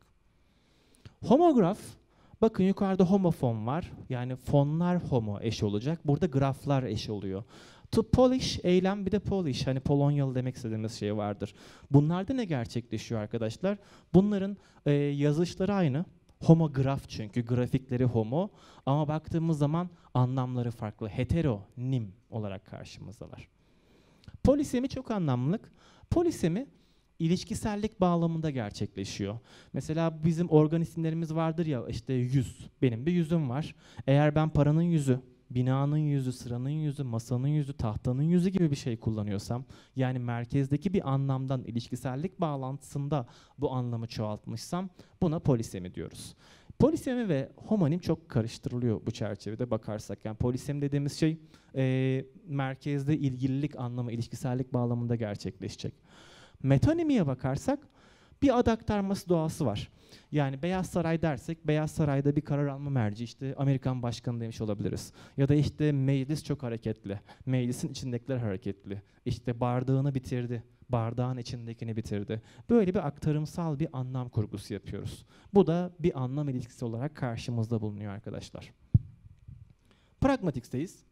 Homograf, bakın yukarıda homofon var. Yani fonlar homo eş olacak. Burada graflar eş oluyor. To polish, eylem bir de polish. Hani Polonyalı demek istediğimiz şey vardır. Bunlarda ne gerçekleşiyor arkadaşlar? Bunların e, yazılışları aynı. Homograf çünkü grafikleri homo ama baktığımız zaman anlamları farklı. Heteronim olarak karşımızdalar. Polisemi çok anlamlılık. Polisemi ilişkisellik bağlamında gerçekleşiyor. Mesela bizim organ isimlerimiz vardır ya, işte yüz. Benim bir yüzüm var. Eğer ben paranın yüzü, binanın yüzü, sıranın yüzü, masanın yüzü, tahtanın yüzü gibi bir şey kullanıyorsam, yani merkezdeki bir anlamdan ilişkisellik bağlantısında bu anlamı çoğaltmışsam buna polisemi diyoruz. Polisemi ve homonim çok karıştırılıyor bu çerçevede bakarsak. Yani polisemi dediğimiz şey e, merkezde ilgililik anlamı, ilişkisellik bağlamında gerçekleşecek. Metonimiye bakarsak bir ad aktarması doğası var. Yani Beyaz Saray dersek Beyaz Saray'da bir karar alma merci, işte Amerikan başkanı demiş olabiliriz. Ya da işte meclis çok hareketli. Meclisin içindekiler hareketli. İşte bardağını bitirdi. Bardağın içindekini bitirdi. Böyle bir aktarımsal bir anlam kurgusu yapıyoruz. Bu da bir anlam ilişkisi olarak karşımızda bulunuyor arkadaşlar. Pragmatics'teyiz.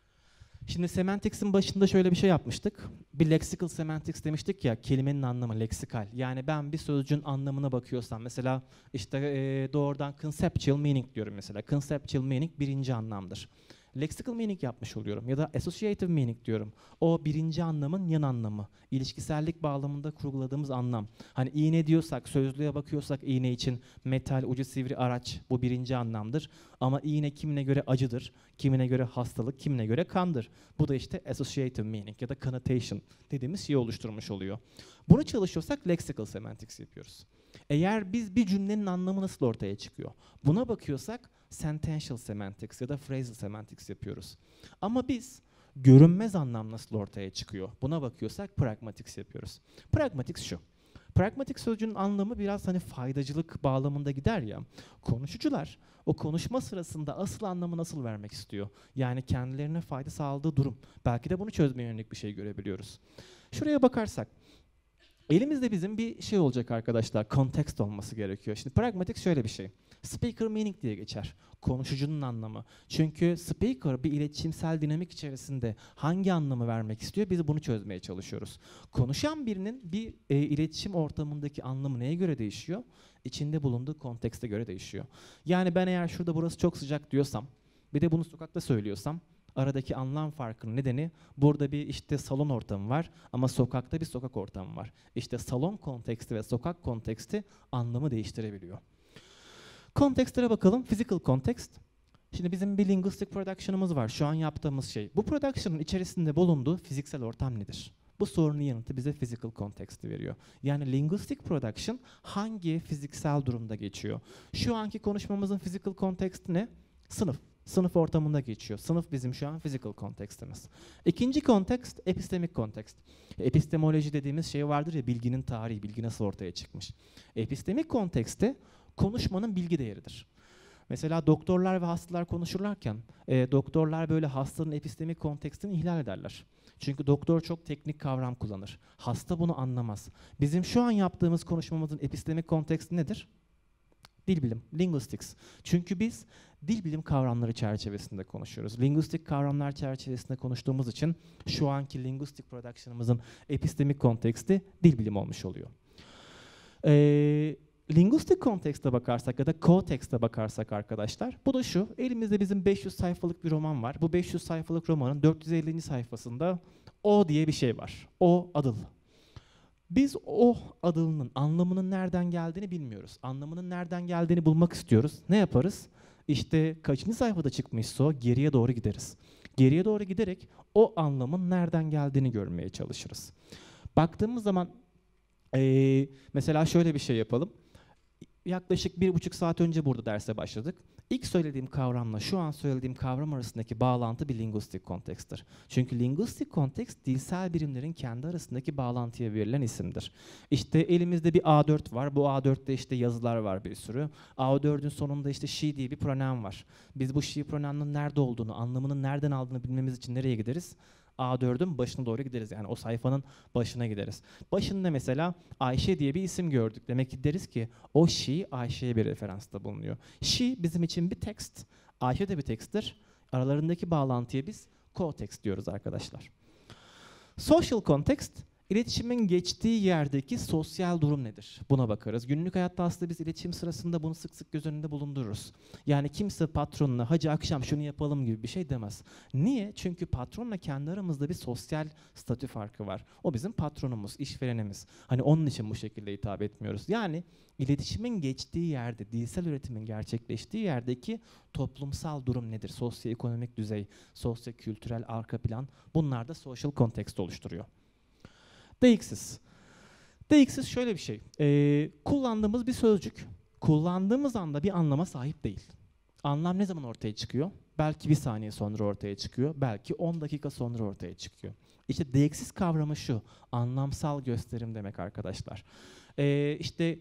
Şimdi semantics'in başında şöyle bir şey yapmıştık. Bir lexical semantics demiştik ya, kelimenin anlamı leksikal. Yani ben bir sözcüğün anlamına bakıyorsam, mesela işte e, doğrudan conceptual meaning diyorum mesela. Conceptual meaning birinci anlamdır. Lexical meaning yapmış oluyorum ya da associative meaning diyorum. O birinci anlamın yan anlamı. İlişkisellik bağlamında kurguladığımız anlam. Hani iğne diyorsak, sözlüğe bakıyorsak iğne için metal, ucu sivri araç, bu birinci anlamdır. Ama iğne kimine göre acıdır, kimine göre hastalık, kimine göre kandır. Bu da işte associative meaning ya da connotation dediğimiz şeyi oluşturmuş oluyor. Bunu çalışıyorsak lexical semantics yapıyoruz. Eğer biz bir cümlenin anlamı nasıl ortaya çıkıyor, buna bakıyorsak sentential semantics ya da phrasal semantics yapıyoruz. Ama biz görünmez anlam nasıl ortaya çıkıyor, buna bakıyorsak pragmatics yapıyoruz. Pragmatics şu. Pragmatik sözcüğün anlamı biraz hani faydacılık bağlamında gider ya. Konuşucular o konuşma sırasında asıl anlamı nasıl vermek istiyor? Yani kendilerine fayda sağladığı durum. Belki de bunu çözmeye yönelik bir şey görebiliyoruz. Şuraya bakarsak, elimizde bizim bir şey olacak arkadaşlar, kontekst olması gerekiyor. Şimdi pragmatik şöyle bir şey. Speaker meaning diye geçer. Konuşucunun anlamı. Çünkü speaker bir iletişimsel dinamik içerisinde hangi anlamı vermek istiyor? Biz bunu çözmeye çalışıyoruz. Konuşan birinin bir e, iletişim ortamındaki anlamı neye göre değişiyor? İçinde bulunduğu kontekste göre değişiyor. Yani ben eğer şurada burası çok sıcak diyorsam, bir de bunu sokakta söylüyorsam, aradaki anlam farkının nedeni, burada bir işte salon ortamı var ama sokakta bir sokak ortamı var. İşte salon konteksti ve sokak konteksti anlamı değiştirebiliyor. Kontekstlere bakalım. Physical context. Şimdi bizim bir linguistic production'ımız var. Şu an yaptığımız şey. Bu production'ın içerisinde bulunduğu fiziksel ortam nedir? Bu sorunun yanıtı bize physical context'i veriyor. Yani linguistic production hangi fiziksel durumda geçiyor? Şu anki konuşmamızın physical context'i ne? Sınıf. Sınıf ortamında geçiyor. Sınıf bizim şu an physical context'imiz. İkinci context, epistemic context. Epistemoloji dediğimiz şey vardır ya, bilginin tarihi, bilgi nasıl ortaya çıkmış. Epistemic conteksti konuşmanın bilgi değeridir. Mesela doktorlar ve hastalar konuşurlarken e, doktorlar böyle hastanın epistemik kontekstini ihlal ederler. Çünkü doktor çok teknik kavram kullanır. Hasta bunu anlamaz. Bizim şu an yaptığımız konuşmamızın epistemik konteksti nedir? Dil bilim, linguistics. Çünkü biz dil bilim kavramları çerçevesinde konuşuyoruz. Linguistik kavramlar çerçevesinde konuştuğumuz için şu anki linguistic production'ımızın epistemik konteksti dil bilim olmuş oluyor. Eee Linguistic kontekste bakarsak ya da co-text'e bakarsak arkadaşlar, bu da şu, elimizde bizim beş yüz sayfalık bir roman var. Bu beş yüz sayfalık romanın dört yüz ellinci sayfasında o diye bir şey var. O adıl. Biz o adılının anlamının nereden geldiğini bilmiyoruz. Anlamının nereden geldiğini bulmak istiyoruz. Ne yaparız? İşte kaçıncı sayfada çıkmışsa o, geriye doğru gideriz. Geriye doğru giderek o anlamın nereden geldiğini görmeye çalışırız. Baktığımız zaman Ee, mesela şöyle bir şey yapalım. Yaklaşık bir buçuk saat önce burada derse başladık. İlk söylediğim kavramla şu an söylediğim kavram arasındaki bağlantı bir linguistik konteksttir. Çünkü linguistik kontekst dilsel birimlerin kendi arasındaki bağlantıya verilen isimdir. İşte elimizde bir A dört var. Bu A dörtte işte yazılar var bir sürü. A dördün sonunda işte she diye bir pronem var. Biz bu she pronoun'un nerede olduğunu, anlamının nereden aldığını bilmemiz için nereye gideriz? A dördün başına doğru gideriz. Yani o sayfanın başına gideriz. Başında mesela Ayşe diye bir isim gördük. Demek ki deriz ki o she Ayşe'ye bir referansta bulunuyor. She bizim için bir tekst. Ayşe de bir teksttir. Aralarındaki bağlantıya biz co-text diyoruz arkadaşlar. Social context, iletişimin geçtiği yerdeki sosyal durum nedir? Buna bakarız. Günlük hayatta aslında biz iletişim sırasında bunu sık sık göz önünde bulundururuz. Yani kimse patronuna hacı akşam şunu yapalım gibi bir şey demez. Niye? Çünkü patronla kendi aramızda bir sosyal statü farkı var. O bizim patronumuz, işverenimiz. Hani onun için bu şekilde hitap etmiyoruz. Yani iletişimin geçtiği yerde, dilsel üretimin gerçekleştiği yerdeki toplumsal durum nedir? Sosyoekonomik düzey, sosyo-kültürel arka plan, bunlar da social context oluşturuyor. Deixis. Deixis şöyle bir şey. Ee, kullandığımız bir sözcük. Kullandığımız anda bir anlama sahip değil. Anlam ne zaman ortaya çıkıyor? Belki bir saniye sonra ortaya çıkıyor. Belki on dakika sonra ortaya çıkıyor. İşte deixis kavramı şu. Anlamsal gösterim demek arkadaşlar. Ee, işte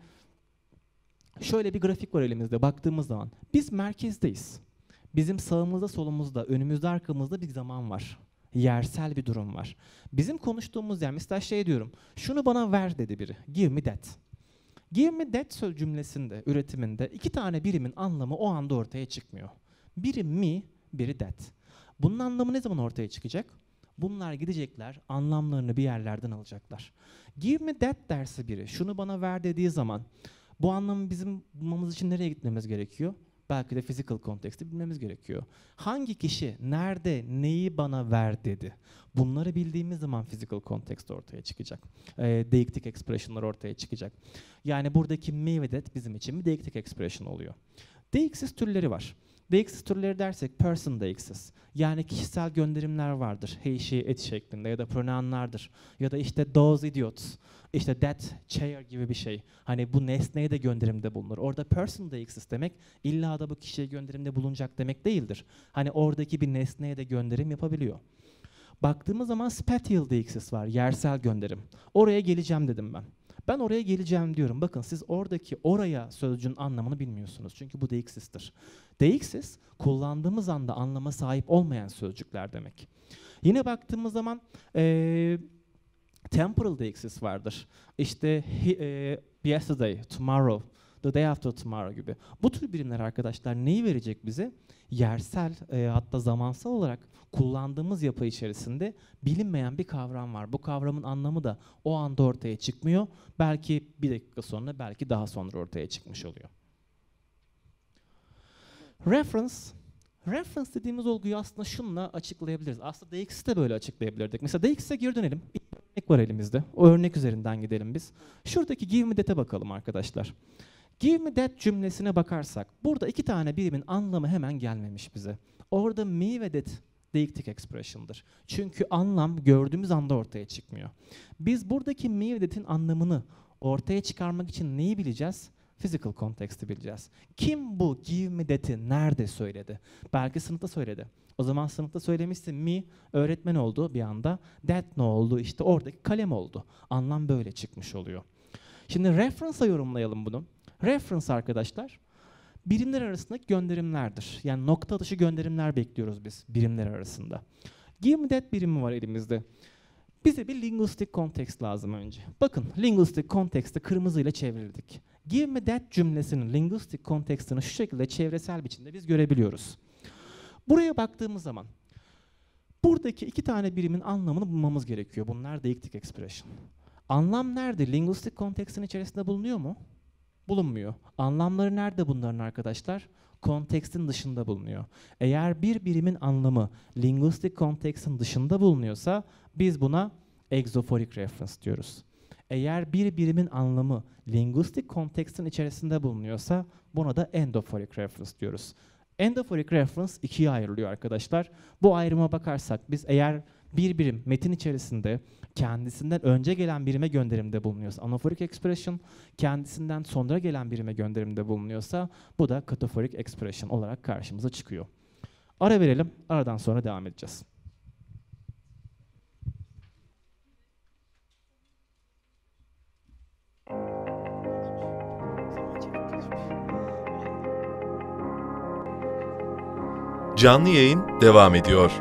şöyle bir grafik var elimizde baktığımız zaman. Biz merkezdeyiz. Bizim sağımızda, solumuzda, önümüzde, arkamızda bir zaman var. Yersel bir durum var. Bizim konuştuğumuz yer, mesela şey diyorum, şunu bana ver dedi biri, give me that. Give me that söz cümlesinde, üretiminde iki tane birimin anlamı o anda ortaya çıkmıyor. Biri me, biri that. Bunun anlamı ne zaman ortaya çıkacak? Bunlar gidecekler, anlamlarını bir yerlerden alacaklar. Give me that derse biri, şunu bana ver dediği zaman, bu anlamı bizim bulmamız için nereye gitmemiz gerekiyor? Belki de physical konteksti bilmemiz gerekiyor. Hangi kişi, nerede, neyi bana ver dedi. Bunları bildiğimiz zaman physical context ortaya çıkacak. E, deictic expression'lar ortaya çıkacak. Yani buradaki me ve that bizim için bir deictic expression oluyor. Deixis türleri var. Deixis türleri dersek person deixis. Yani kişisel gönderimler vardır. He, she, it şeklinde ya da pronounlardır. Ya da işte those idiots. İşte that chair gibi bir şey. Hani bu nesneye de gönderimde bulunur. Orada person deixis demek illa da bu kişiye gönderimde bulunacak demek değildir. Hani oradaki bir nesneye de gönderim yapabiliyor. Baktığımız zaman spatial deixis var. Yersel gönderim. Oraya geleceğim dedim ben. Ben oraya geleceğim diyorum. Bakın siz oradaki oraya sözcüğün anlamını bilmiyorsunuz. Çünkü bu deixis'tir. Deixis kullandığımız anda anlama sahip olmayan sözcükler demek. Yine baktığımız zaman ee, temporal deixis vardır. İşte he, e, yesterday, tomorrow, the day after tomorrow gibi. Bu tür birimler arkadaşlar neyi verecek bize? Yersel e, hatta zamansal olarak kullandığımız yapı içerisinde bilinmeyen bir kavram var. Bu kavramın anlamı da o anda ortaya çıkmıyor. Belki bir dakika sonra, belki daha sonra ortaya çıkmış oluyor. Reference. Reference dediğimiz olguyu aslında şununla açıklayabiliriz. Aslında deixis'i de böyle açıklayabilirdik. Mesela deixis'e geri dönelim. Bir örnek var elimizde. O örnek üzerinden gidelim biz. Şuradaki give me that'e bakalım arkadaşlar. Give me that cümlesine bakarsak, burada iki tane birimin anlamı hemen gelmemiş bize. Orada me ve that deictic expression'dır. Çünkü anlam gördüğümüz anda ortaya çıkmıyor. Biz buradaki me ve that'in anlamını ortaya çıkarmak için neyi bileceğiz? Physical context'i bileceğiz. Kim bu give me that'i nerede söyledi? Belki sınıfta söyledi. O zaman sınıfta söylemişse me öğretmen oldu bir anda. That ne oldu? İşte oradaki kalem oldu. Anlam böyle çıkmış oluyor. Şimdi reference'a yorumlayalım bunu. Reference arkadaşlar, birimler arasındaki gönderimlerdir. Yani nokta atışı gönderimler bekliyoruz biz birimler arasında. Give me that birimi var elimizde. Bize bir linguistic context lazım önce. Bakın, linguistic context'i kırmızıyla çevirdik. Give me that cümlesinin linguistic context'ini şu şekilde çevresel biçimde biz görebiliyoruz. Buraya baktığımız zaman, buradaki iki tane birimin anlamını bulmamız gerekiyor. Bunlar deictic expression. Anlam nerede? Linguistic context'in içerisinde bulunuyor mu? Bulunmuyor. Anlamları nerede bunların arkadaşlar? Kontekstin dışında bulunuyor. Eğer bir birimin anlamı linguistic kontekstin dışında bulunuyorsa biz buna exophoric reference diyoruz. Eğer bir birimin anlamı linguistic kontekstin içerisinde bulunuyorsa buna da endophoric reference diyoruz. Endophoric reference ikiye ayrılıyor arkadaşlar. Bu ayrıma bakarsak biz eğer bir birim metin içerisinde kendisinden önce gelen birime gönderimde bulunuyorsa anaforik expression, kendisinden sonra gelen birime gönderimde bulunuyorsa bu da kataforik expression olarak karşımıza çıkıyor. Ara verelim, aradan sonra devam edeceğiz. Canlı yayın devam ediyor.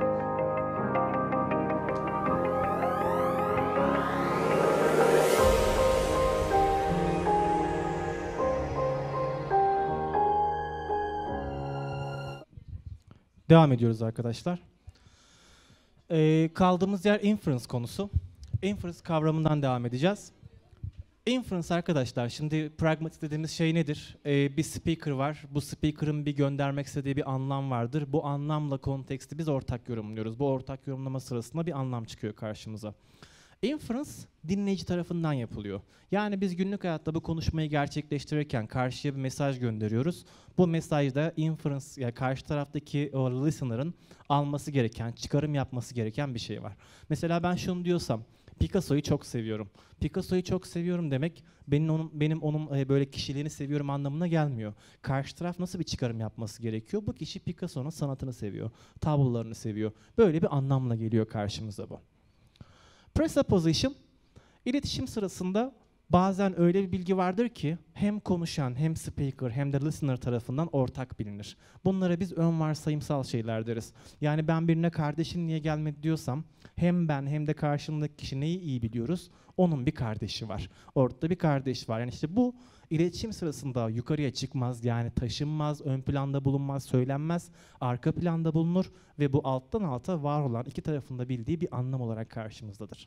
Devam ediyoruz arkadaşlar. Ee, kaldığımız yer inference konusu. Inference kavramından devam edeceğiz. Inference arkadaşlar, şimdi pragmatik dediğimiz şey nedir? Ee, bir speaker var. Bu speaker'ın bir göndermek istediği bir anlam vardır. Bu anlamla konteksti biz ortak yorumluyoruz. Bu ortak yorumlama sırasında bir anlam çıkıyor karşımıza. Inference dinleyici tarafından yapılıyor. Yani biz günlük hayatta bu konuşmayı gerçekleştirirken karşıya bir mesaj gönderiyoruz. Bu mesajda inference, yani karşı taraftaki o listener'ın alması gereken, çıkarım yapması gereken bir şey var. Mesela ben şunu diyorsam, Picasso'yu çok seviyorum. Picasso'yu çok seviyorum demek benim onun benim onun e, böyle kişiliğini seviyorum anlamına gelmiyor. Karşı taraf nasıl bir çıkarım yapması gerekiyor? Bu kişi Picasso'nun sanatını seviyor, tablolarını seviyor. Böyle bir anlamla geliyor karşımıza bu. Presupposition, iletişim sırasında bazen öyle bir bilgi vardır ki hem konuşan hem speaker hem de listener tarafından ortak bilinir. Bunlara biz ön varsayımsal şeyler deriz. Yani ben birine kardeşin niye gelmedi diyorsam hem ben hem de karşımdaki kişi neyi iyi biliyoruz? Onun bir kardeşi var. Ortada bir kardeş var. Yani işte bu iletişim sırasında yukarıya çıkmaz, yani taşınmaz, ön planda bulunmaz, söylenmez, arka planda bulunur ve bu alttan alta var olan iki tarafında bildiği bir anlam olarak karşımızdadır.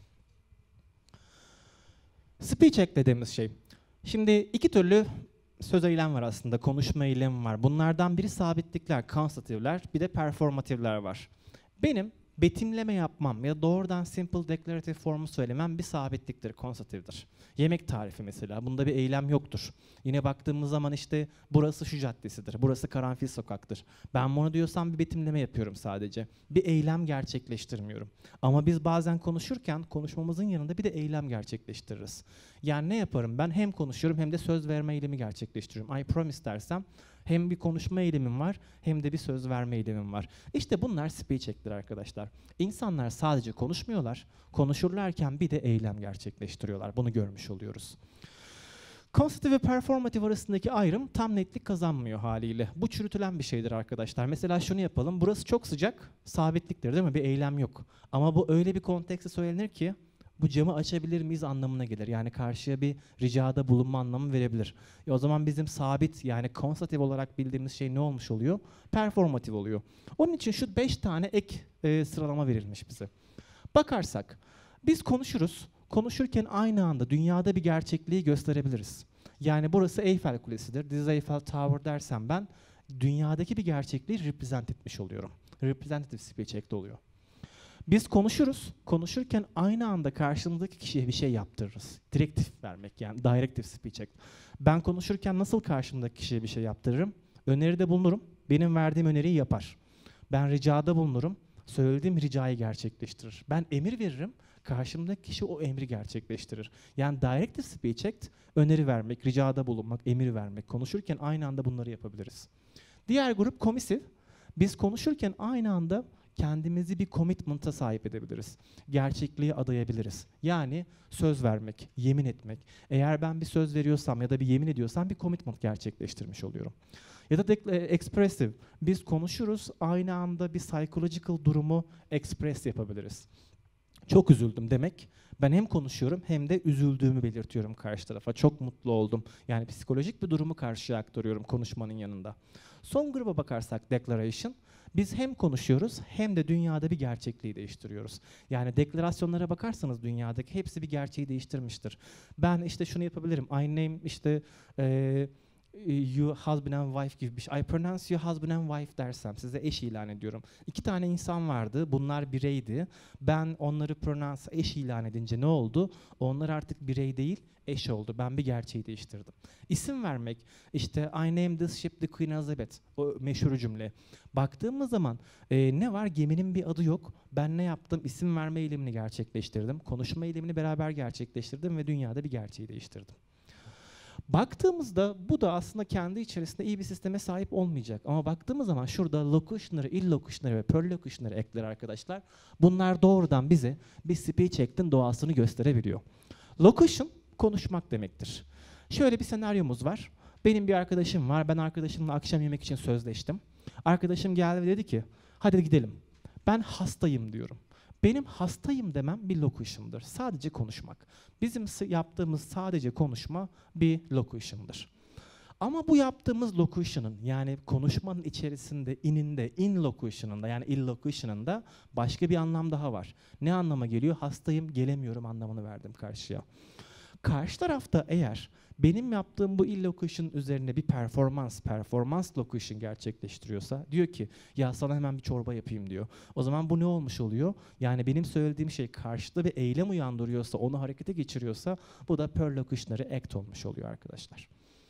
Speech act dediğimiz şey. Şimdi iki türlü söz eylem var aslında, konuşma eylemi var. Bunlardan biri sabitlikler, constativler, bir de performatifler var. Benim betimleme yapmam ya doğrudan simple declarative formu söylemem bir sabitliktir, constativdir. Yemek tarifi mesela, bunda bir eylem yoktur. Yine baktığımız zaman işte burası şu caddesidir, burası karanfil sokaktır. Ben bunu diyorsam bir betimleme yapıyorum sadece. Bir eylem gerçekleştirmiyorum. Ama biz bazen konuşurken konuşmamızın yanında bir de eylem gerçekleştiririz. Yani ne yaparım ben? Hem konuşuyorum hem de söz verme eylemi gerçekleştiriyorum. I promise dersem hem bir konuşma eylemim var hem de bir söz verme eylemim var. İşte bunlar speech act'tir arkadaşlar. İnsanlar sadece konuşmuyorlar, konuşurlarken bir de eylem gerçekleştiriyorlar. Bunu görmüş oluyoruz. Constative ve performative arasındaki ayrım tam netlik kazanmıyor haliyle. Bu çürütülen bir şeydir arkadaşlar. Mesela şunu yapalım, burası çok sıcak, sabitliktir değil mi? Bir eylem yok. Ama bu öyle bir kontekste söylenir ki, bu camı açabilir miyiz anlamına gelir. Yani karşıya bir ricada bulunma anlamı verebilir. E o zaman bizim sabit, yani konstatif olarak bildiğimiz şey ne olmuş oluyor? Performatif oluyor. Onun için şu beş tane ek e, sıralama verilmiş bize. Bakarsak, biz konuşuruz. Konuşurken aynı anda dünyada bir gerçekliği gösterebiliriz. Yani burası Eyfel Kulesi'dir, this is Eiffel Tower dersem ben, dünyadaki bir gerçekliği represent etmiş oluyorum. Representative speech act oluyor. Biz konuşuruz, konuşurken aynı anda karşımızdaki kişiye bir şey yaptırırız. Direktif vermek, yani directive speech act. Ben konuşurken nasıl karşımdaki kişiye bir şey yaptırırım? Öneride bulunurum, benim verdiğim öneriyi yapar. Ben ricada bulunurum, söylediğim ricayı gerçekleştirir. Ben emir veririm, karşımdaki kişi o emri gerçekleştirir. Yani directive speech act, öneri vermek, ricada bulunmak, emir vermek. Konuşurken aynı anda bunları yapabiliriz. Diğer grup commissive. Biz konuşurken aynı anda kendimizi bir commitment'a sahip edebiliriz. Gerçekliğe adayabiliriz. Yani söz vermek, yemin etmek. Eğer ben bir söz veriyorsam ya da bir yemin ediyorsam bir commitment gerçekleştirmiş oluyorum. Ya da de, e, expressive. Biz konuşuruz, aynı anda bir psychological durumu express yapabiliriz. Çok üzüldüm demek. Ben hem konuşuyorum hem de üzüldüğümü belirtiyorum karşı tarafa. Çok mutlu oldum. Yani psikolojik bir durumu karşıya aktarıyorum konuşmanın yanında. Son gruba bakarsak declaration. Biz hem konuşuyoruz hem de dünyada bir gerçekliği değiştiriyoruz. Yani deklarasyonlara bakarsanız dünyadaki hepsi bir gerçeği değiştirmiştir. Ben işte şunu yapabilirim. I name işte e, you husband and wife gibi bir şey. I pronounce you husband and wife dersem size eş ilan ediyorum. İki tane insan vardı. Bunlar bireydi. Ben onları pronounce eş ilan edince ne oldu? Onlar artık birey değil, eş oldu. Ben bir gerçeği değiştirdim. İsim vermek, işte I name this ship the Queen Elizabeth, o meşhur cümle. Baktığımız zaman e, ne var? Geminin bir adı yok. Ben ne yaptım? İsim verme eylemini gerçekleştirdim. Konuşma eylemini beraber gerçekleştirdim ve dünyada bir gerçeği değiştirdim. Baktığımızda bu da aslında kendi içerisinde iyi bir sisteme sahip olmayacak. Ama baktığımız zaman şurada locution'ları, illocution'ları ve perlocution'ları ekler arkadaşlar. Bunlar doğrudan bize bir speech act'in doğasını gösterebiliyor. Locution konuşmak demektir. Şöyle bir senaryomuz var. Benim bir arkadaşım var. Ben arkadaşımla akşam yemek için sözleştim. Arkadaşım geldi ve dedi ki hadi gidelim. Ben hastayım diyorum. Benim hastayım demem bir locution'dır. Sadece konuşmak. Bizim yaptığımız sadece konuşma bir locution'dır. Ama bu yaptığımız locution'ın, yani konuşmanın içerisinde, ininde, in locution'ında, yani illocution'ında başka bir anlam daha var. Ne anlama geliyor? Hastayım, gelemiyorum anlamını verdim karşıya. Karşı tarafta eğer benim yaptığım bu illocution üzerine bir performans, performans locution gerçekleştiriyorsa, diyor ki ya sana hemen bir çorba yapayım diyor. O zaman bu ne olmuş oluyor? Yani benim söylediğim şey karşıda bir eylem uyandırıyorsa, onu harekete geçiriyorsa, bu da perlocutionary act olmuş oluyor arkadaşlar.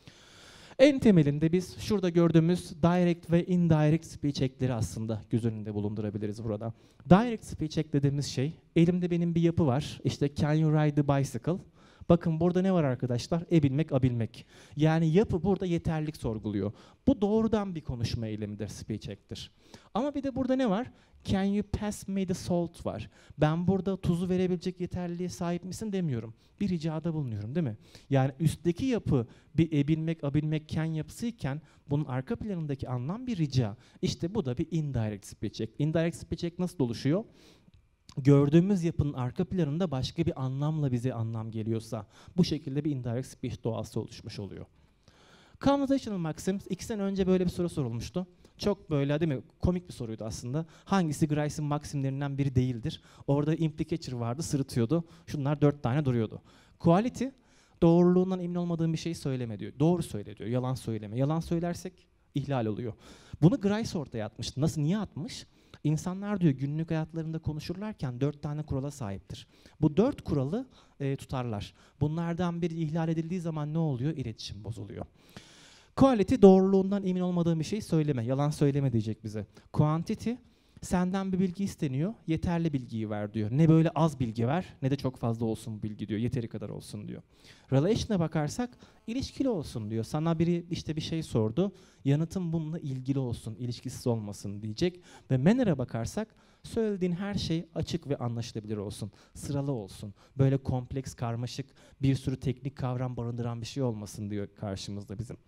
En temelinde biz şurada gördüğümüz direct ve indirect speech act'leri aslında göz önünde bulundurabiliriz burada. Direct speech act dediğimiz şey, elimde benim bir yapı var. İşte can you ride the bicycle? Bakın burada ne var arkadaşlar? Ebilmek, abilmek. Yani yapı burada yeterlilik sorguluyor. Bu doğrudan bir konuşma eylemidir, speech act'tir. Ama bir de burada ne var? Can you pass me the salt var. Ben burada tuzu verebilecek yeterliliğe sahip misin demiyorum. Bir ricada bulunuyorum değil mi? Yani üstteki yapı bir ebilmek, abilmek, can yapısıyken bunun arka planındaki anlam bir rica. İşte bu da bir indirect speech act. Indirect speech act nasıl oluşuyor? Gördüğümüz yapının arka planında başka bir anlamla bize anlam geliyorsa bu şekilde bir indirect speech doğası oluşmuş oluyor. Conversational maxims, iki sene önce böyle bir soru sorulmuştu. Çok böyle değil mi? Komik bir soruydu aslında. Hangisi Grice'ın maksimlerinden biri değildir? Orada implicator vardı, sırıtıyordu. Şunlar dört tane duruyordu. Quality, doğruluğundan emin olmadığın bir şey söyleme diyor. Doğru söyle diyor, yalan söyleme. Yalan söylersek ihlal oluyor. Bunu Grice ortaya atmıştı. Nasıl, niye atmış? İnsanlar diyor günlük hayatlarında konuşurlarken dört tane kurala sahiptir. Bu dört kuralı e, tutarlar. Bunlardan biri ihlal edildiği zaman ne oluyor? İletişim bozuluyor. Quality, doğruluğundan emin olmadığın bir şey söyleme, yalan söyleme diyecek bize. Quantity, senden bir bilgi isteniyor, yeterli bilgiyi ver diyor. Ne böyle az bilgi ver, ne de çok fazla olsun bu bilgi diyor, yeteri kadar olsun diyor. Relation'a bakarsak, ilişkili olsun diyor. Sana biri işte bir şey sordu, yanıtın bununla ilgili olsun, ilişkisiz olmasın diyecek. Ve manner'a bakarsak, söylediğin her şey açık ve anlaşılabilir olsun, sıralı olsun. Böyle kompleks, karmaşık, bir sürü teknik kavram barındıran bir şey olmasın diyor karşımızda bizim.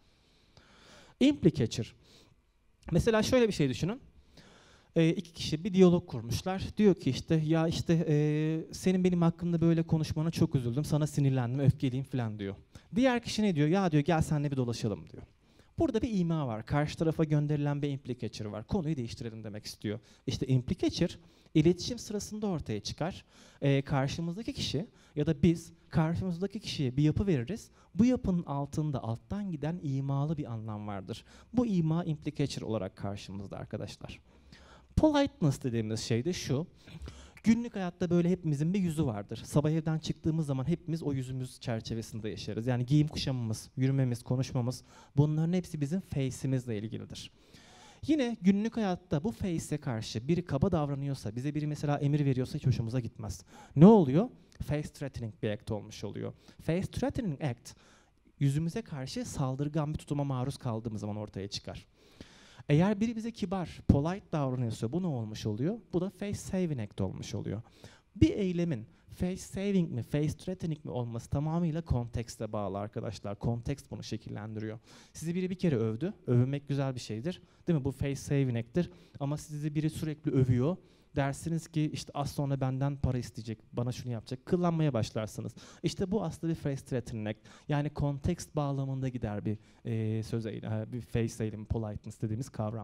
Implicator. Mesela şöyle bir şey düşünün. E, iki kişi bir diyalog kurmuşlar. Diyor ki işte ya işte e, senin benim hakkımda böyle konuşmana çok üzüldüm. Sana sinirlendim, öfkeliyim falan diyor. Diğer kişi ne diyor? Ya diyor gel seninle bir dolaşalım diyor. Burada bir ima var. Karşı tarafa gönderilen bir implicator var. Konuyu değiştirelim demek istiyor. İşte implicator iletişim sırasında ortaya çıkar. E, karşımızdaki kişi ya da biz karşımızdaki kişiye bir yapı veririz. Bu yapının altında alttan giden imalı bir anlam vardır. Bu ima implicator olarak karşımızda arkadaşlar. Politeness dediğimiz şey de şu. Günlük hayatta böyle hepimizin bir yüzü vardır. Sabah evden çıktığımız zaman hepimiz o yüzümüz çerçevesinde yaşarız. Yani giyim kuşamımız, yürümemiz, konuşmamız, bunların hepsi bizim face'imizle ilgilidir. Yine günlük hayatta bu face'e karşı biri kaba davranıyorsa, bize biri mesela emir veriyorsa hiç hoşumuza gitmez. Ne oluyor? Face threatening bir act olmuş oluyor. Face threatening act, yüzümüze karşı saldırgan bir tutuma maruz kaldığımız zaman ortaya çıkar. Eğer biri bize kibar, polite davranıyorsa bu ne olmuş oluyor? Bu da face saving act olmuş oluyor. Bir eylemin face saving mi, face threatening mi olması tamamıyla kontekste bağlı arkadaşlar. Kontekst bunu şekillendiriyor. Sizi biri bir kere övdü. Övünmek güzel bir şeydir. Değil mi? Bu face saving act'tir. Ama sizi biri sürekli övüyor. Dersiniz ki işte az sonra benden para isteyecek, bana şunu yapacak, kıllanmaya başlarsınız. İşte bu aslında bir face threatening act. Yani kontekst bağlamında gider bir e, söz eylemi, bir face eylemi, politeness dediğimiz kavram.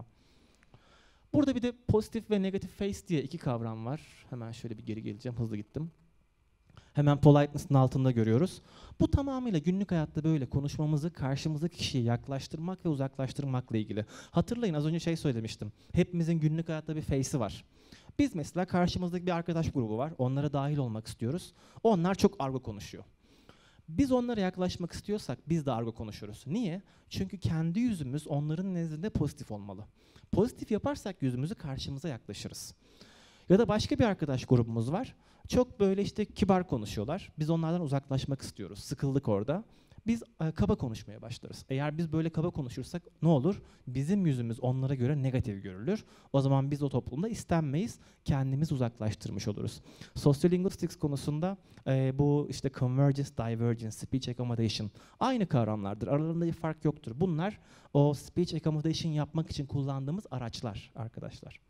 Burada bir de pozitif ve negatif face diye iki kavram var. Hemen şöyle bir geri geleceğim, hızlı gittim. Hemen politeness'ın altında görüyoruz. Bu tamamıyla günlük hayatta böyle konuşmamızı karşımızdaki kişiye yaklaştırmak ve uzaklaştırmakla ilgili. Hatırlayın, az önce şey söylemiştim. Hepimizin günlük hayatta bir face'i var. Biz mesela karşımızdaki bir arkadaş grubu var. Onlara dahil olmak istiyoruz. Onlar çok argo konuşuyor. Biz onlara yaklaşmak istiyorsak biz de argo konuşuyoruz. Niye? Çünkü kendi yüzümüz onların nezdinde pozitif olmalı. Pozitif yaparsak yüzümüzü karşımıza yaklaşırız. Ya da başka bir arkadaş grubumuz var. Çok böyle işte kibar konuşuyorlar. Biz onlardan uzaklaşmak istiyoruz. Sıkıldık orada. Biz e, kaba konuşmaya başlarız. Eğer biz böyle kaba konuşursak ne olur? Bizim yüzümüz onlara göre negatif görülür. O zaman biz o toplumda istenmeyiz. Kendimizi uzaklaştırmış oluruz. Sociolinguistics konusunda e, bu işte convergence, divergence, speech accommodation aynı kavramlardır. Aralarında bir fark yoktur. Bunlar o speech accommodation yapmak için kullandığımız araçlar arkadaşlar.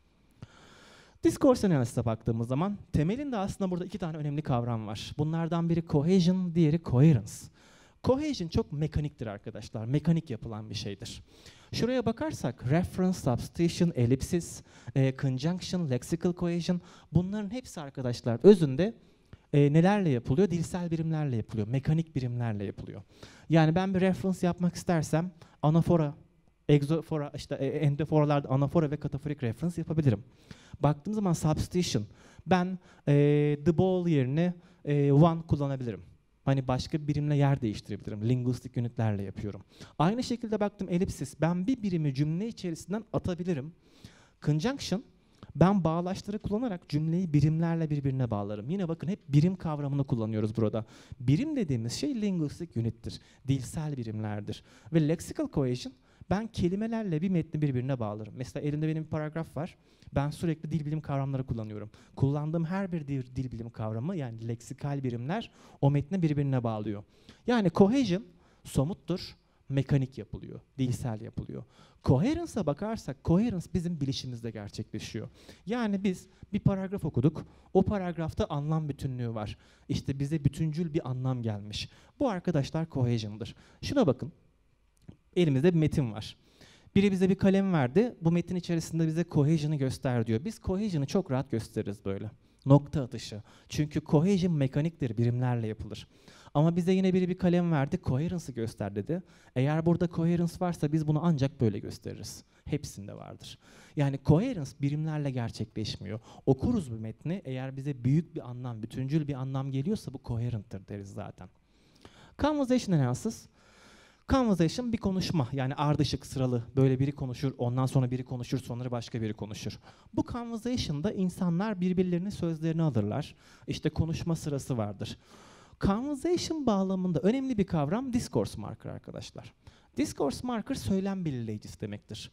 Discourse analysis'e baktığımız zaman temelinde aslında burada iki tane önemli kavram var. Bunlardan biri cohesion, diğeri coherence. Cohesion çok mekaniktir arkadaşlar. Mekanik yapılan bir şeydir. Şuraya bakarsak reference, substitution, ellipsis, e, conjunction, lexical cohesion, bunların hepsi arkadaşlar özünde e, nelerle yapılıyor? Dilsel birimlerle yapılıyor. Mekanik birimlerle yapılıyor. Yani ben bir reference yapmak istersem anafora, exofora, işte e, endoforalarda anafora ve kataforik reference yapabilirim. Baktığım zaman substitution, ben e, the ball yerine e, one kullanabilirim. Hani başka bir birimle yer değiştirebilirim. Linguistik unitlerle yapıyorum. Aynı şekilde baktım ellipsis, ben bir birimi cümle içerisinden atabilirim. Conjunction, ben bağlaçları kullanarak cümleyi birimlerle birbirine bağlarım. Yine bakın hep birim kavramını kullanıyoruz burada. Birim dediğimiz şey linguistik unittir. Dilsel birimlerdir. Ve lexical cohesion, ben kelimelerle bir metni birbirine bağlarım. Mesela elimde benim bir paragraf var. Ben sürekli dil bilim kavramları kullanıyorum. Kullandığım her bir dil, dil bilim kavramı, yani leksikal birimler o metni birbirine bağlıyor. Yani cohesion somuttur, mekanik yapılıyor, dilsel yapılıyor. Coherence'a bakarsak, coherence bizim bilişimizde gerçekleşiyor. Yani biz bir paragraf okuduk, o paragrafta anlam bütünlüğü var. İşte bize bütüncül bir anlam gelmiş. Bu arkadaşlar cohesion'dır. Şuna bakın, elimizde bir metin var. Biri bize bir kalem verdi, bu metin içerisinde bize cohesion'ı göster diyor. Biz cohesion'ı çok rahat gösteririz böyle. Nokta atışı. Çünkü cohesion mekaniktir, birimlerle yapılır. Ama bize yine biri bir kalem verdi, coherence'ı göster dedi. Eğer burada coherence varsa biz bunu ancak böyle gösteririz. Hepsinde vardır. Yani coherence birimlerle gerçekleşmiyor. Okuruz bu metni, eğer bize büyük bir anlam, bütüncül bir anlam geliyorsa bu coherent'tir deriz zaten. Conversation analysis. Conversation bir konuşma, yani ardışık sıralı, böyle biri konuşur, ondan sonra biri konuşur, sonra başka biri konuşur. Bu conversation'da insanlar birbirlerinin sözlerini alırlar. İşte konuşma sırası vardır. Conversation bağlamında önemli bir kavram discourse marker arkadaşlar. Discourse marker söylem belirleyicisi demektir.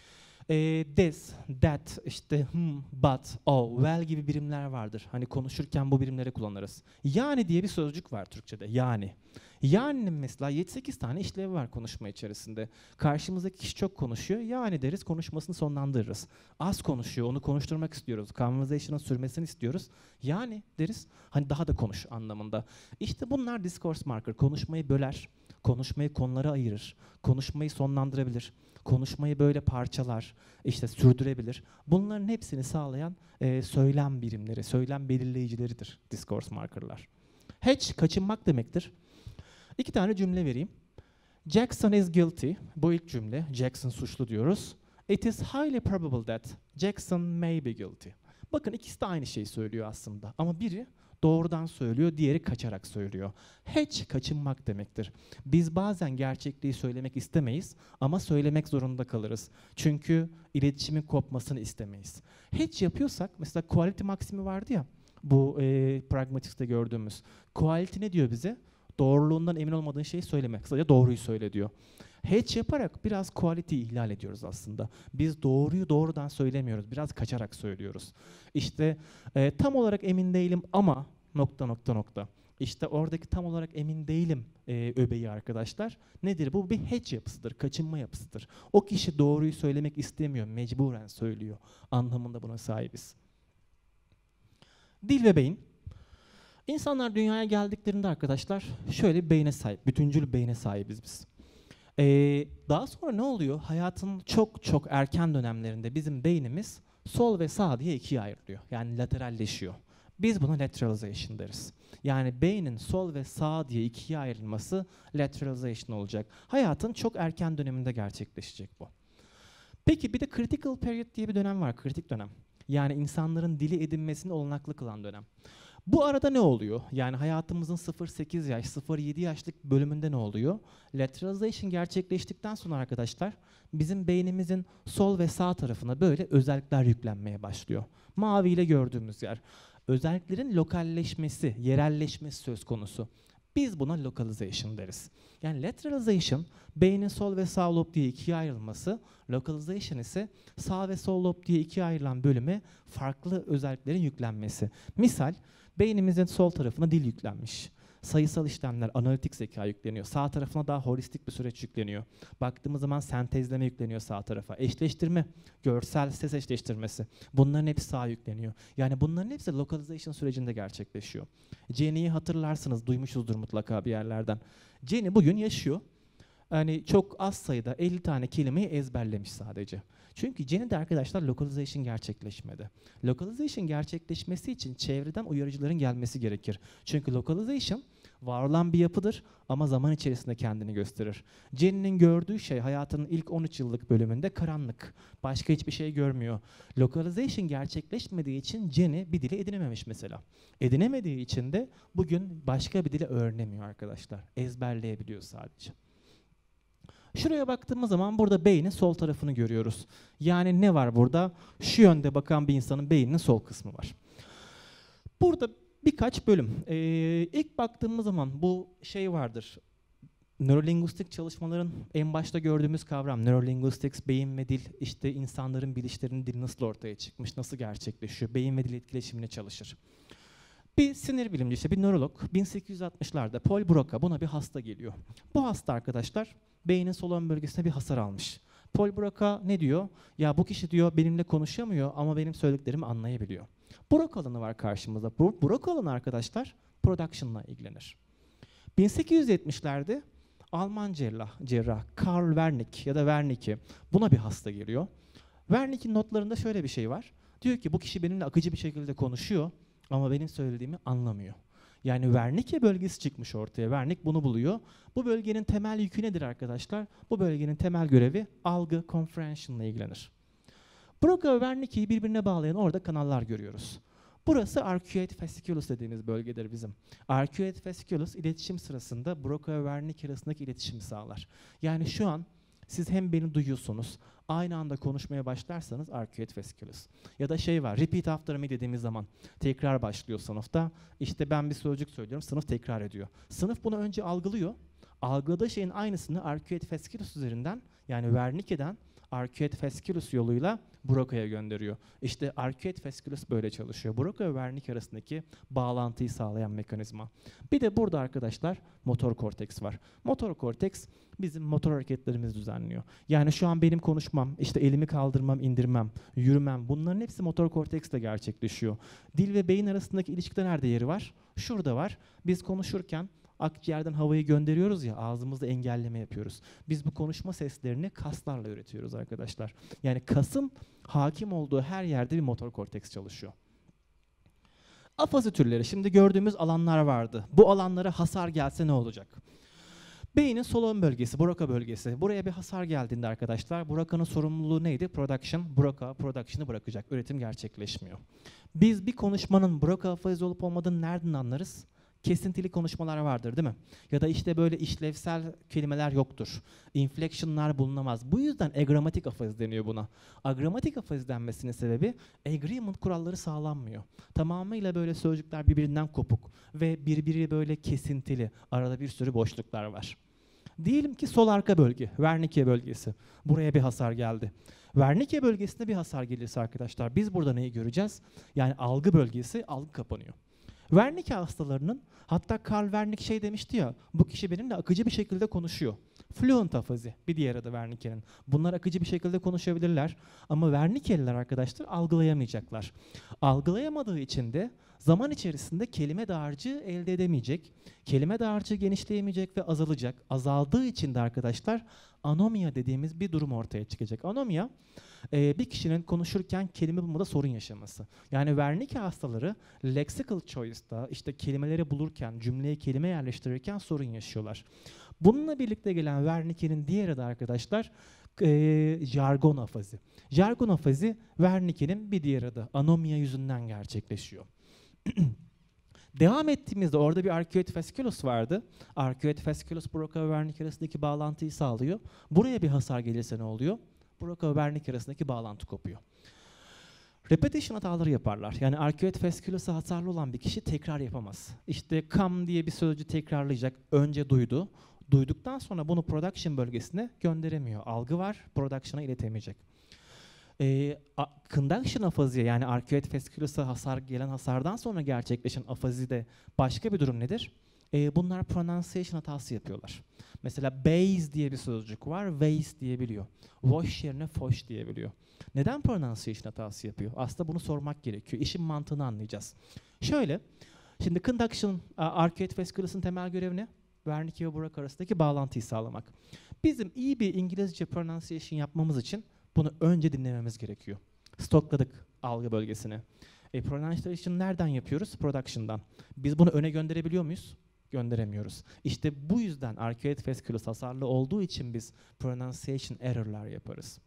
E, this, that, işte hmm, but, oh, well gibi birimler vardır. Hani konuşurken bu birimleri kullanırız. Yani diye bir sözcük var Türkçe'de, yani. Yani'nin mesela yedi sekiz tane işlevi var konuşma içerisinde. Karşımızdaki kişi çok konuşuyor, yani deriz, konuşmasını sonlandırırız. Az konuşuyor, onu konuşturmak istiyoruz. Conversation'ın sürmesini istiyoruz. Yani deriz, hani daha da konuş anlamında. İşte bunlar discourse marker. Konuşmayı böler, konuşmayı konulara ayırır, konuşmayı sonlandırabilir, konuşmayı böyle parçalar, işte sürdürebilir. Bunların hepsini sağlayan e, söylem birimleri, söylem belirleyicileridir discourse markerlar. Hedge, kaçınmak demektir. İki tane cümle vereyim. Jackson is guilty. Bu ilk cümle. Jackson suçlu diyoruz. It is highly probable that Jackson may be guilty. Bakın ikisi de aynı şeyi söylüyor aslında. Ama biri doğrudan söylüyor, diğeri kaçarak söylüyor. Hedge, kaçınmak demektir. Biz bazen gerçekliği söylemek istemeyiz ama söylemek zorunda kalırız. Çünkü iletişimin kopmasını istemeyiz. Hedge yapıyorsak, mesela quality maksimi vardı ya, bu e, pragmatics'te gördüğümüz. Quality ne diyor bize? Doğruluğundan emin olmadığın şeyi söyleme. Kısaca doğruyu söyle diyor. Hedge yaparak biraz quality'yi ihlal ediyoruz aslında. Biz doğruyu doğrudan söylemiyoruz. Biraz kaçarak söylüyoruz. İşte e, tam olarak emin değilim ama nokta nokta nokta. İşte oradaki tam olarak emin değilim e, öbeği arkadaşlar. Nedir? Bu bir hedge yapısıdır, kaçınma yapısıdır. O kişi doğruyu söylemek istemiyor, mecburen söylüyor anlamında buna sahibiz. Dil ve beyin. İnsanlar dünyaya geldiklerinde arkadaşlar şöyle bir beyne sahip, bütüncül beyne sahibiz biz. Ee, daha sonra ne oluyor? Hayatın çok çok erken dönemlerinde bizim beynimiz sol ve sağ diye ikiye ayrılıyor. Yani lateralleşiyor. Biz buna lateralization deriz. Yani beynin sol ve sağ diye ikiye ayrılması lateralization olacak. Hayatın çok erken döneminde gerçekleşecek bu. Peki bir de critical period diye bir dönem var, kritik dönem. Yani insanların dili edinmesini olanaklı kılan dönem. Bu arada ne oluyor? Yani hayatımızın sıfır sekiz yaş, sıfır yedi yaşlık bölümünde ne oluyor? Lateralization gerçekleştikten sonra arkadaşlar bizim beynimizin sol ve sağ tarafına böyle özellikler yüklenmeye başlıyor. Maviyle gördüğümüz yer. Özelliklerin lokalleşmesi, yerelleşmesi söz konusu. Biz buna localization deriz. Yani lateralization, beynin sol ve sağ lob diye ikiye ayrılması, localization ise sağ ve sol lob diye ikiye ayrılan bölüme farklı özelliklerin yüklenmesi. Misal, beynimizin sol tarafına dil yüklenmiş. Sayısal işlemler, analitik zeka yükleniyor. Sağ tarafına daha holistik bir süreç yükleniyor. Baktığımız zaman sentezleme yükleniyor sağ tarafa. Eşleştirme, görsel ses eşleştirmesi. Bunların hepsi sağa yükleniyor. Yani bunların hepsi localization sürecinde gerçekleşiyor. Jenny'yi hatırlarsınız, duymuşuzdur mutlaka bir yerlerden. Jenny bugün yaşıyor. Yani çok az sayıda elli tane kelimeyi ezberlemiş sadece. Çünkü Jenny'de arkadaşlar localization gerçekleşmedi. Localization gerçekleşmesi için çevreden uyarıcıların gelmesi gerekir. Çünkü localization var olan bir yapıdır ama zaman içerisinde kendini gösterir. Jenny'nin gördüğü şey hayatının ilk on üç yıllık bölümünde karanlık. Başka hiçbir şey görmüyor. Localization gerçekleşmediği için Jenny bir dili edinememiş mesela. Edinemediği için de bugün başka bir dili öğrenemiyor arkadaşlar. Ezberleyebiliyor sadece. Şuraya baktığımız zaman burada beynin sol tarafını görüyoruz. Yani ne var burada? Şu yönde bakan bir insanın beyninin sol kısmı var. Burada birkaç bölüm. Ee, ilk baktığımız zaman bu şey vardır. Nörolinguistik çalışmaların en başta gördüğümüz kavram, neurolinguistics, beyin ve dil, işte insanların bilişlerinin dili nasıl ortaya çıkmış, nasıl gerçekleşiyor, beyin ve dil etkileşimine çalışır. Bir sinir bilimci, işte bir nörolog, bin sekiz yüz altmışlarda Paul Broca, buna bir hasta geliyor. Bu hasta arkadaşlar, beynin sol ön bölgesine bir hasar almış. Paul Broca ne diyor? Ya bu kişi diyor benimle konuşamıyor ama benim söylediklerimi anlayabiliyor. Broca alanı var karşımızda. Bu Broca alanı arkadaşlar production'la ilgilenir. bin sekiz yüz yetmişlerde Alman cerrah, cerrah Karl Wernicke ya da Wernicke, buna bir hasta geliyor. Wernicke'in notlarında şöyle bir şey var. Diyor ki bu kişi benimle akıcı bir şekilde konuşuyor ama benim söylediğimi anlamıyor. Yani Wernicke bölgesi çıkmış ortaya. Wernicke bunu buluyor. Bu bölgenin temel yükü nedir arkadaşlar? Bu bölgenin temel görevi algı, comprehension ile ilgilenir. Broca ve Wernicke'yi birbirine bağlayan orada kanallar görüyoruz. Burası arcuate fasciculus dediğimiz bölgedir bizim. Arcuate fasciculus iletişim sırasında Broca ve Wernicke arasındaki iletişimi sağlar. Yani şu an siz hem beni duyuyorsunuz, aynı anda konuşmaya başlarsanız arcuate fasciculus. Ya da şey var, repeat after me dediğimiz zaman tekrar başlıyor sınıfta. İşte ben bir sözcük söylüyorum, sınıf tekrar ediyor. Sınıf bunu önce algılıyor. Algıladığı şeyin aynısını arcuate fasciculus üzerinden, yani Wernicke'den arcuate fasciculus yoluyla Broca'ya gönderiyor. İşte arcuate fasciculus böyle çalışıyor. Broca ve Wernicke arasındaki bağlantıyı sağlayan mekanizma. Bir de burada arkadaşlar motor korteks var. Motor korteks bizim motor hareketlerimizi düzenliyor. Yani şu an benim konuşmam, işte elimi kaldırmam, indirmem, yürümem, bunların hepsi motor korteksle gerçekleşiyor. Dil ve beyin arasındaki ilişkide nerede yeri var? Şurada var. Biz konuşurken akciğerden havayı gönderiyoruz ya, ağzımızda engelleme yapıyoruz. Biz bu konuşma seslerini kaslarla üretiyoruz arkadaşlar. Yani kasın hakim olduğu her yerde bir motor korteks çalışıyor. Afazi türleri, şimdi gördüğümüz alanlar vardı. Bu alanlara hasar gelse ne olacak? Beynin sol ön bölgesi, Broca bölgesi. Buraya bir hasar geldiğinde arkadaşlar, Broca'nın sorumluluğu neydi? Production. Broca production'ı bırakacak. Üretim gerçekleşmiyor. Biz bir konuşmanın Broca afazi olup olmadığını nereden anlarız? Kesintili konuşmalar vardır değil mi? Ya da işte böyle işlevsel kelimeler yoktur. Inflection'lar bulunamaz. Bu yüzden agramatik afazi deniyor buna. Agramatik afazi denmesinin sebebi agreement kuralları sağlanmıyor. Tamamıyla böyle sözcükler birbirinden kopuk ve birbiri böyle kesintili. Arada bir sürü boşluklar var. Diyelim ki sol arka bölge, Wernicke bölgesi. Buraya bir hasar geldi. Wernicke bölgesinde bir hasar gelirse arkadaşlar biz burada neyi göreceğiz? Yani algı bölgesi, algı kapanıyor. Wernicke hastalarının, hatta Karl Wernicke şey demişti ya, bu kişi benimle akıcı bir şekilde konuşuyor. Fluent afazi bir diğer adı Wernicke'nin. Bunlar akıcı bir şekilde konuşabilirler ama Wernicke'liler arkadaşlar algılayamayacaklar. Algılayamadığı için de zaman içerisinde kelime dağarcığı elde edemeyecek. Kelime dağarcığı genişleyemeyecek ve azalacak. Azaldığı için de arkadaşlar anomiya dediğimiz bir durum ortaya çıkacak. Anomiya e, bir kişinin konuşurken kelime bulmada sorun yaşaması. Yani Wernicke hastaları lexical choice'da işte kelimeleri bulurken, cümleye kelime yerleştirirken sorun yaşıyorlar. Bununla birlikte gelen Wernicke'nin diğer adı arkadaşlar e, jargon afazi. Jargon afazi Wernicke'nin bir diğer adı. Anomiya yüzünden gerçekleşiyor. Devam ettiğimizde orada bir arcuate fasciculus vardı. Arcuate fasciculus Broca ve Wernicke arasındaki bağlantıyı sağlıyor. Buraya bir hasar gelirse ne oluyor? Broca ve Wernicke arasındaki bağlantı kopuyor. Repetition hataları yaparlar. Yani arcuate fasciculus'a hasarlı olan bir kişi tekrar yapamaz. İşte come diye bir sözcüğü tekrarlayacak. Önce duydu. Duyduktan sonra bunu production bölgesine gönderemiyor. Algı var, production'a iletemeyecek. E, conduction afazi yani arcuate fasciculus'a hasar gelen hasardan sonra gerçekleşen afazide başka bir durum nedir? E, bunlar pronunciation hatası yapıyorlar. Mesela base diye bir sözcük var, waste diyebiliyor. Wash yerine foş diyebiliyor. Neden pronunciation hatası yapıyor? Aslında bunu sormak gerekiyor. İşin mantığını anlayacağız. Şöyle, şimdi conduction, arcuate fasciculus'ın temel görevi ne? Wernicke ve Broca arasındaki bağlantıyı sağlamak. Bizim iyi bir İngilizce pronunciation yapmamız için bunu önce dinlememiz gerekiyor. Stokladık algı bölgesini. E, pronunciation nereden yapıyoruz? Production'dan. Biz bunu öne gönderebiliyor muyuz? Gönderemiyoruz. İşte bu yüzden arcuate fasciculus hasarlı olduğu için biz pronunciation error'lar yaparız.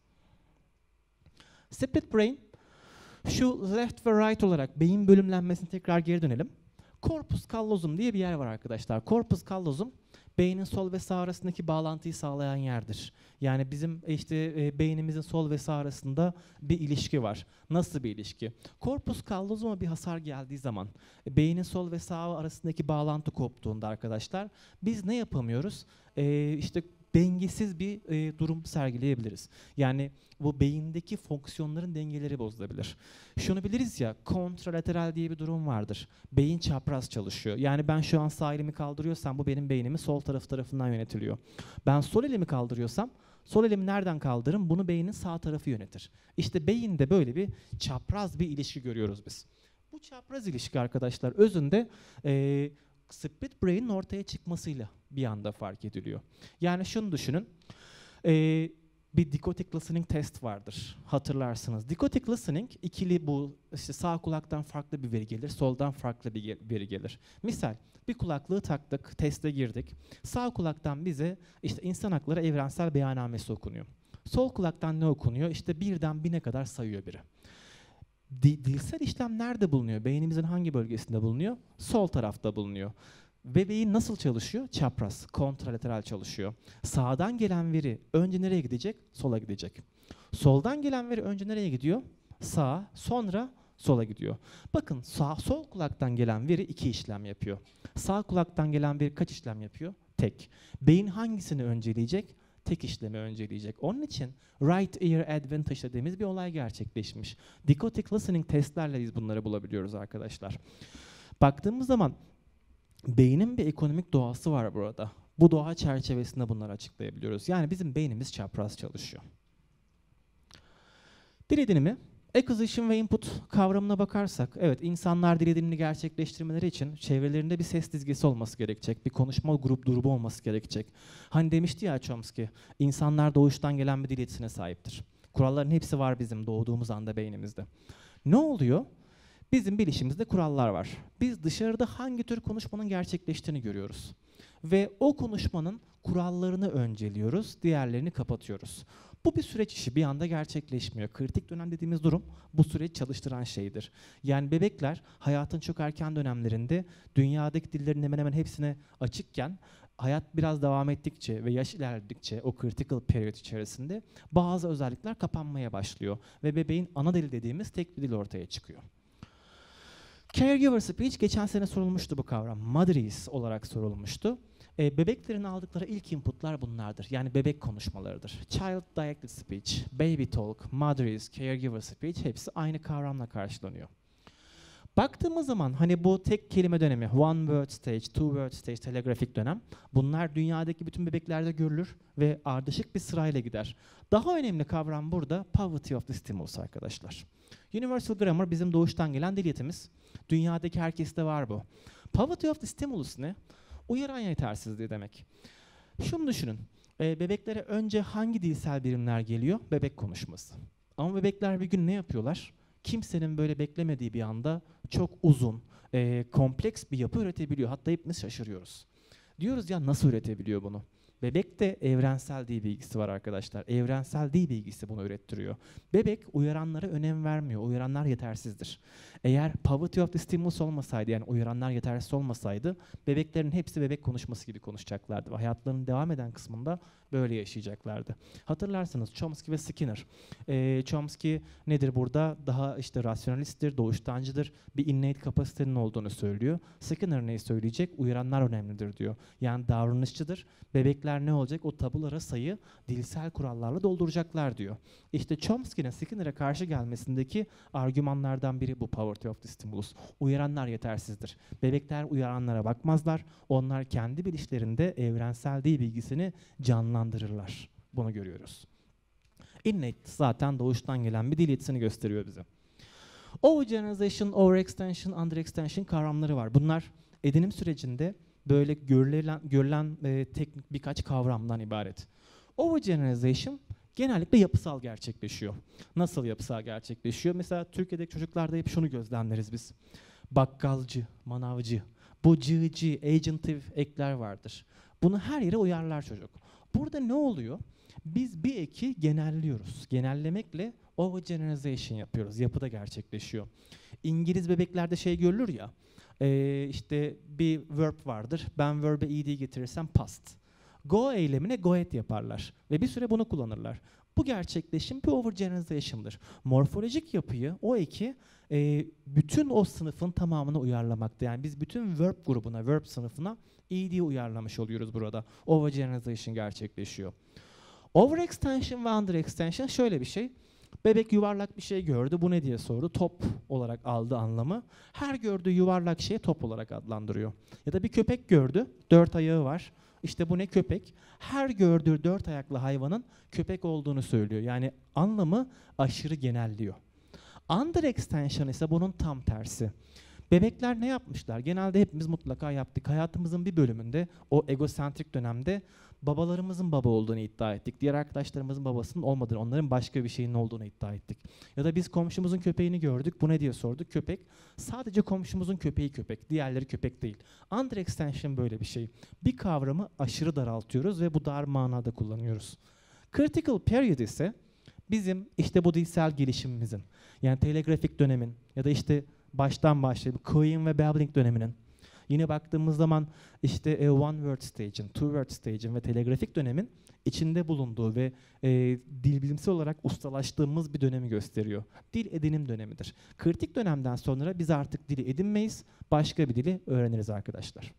Split brain, şu left ve right olarak beyin bölümlenmesine tekrar geri dönelim. Corpus callosum diye bir yer var arkadaşlar. Corpus callosum beynin sol ve sağ arasındaki bağlantıyı sağlayan yerdir. Yani bizim işte e, beynimizin sol ve sağ arasında bir ilişki var. Nasıl bir ilişki? Corpus callosum'a bir hasar geldiği zaman, e, beynin sol ve sağ arasındaki bağlantı koptuğunda arkadaşlar biz ne yapamıyoruz? E, işte dengesiz bir e, durum sergileyebiliriz. Yani bu beyindeki fonksiyonların dengeleri bozulabilir. Şunu biliriz ya, kontralateral diye bir durum vardır. Beyin çapraz çalışıyor. Yani ben şu an sağ elimi kaldırıyorsam bu benim beynimi sol tarafı tarafından yönetiliyor. Ben sol elimi kaldırıyorsam sol elimi nereden kaldırırım? Bunu beynin sağ tarafı yönetir. İşte beyinde böyle bir çapraz bir ilişki görüyoruz biz. Bu çapraz ilişki arkadaşlar özünde e, split brain'in ortaya çıkmasıyla bir anda fark ediliyor. Yani şunu düşünün, e, bir dikotik listening test vardır, hatırlarsınız. Dikotik listening, ikili bu işte sağ kulaktan farklı bir veri gelir, soldan farklı bir veri gelir. Misal, bir kulaklığı taktık, teste girdik. Sağ kulaktan bize işte insan hakları evrensel beyannamesi okunuyor. Sol kulaktan ne okunuyor? İşte birden bine kadar sayıyor biri. Di, dilsel işlem nerede bulunuyor? Beynimizin hangi bölgesinde bulunuyor? Sol tarafta bulunuyor. Ve beyin nasıl çalışıyor? Çapraz, kontralateral çalışıyor. Sağdan gelen veri önce nereye gidecek? Sola gidecek. Soldan gelen veri önce nereye gidiyor? Sağa, sonra sola gidiyor. Bakın sağ, sol kulaktan gelen veri iki işlem yapıyor. Sağ kulaktan gelen veri kaç işlem yapıyor? Tek. Beyin hangisini önceleyecek? Tek işlemi önceleyecek. Onun için right ear advantage dediğimiz bir olay gerçekleşmiş. Dikotik listening testlerle biz bunları bulabiliyoruz arkadaşlar. Baktığımız zaman beynin bir ekonomik doğası var burada. Bu doğa çerçevesinde bunları açıklayabiliyoruz. Yani bizim beynimiz çapraz çalışıyor. Dil edinimi, acquisition ve input kavramına bakarsak, evet insanlar dil edinimini gerçekleştirmeleri için çevrelerinde bir ses dizgesi olması gerekecek, bir konuşma grup grubu olması gerekecek. Hani demişti ya Chomsky, insanlar doğuştan gelen bir dil yetisine sahiptir. Kuralların hepsi var bizim doğduğumuz anda beynimizde. Ne oluyor? Bizim bilişimizde kurallar var. Biz dışarıda hangi tür konuşmanın gerçekleştiğini görüyoruz. Ve o konuşmanın kurallarını önceliyoruz, diğerlerini kapatıyoruz. Bu bir süreç işi, bir anda gerçekleşmiyor. Kritik dönem dediğimiz durum bu süreci çalıştıran şeydir. Yani bebekler hayatın çok erken dönemlerinde dünyadaki dillerin hemen hemen hepsine açıkken hayat biraz devam ettikçe ve yaş ilerledikçe o critical period içerisinde bazı özellikler kapanmaya başlıyor. Ve bebeğin ana dili dediğimiz tek bir dil ortaya çıkıyor. Caregiver speech geçen sene sorulmuştu bu kavram. Motherese olarak sorulmuştu. E, bebeklerin aldıkları ilk inputlar bunlardır. Yani bebek konuşmalarıdır. Child directed speech, baby talk, motherese, caregiver speech hepsi aynı kavramla karşılanıyor. Baktığımız zaman hani bu tek kelime dönemi, one word stage, two word stage, telegrafik dönem, bunlar dünyadaki bütün bebeklerde görülür ve ardışık bir sırayla gider. Daha önemli kavram burada poverty of the stimulus arkadaşlar. Universal grammar bizim doğuştan gelen dil yetimiz. Dünyadaki herkeste var bu. Poverty of the stimulus ne? Uyaran yetersizliği demek. Şunu düşünün. E, bebeklere önce hangi dilsel birimler geliyor? Bebek konuşması. Ama bebekler bir gün ne yapıyorlar? Kimsenin böyle beklemediği bir anda çok uzun, e, kompleks bir yapı üretebiliyor. Hatta hepimiz şaşırıyoruz. Diyoruz ya nasıl üretebiliyor bunu? Bebekte evrensel dil bilgisi var arkadaşlar. Evrensel dil bilgisi bunu ürettiriyor. Bebek uyaranlara önem vermiyor. Uyaranlar yetersizdir. Eğer poverty of the stimulus olmasaydı, yani uyaranlar yetersiz olmasaydı, bebeklerin hepsi bebek konuşması gibi konuşacaklardı. Ve hayatlarının devam eden kısmında böyle yaşayacaklardı. Hatırlarsınız Chomsky ve Skinner. Ee, Chomsky nedir burada? Daha işte rasyonalisttir, doğuştancıdır. Bir innate kapasitenin olduğunu söylüyor. Skinner neyi söyleyecek? Uyaranlar önemlidir diyor. Yani davranışçıdır. Bebekler ne olacak? O tabulara sayı dilsel kurallarla dolduracaklar diyor. İşte Chomsky'nin Skinner'a karşı gelmesindeki argümanlardan biri bu poverty of the stimulus. Uyaranlar yetersizdir. Bebekler uyaranlara bakmazlar. Onlar kendi bilişlerinde evrensel dil bilgisini canlandırırlar. Bunu görüyoruz. Innate zaten doğuştan gelen bir dil yetisini gösteriyor bize. Overgeneralization, overextension, underextension kavramları var. Bunlar edinim sürecinde böyle görülen, görülen e, teknik birkaç kavramdan ibaret. Overgeneralization genellikle yapısal gerçekleşiyor. Nasıl yapısal gerçekleşiyor? Mesela Türkiye'deki çocuklarda hep şunu gözlemleriz biz. Bakkalcı, manavcı, bu cığcı, agentive ekler vardır. Bunu her yere uyarlar çocuk. Burada ne oluyor? Biz bir eki genelliyoruz. Genellemekle overgeneralization yapıyoruz. Yapıda gerçekleşiyor. İngiliz bebeklerde şey görülür ya, e, işte bir verb vardır. Ben verb'e ed getirirsem past. Go eylemine go et yaparlar. Ve bir süre bunu kullanırlar. Bu gerçekleşim bir overgeneralization'dır. Morfolojik yapıyı, o eki e, bütün o sınıfın tamamına uyarlamakta. Yani biz bütün verb grubuna, verb sınıfına ed'yi uyarlamış oluyoruz burada. Overgeneralization gerçekleşiyor. Overextension ve underextension şöyle bir şey. Bebek yuvarlak bir şey gördü. Bu ne diye sordu. Top olarak aldı anlamı. Her gördüğü yuvarlak şeyi top olarak adlandırıyor. Ya da bir köpek gördü. Dört ayağı var. İşte bu ne? Köpek. Her gördüğü dört ayaklı hayvanın köpek olduğunu söylüyor. Yani anlamı aşırı genelliyor. Underextension ise bunun tam tersi. Bebekler ne yapmışlar? Genelde hepimiz mutlaka yaptık. Hayatımızın bir bölümünde, o egosentrik dönemde babalarımızın baba olduğunu iddia ettik. Diğer arkadaşlarımızın babasının olmadığını, onların başka bir şeyin olduğunu iddia ettik. Ya da biz komşumuzun köpeğini gördük. Bu ne diye sorduk? Köpek. Sadece komşumuzun köpeği köpek. Diğerleri köpek değil. Underextension böyle bir şey. Bir kavramı aşırı daraltıyoruz ve bu dar manada kullanıyoruz. Critical period ise bizim işte bu dilsel gelişimimizin, yani telegrafik dönemin ya da işte baştan başlayıp Cohen ve Babbling döneminin, yine baktığımız zaman işte e, one word stage'in, two word stage'in ve telegrafik dönemin içinde bulunduğu ve e, dil bilimsel olarak ustalaştığımız bir dönemi gösteriyor. Dil edinim dönemidir. Kritik dönemden sonra biz artık dili edinmeyiz, başka bir dili öğreniriz arkadaşlar.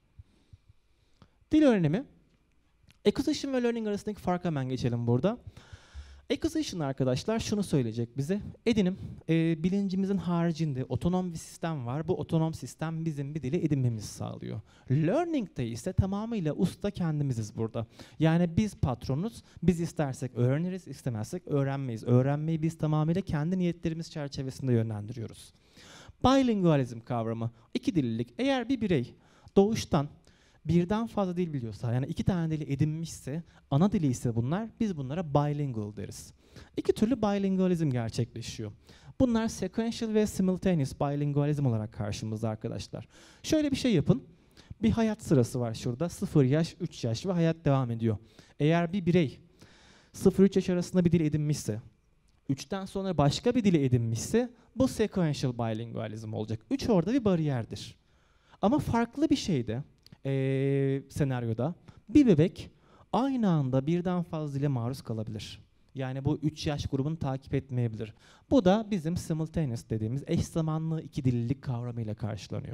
Dil öğrenimi, acquisition ve learning arasındaki farkı hemen geçelim burada. Acquisition arkadaşlar şunu söyleyecek bize. Edinim, e, bilincimizin haricinde otonom bir sistem var. Bu otonom sistem bizim bir dili edinmemizi sağlıyor. Learning'de ise tamamıyla usta kendimiziz burada. Yani biz patronuz, biz istersek öğreniriz, istemezsek öğrenmeyiz. Öğrenmeyi biz tamamıyla kendi niyetlerimiz çerçevesinde yönlendiriyoruz. Bilingualizm kavramı, iki dillilik. Eğer bir birey doğuştan birden fazla dil biliyorsa, yani iki tane dili edinmişse, ana dili ise bunlar, biz bunlara bilingual deriz. İki türlü bilingualizm gerçekleşiyor. Bunlar sequential ve simultaneous bilingualizm olarak karşımızda arkadaşlar. Şöyle bir şey yapın. Bir hayat sırası var şurada. sıfır yaş, üç yaş ve hayat devam ediyor. Eğer bir birey sıfır üç yaş arasında bir dil edinmişse, üçten sonra başka bir dili edinmişse, bu sequential bilingualizm olacak. üç orada bir bariyerdir. Ama farklı bir şeyde, Ee, senaryoda bir bebek aynı anda birden fazla dile maruz kalabilir. Yani bu üç yaş grubunu takip etmeyebilir. Bu da bizim simultaneous dediğimiz eş zamanlı iki dillilik kavramıyla karşılanıyor.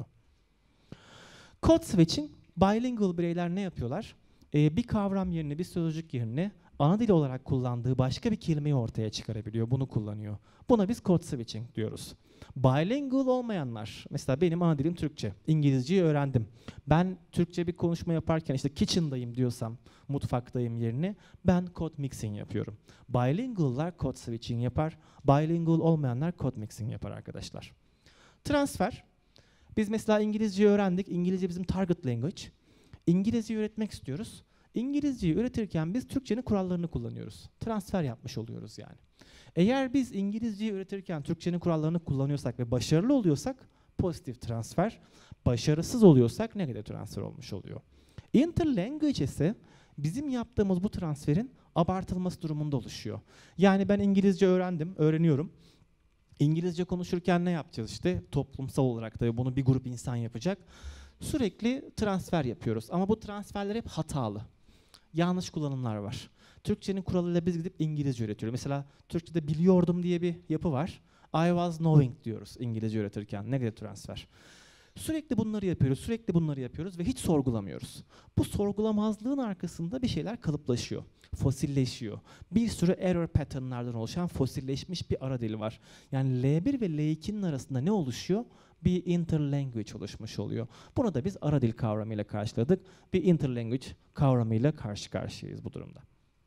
Code switching, bilingual bireyler ne yapıyorlar? Ee, bir kavram yerine, bir sözcük yerine ana dili olarak kullandığı başka bir kelimeyi ortaya çıkarabiliyor. Bunu kullanıyor. Buna biz code switching diyoruz. Bilingual olmayanlar, mesela benim ana dilim Türkçe, İngilizceyi öğrendim. Ben Türkçe bir konuşma yaparken işte kitchen'dayım diyorsam, mutfaktayım yerine ben code mixing yapıyorum. Bilingual'lar code switching yapar, bilingual olmayanlar code mixing yapar arkadaşlar. Transfer, biz mesela İngilizceyi öğrendik, İngilizce bizim target language. İngilizceyi öğretmek istiyoruz. İngilizceyi öğretirken biz Türkçenin kurallarını kullanıyoruz. Transfer yapmış oluyoruz yani. Eğer biz İngilizceyi öğretirken Türkçenin kurallarını kullanıyorsak ve başarılı oluyorsak pozitif transfer, başarısız oluyorsak negatif transfer olmuş oluyor. Interlanguage ise bizim yaptığımız bu transferin abartılması durumunda oluşuyor. Yani ben İngilizce öğrendim, öğreniyorum. İngilizce konuşurken ne yapacağız işte? Toplumsal olarak da bunu bir grup insan yapacak. Sürekli transfer yapıyoruz ama bu transferler hep hatalı. Yanlış kullanımlar var. Türkçenin kuralıyla biz gidip İngilizce öğretiyoruz. Mesela Türkçe'de biliyordum diye bir yapı var. I was knowing diyoruz İngilizce öğretirken. Negatif transfer. Sürekli bunları yapıyoruz, sürekli bunları yapıyoruz ve hiç sorgulamıyoruz. Bu sorgulamazlığın arkasında bir şeyler kalıplaşıyor, fosilleşiyor. Bir sürü error pattern'lardan oluşan fosilleşmiş bir ara dili var. Yani L bir ve L iki'nin arasında ne oluşuyor? Bir interlanguage oluşmuş oluyor. Bunu da biz ara dil kavramıyla karşıladık. Bir interlanguage kavramıyla karşı karşıyayız bu durumda.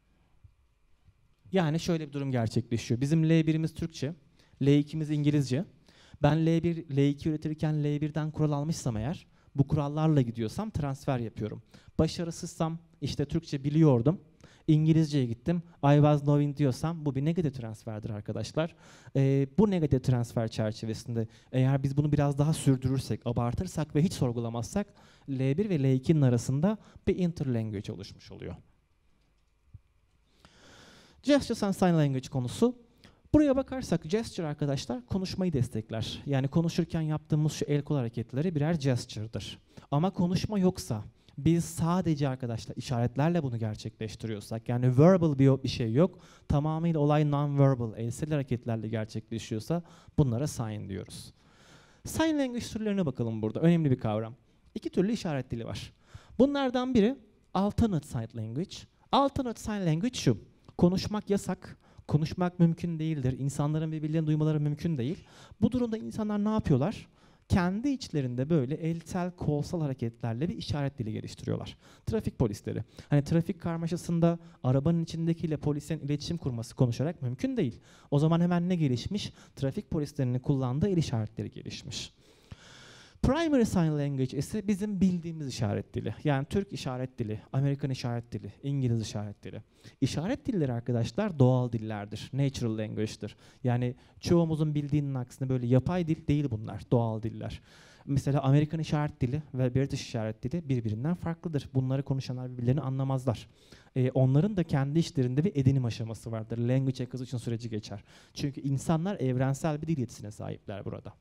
Yani şöyle bir durum gerçekleşiyor. Bizim L bir'imiz Türkçe, L iki'miz İngilizce. Ben L bir, L iki üretirken L bir'den kural almışsam eğer, bu kurallarla gidiyorsam transfer yapıyorum. Başarısızsam işte Türkçe biliyordum, İngilizceye gittim, I was knowing diyorsam bu bir negatif transferdir arkadaşlar. Ee, bu negatif transfer çerçevesinde eğer biz bunu biraz daha sürdürürsek, abartırsak ve hiç sorgulamazsak L bir ve L iki'nin arasında bir interlanguage oluşmuş oluyor. Gestures and Sign Language konusu. Buraya bakarsak gesture arkadaşlar konuşmayı destekler. Yani konuşurken yaptığımız şu el kol hareketleri birer gesture'dır. Ama konuşma yoksa, biz sadece arkadaşlar işaretlerle bunu gerçekleştiriyorsak, yani verbal bir, bir şey yok, tamamıyla olay non-verbal, elsel hareketlerle gerçekleşiyorsa bunlara sign diyoruz. Sign language türlerine bakalım burada. Önemli bir kavram. İki türlü işaret dili var. Bunlardan biri alternate sign language. Alternate sign language şu. Konuşmak yasak. Konuşmak mümkün değildir. İnsanların birbirlerini duymaları mümkün değil. Bu durumda insanlar ne yapıyorlar? Kendi içlerinde böyle elsel, kolsal hareketlerle bir işaret dili geliştiriyorlar. Trafik polisleri. Hani trafik karmaşasında arabanın içindekiyle polisin iletişim kurması konuşarak mümkün değil. O zaman hemen ne gelişmiş? Trafik polislerinin kullandığı el işaretleri gelişmiş. Primary Sign Language ise bizim bildiğimiz işaret dili. Yani Türk işaret dili, Amerikan işaret dili, İngiliz işaret dili. İşaret dilleri arkadaşlar doğal dillerdir. Natural language'dır. Yani çoğumuzun bildiğinin aksine böyle yapay dil değil bunlar, doğal diller. Mesela Amerikan işaret dili ve British işaret dili birbirinden farklıdır. Bunları konuşanlar birbirlerini anlamazlar. Ee, onların da kendi işlerinde bir edinim aşaması vardır. Language acquisition süreci geçer. Çünkü insanlar evrensel bir dil yetisine sahipler burada.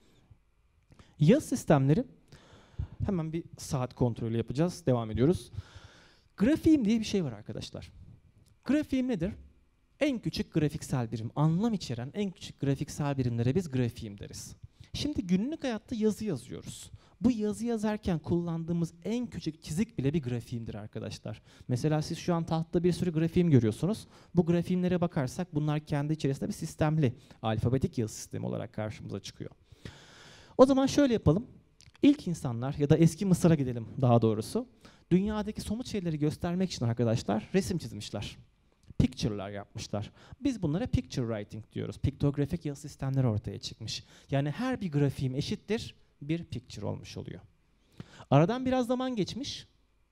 Yazı sistemleri, hemen bir saat kontrolü yapacağız, devam ediyoruz. Grafiyim diye bir şey var arkadaşlar. Grafiyim nedir? En küçük grafiksel birim, anlam içeren en küçük grafiksel birimlere biz grafiyim deriz. Şimdi günlük hayatta yazı yazıyoruz. Bu yazı yazarken kullandığımız en küçük çizik bile bir grafiyimdir arkadaşlar. Mesela siz şu an tahtada bir sürü grafiyim görüyorsunuz. Bu grafiyimlere bakarsak bunlar kendi içerisinde bir sistemli, alfabetik yazı sistemi olarak karşımıza çıkıyor. O zaman şöyle yapalım. İlk insanlar ya da eski Mısır'a gidelim daha doğrusu. Dünyadaki somut şeyleri göstermek için arkadaşlar resim çizmişler. Picture'lar yapmışlar. Biz bunlara picture writing diyoruz. Piktografik yazı sistemleri ortaya çıkmış. Yani her bir grafiğim eşittir bir picture olmuş oluyor. Aradan biraz zaman geçmiş.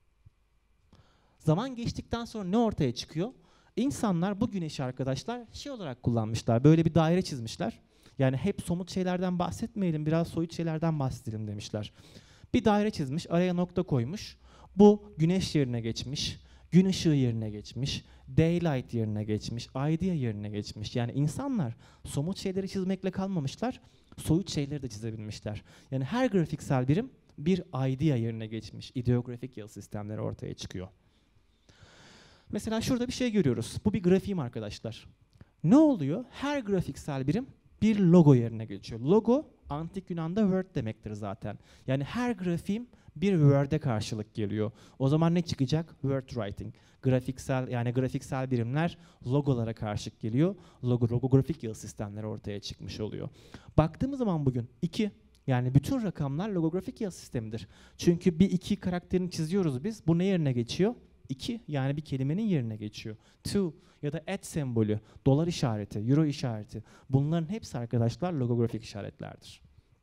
Zaman geçtikten sonra ne ortaya çıkıyor? İnsanlar bu güneşi arkadaşlar şey olarak kullanmışlar. Böyle bir daire çizmişler. Yani hep somut şeylerden bahsetmeyelim, biraz soyut şeylerden bahsedelim demişler. Bir daire çizmiş, araya nokta koymuş. Bu güneş yerine geçmiş, gün ışığı yerine geçmiş, daylight yerine geçmiş, idea yerine geçmiş. Yani insanlar somut şeyleri çizmekle kalmamışlar, soyut şeyleri de çizebilmişler. Yani her grafiksel birim bir idea yerine geçmiş. İdeografik yazı sistemleri ortaya çıkıyor. Mesela şurada bir şey görüyoruz. Bu bir grafiğim arkadaşlar. Ne oluyor? Her grafiksel birim bir logo yerine geçiyor. Logo Antik Yunan'da word demektir zaten. Yani her grafiğim bir word'e karşılık geliyor. O zaman ne çıkacak? Word writing. Grafiksel, yani grafiksel birimler logolara karşılık geliyor. Logo, logografik yazı sistemleri ortaya çıkmış oluyor. Baktığımız zaman bugün iki, yani bütün rakamlar logografik yazı sistemidir. Çünkü bir iki karakterini çiziyoruz biz. Bu ne yerine geçiyor? iki, yani bir kelimenin yerine geçiyor. Two ya da at sembolü, dolar işareti, euro işareti. Bunların hepsi arkadaşlar logografik işaretlerdir.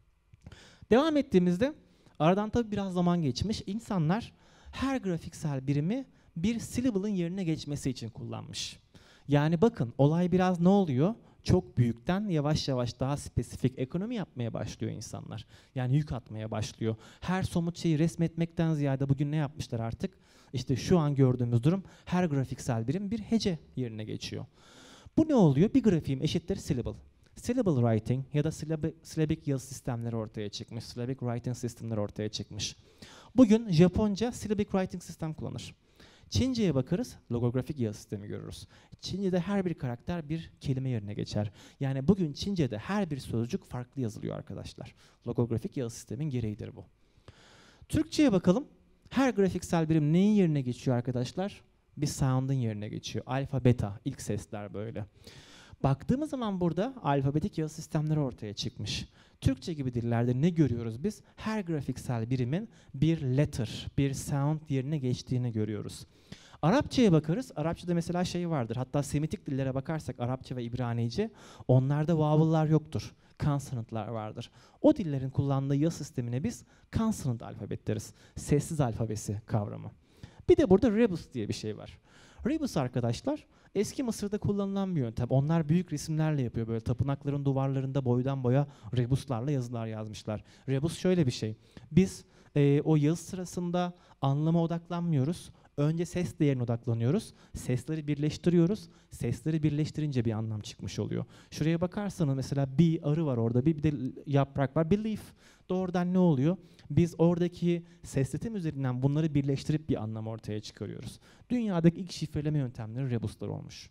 Devam ettiğimizde aradan tabii biraz zaman geçmiş. İnsanlar her grafiksel birimi bir syllable'ın yerine geçmesi için kullanmış. Yani bakın olay biraz ne oluyor? Çok büyükten yavaş yavaş daha spesifik ekonomi yapmaya başlıyor insanlar. Yani yük atmaya başlıyor. Her somut şeyi resmetmekten ziyade bugün ne yapmışlar artık? İşte şu an gördüğümüz durum her grafiksel birim bir hece yerine geçiyor. Bu ne oluyor? Bir grafiğim eşittir syllable. Syllable writing ya da syllabic yazı sistemleri ortaya çıkmış. Syllabic writing sistemleri ortaya çıkmış. Bugün Japonca syllabic writing sistem kullanır. Çince'ye bakarız, logografik yazı sistemi görürüz. Çince'de her bir karakter bir kelime yerine geçer. Yani bugün Çince'de her bir sözcük farklı yazılıyor arkadaşlar. Logografik yazı sistemin gereğidir bu. Türkçe'ye bakalım. Her grafiksel birim neyin yerine geçiyor arkadaşlar? Bir sound'ın yerine geçiyor. Alfa, beta, ilk sesler böyle. Baktığımız zaman burada alfabetik yazı sistemleri ortaya çıkmış. Türkçe gibi dillerde ne görüyoruz biz? Her grafiksel birimin bir letter, bir sound yerine geçtiğini görüyoruz. Arapçaya bakarız. Arapçada mesela şey vardır. Hatta Semitik dillere bakarsak Arapça ve İbranice, onlarda vowel'lar yoktur. Consonant'lar vardır. O dillerin kullandığı yazı sistemine biz consonant alfabet deriz. Sessiz alfabesi kavramı. Bir de burada rebus diye bir şey var. Rebus arkadaşlar eski Mısır'da kullanılan bir yöntem. Onlar büyük resimlerle yapıyor. Böyle tapınakların duvarlarında boydan boya rebuslarla yazılar yazmışlar. Rebus şöyle bir şey. Biz e, o yazı sırasında anlama odaklanmıyoruz. Önce ses değerine odaklanıyoruz. Sesleri birleştiriyoruz. Sesleri birleştirince bir anlam çıkmış oluyor. Şuraya bakarsanız mesela bir arı var orada, bir, bir de yaprak var. Bir leaf. Doğrudan ne oluyor? Biz oradaki ses sistemi üzerinden bunları birleştirip bir anlam ortaya çıkarıyoruz. Dünyadaki ilk şifreleme yöntemleri rebuslar olmuş.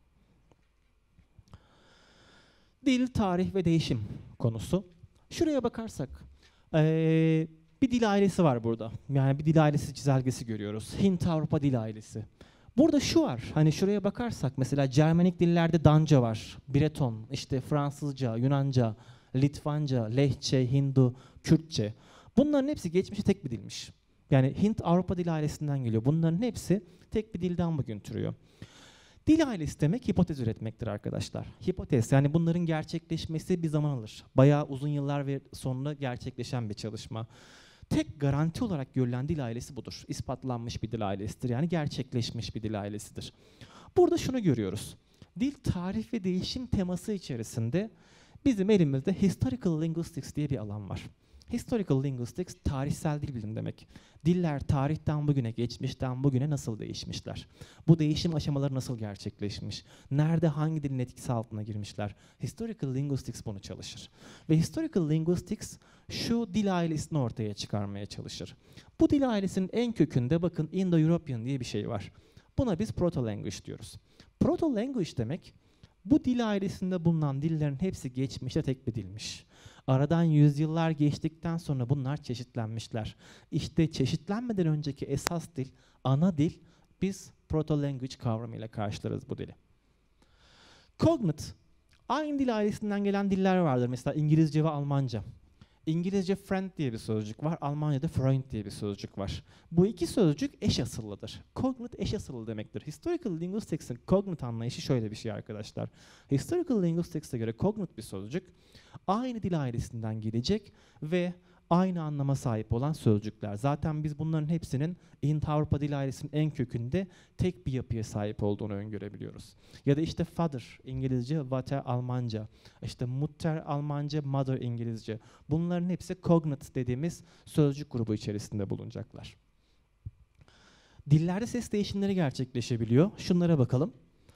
Dil, tarih ve değişim konusu. Şuraya bakarsak, ee, bir dil ailesi var burada. Yani bir dil ailesi çizelgesi görüyoruz. Hint-Avrupa dil ailesi. Burada şu var, hani şuraya bakarsak mesela Cermenik dillerde Danca var, Breton, işte Fransızca, Yunanca, Litvanca, Lehçe, Hindu, Kürtçe. Bunların hepsi geçmişte tek bir dilmiş. Yani Hint-Avrupa dil ailesinden geliyor. Bunların hepsi tek bir dilden bugün türüyor. Dil ailesi demek hipotez üretmektir arkadaşlar. Hipotez, yani bunların gerçekleşmesi bir zaman alır. Bayağı uzun yıllar ve sonra gerçekleşen bir çalışma. Tek garanti olarak görülen dil ailesi budur. İspatlanmış bir dil ailesidir. Yani gerçekleşmiş bir dil ailesidir. Burada şunu görüyoruz. Dil, tarih ve değişim teması içerisinde bizim elimizde Historical Linguistics diye bir alan var. Historical Linguistics, tarihsel dil bilim demek. Diller tarihten bugüne, geçmişten bugüne nasıl değişmişler? Bu değişim aşamaları nasıl gerçekleşmiş? Nerede, hangi dilin etkisi altına girmişler? Historical Linguistics bunu çalışır. Ve Historical Linguistics şu dil ailesini ortaya çıkarmaya çalışır. Bu dil ailesinin en kökünde bakın Indo-European diye bir şey var. Buna biz Proto-Language diyoruz. Proto-Language demek, bu dil ailesinde bulunan dillerin hepsi geçmişte tek bir dilmiş. Aradan yüzyıllar geçtikten sonra bunlar çeşitlenmişler. İşte çeşitlenmeden önceki esas dil, ana dil, biz proto-language kavramıyla karşılarız bu dili. Cognate, aynı dil ailesinden gelen diller vardır. Mesela İngilizce ve Almanca. İngilizce friend diye bir sözcük var, Almanca'da Freund diye bir sözcük var. Bu iki sözcük eş asıllıdır. Cognate eş asıllı demektir. Historical Linguistics'in cognate anlayışı şöyle bir şey arkadaşlar. Historical Linguistics'e göre cognate bir sözcük aynı dil ailesinden gelecek ve aynı anlama sahip olan sözcükler. Zaten biz bunların hepsinin Hint-Avrupa dil ailesinin en kökünde tek bir yapıya sahip olduğunu öngörebiliyoruz. Ya da işte father İngilizce, vater Almanca, işte mutter Almanca, mother İngilizce. Bunların hepsi cognate dediğimiz sözcük grubu içerisinde bulunacaklar. Dillerde ses değişimleri gerçekleşebiliyor. Şunlara bakalım.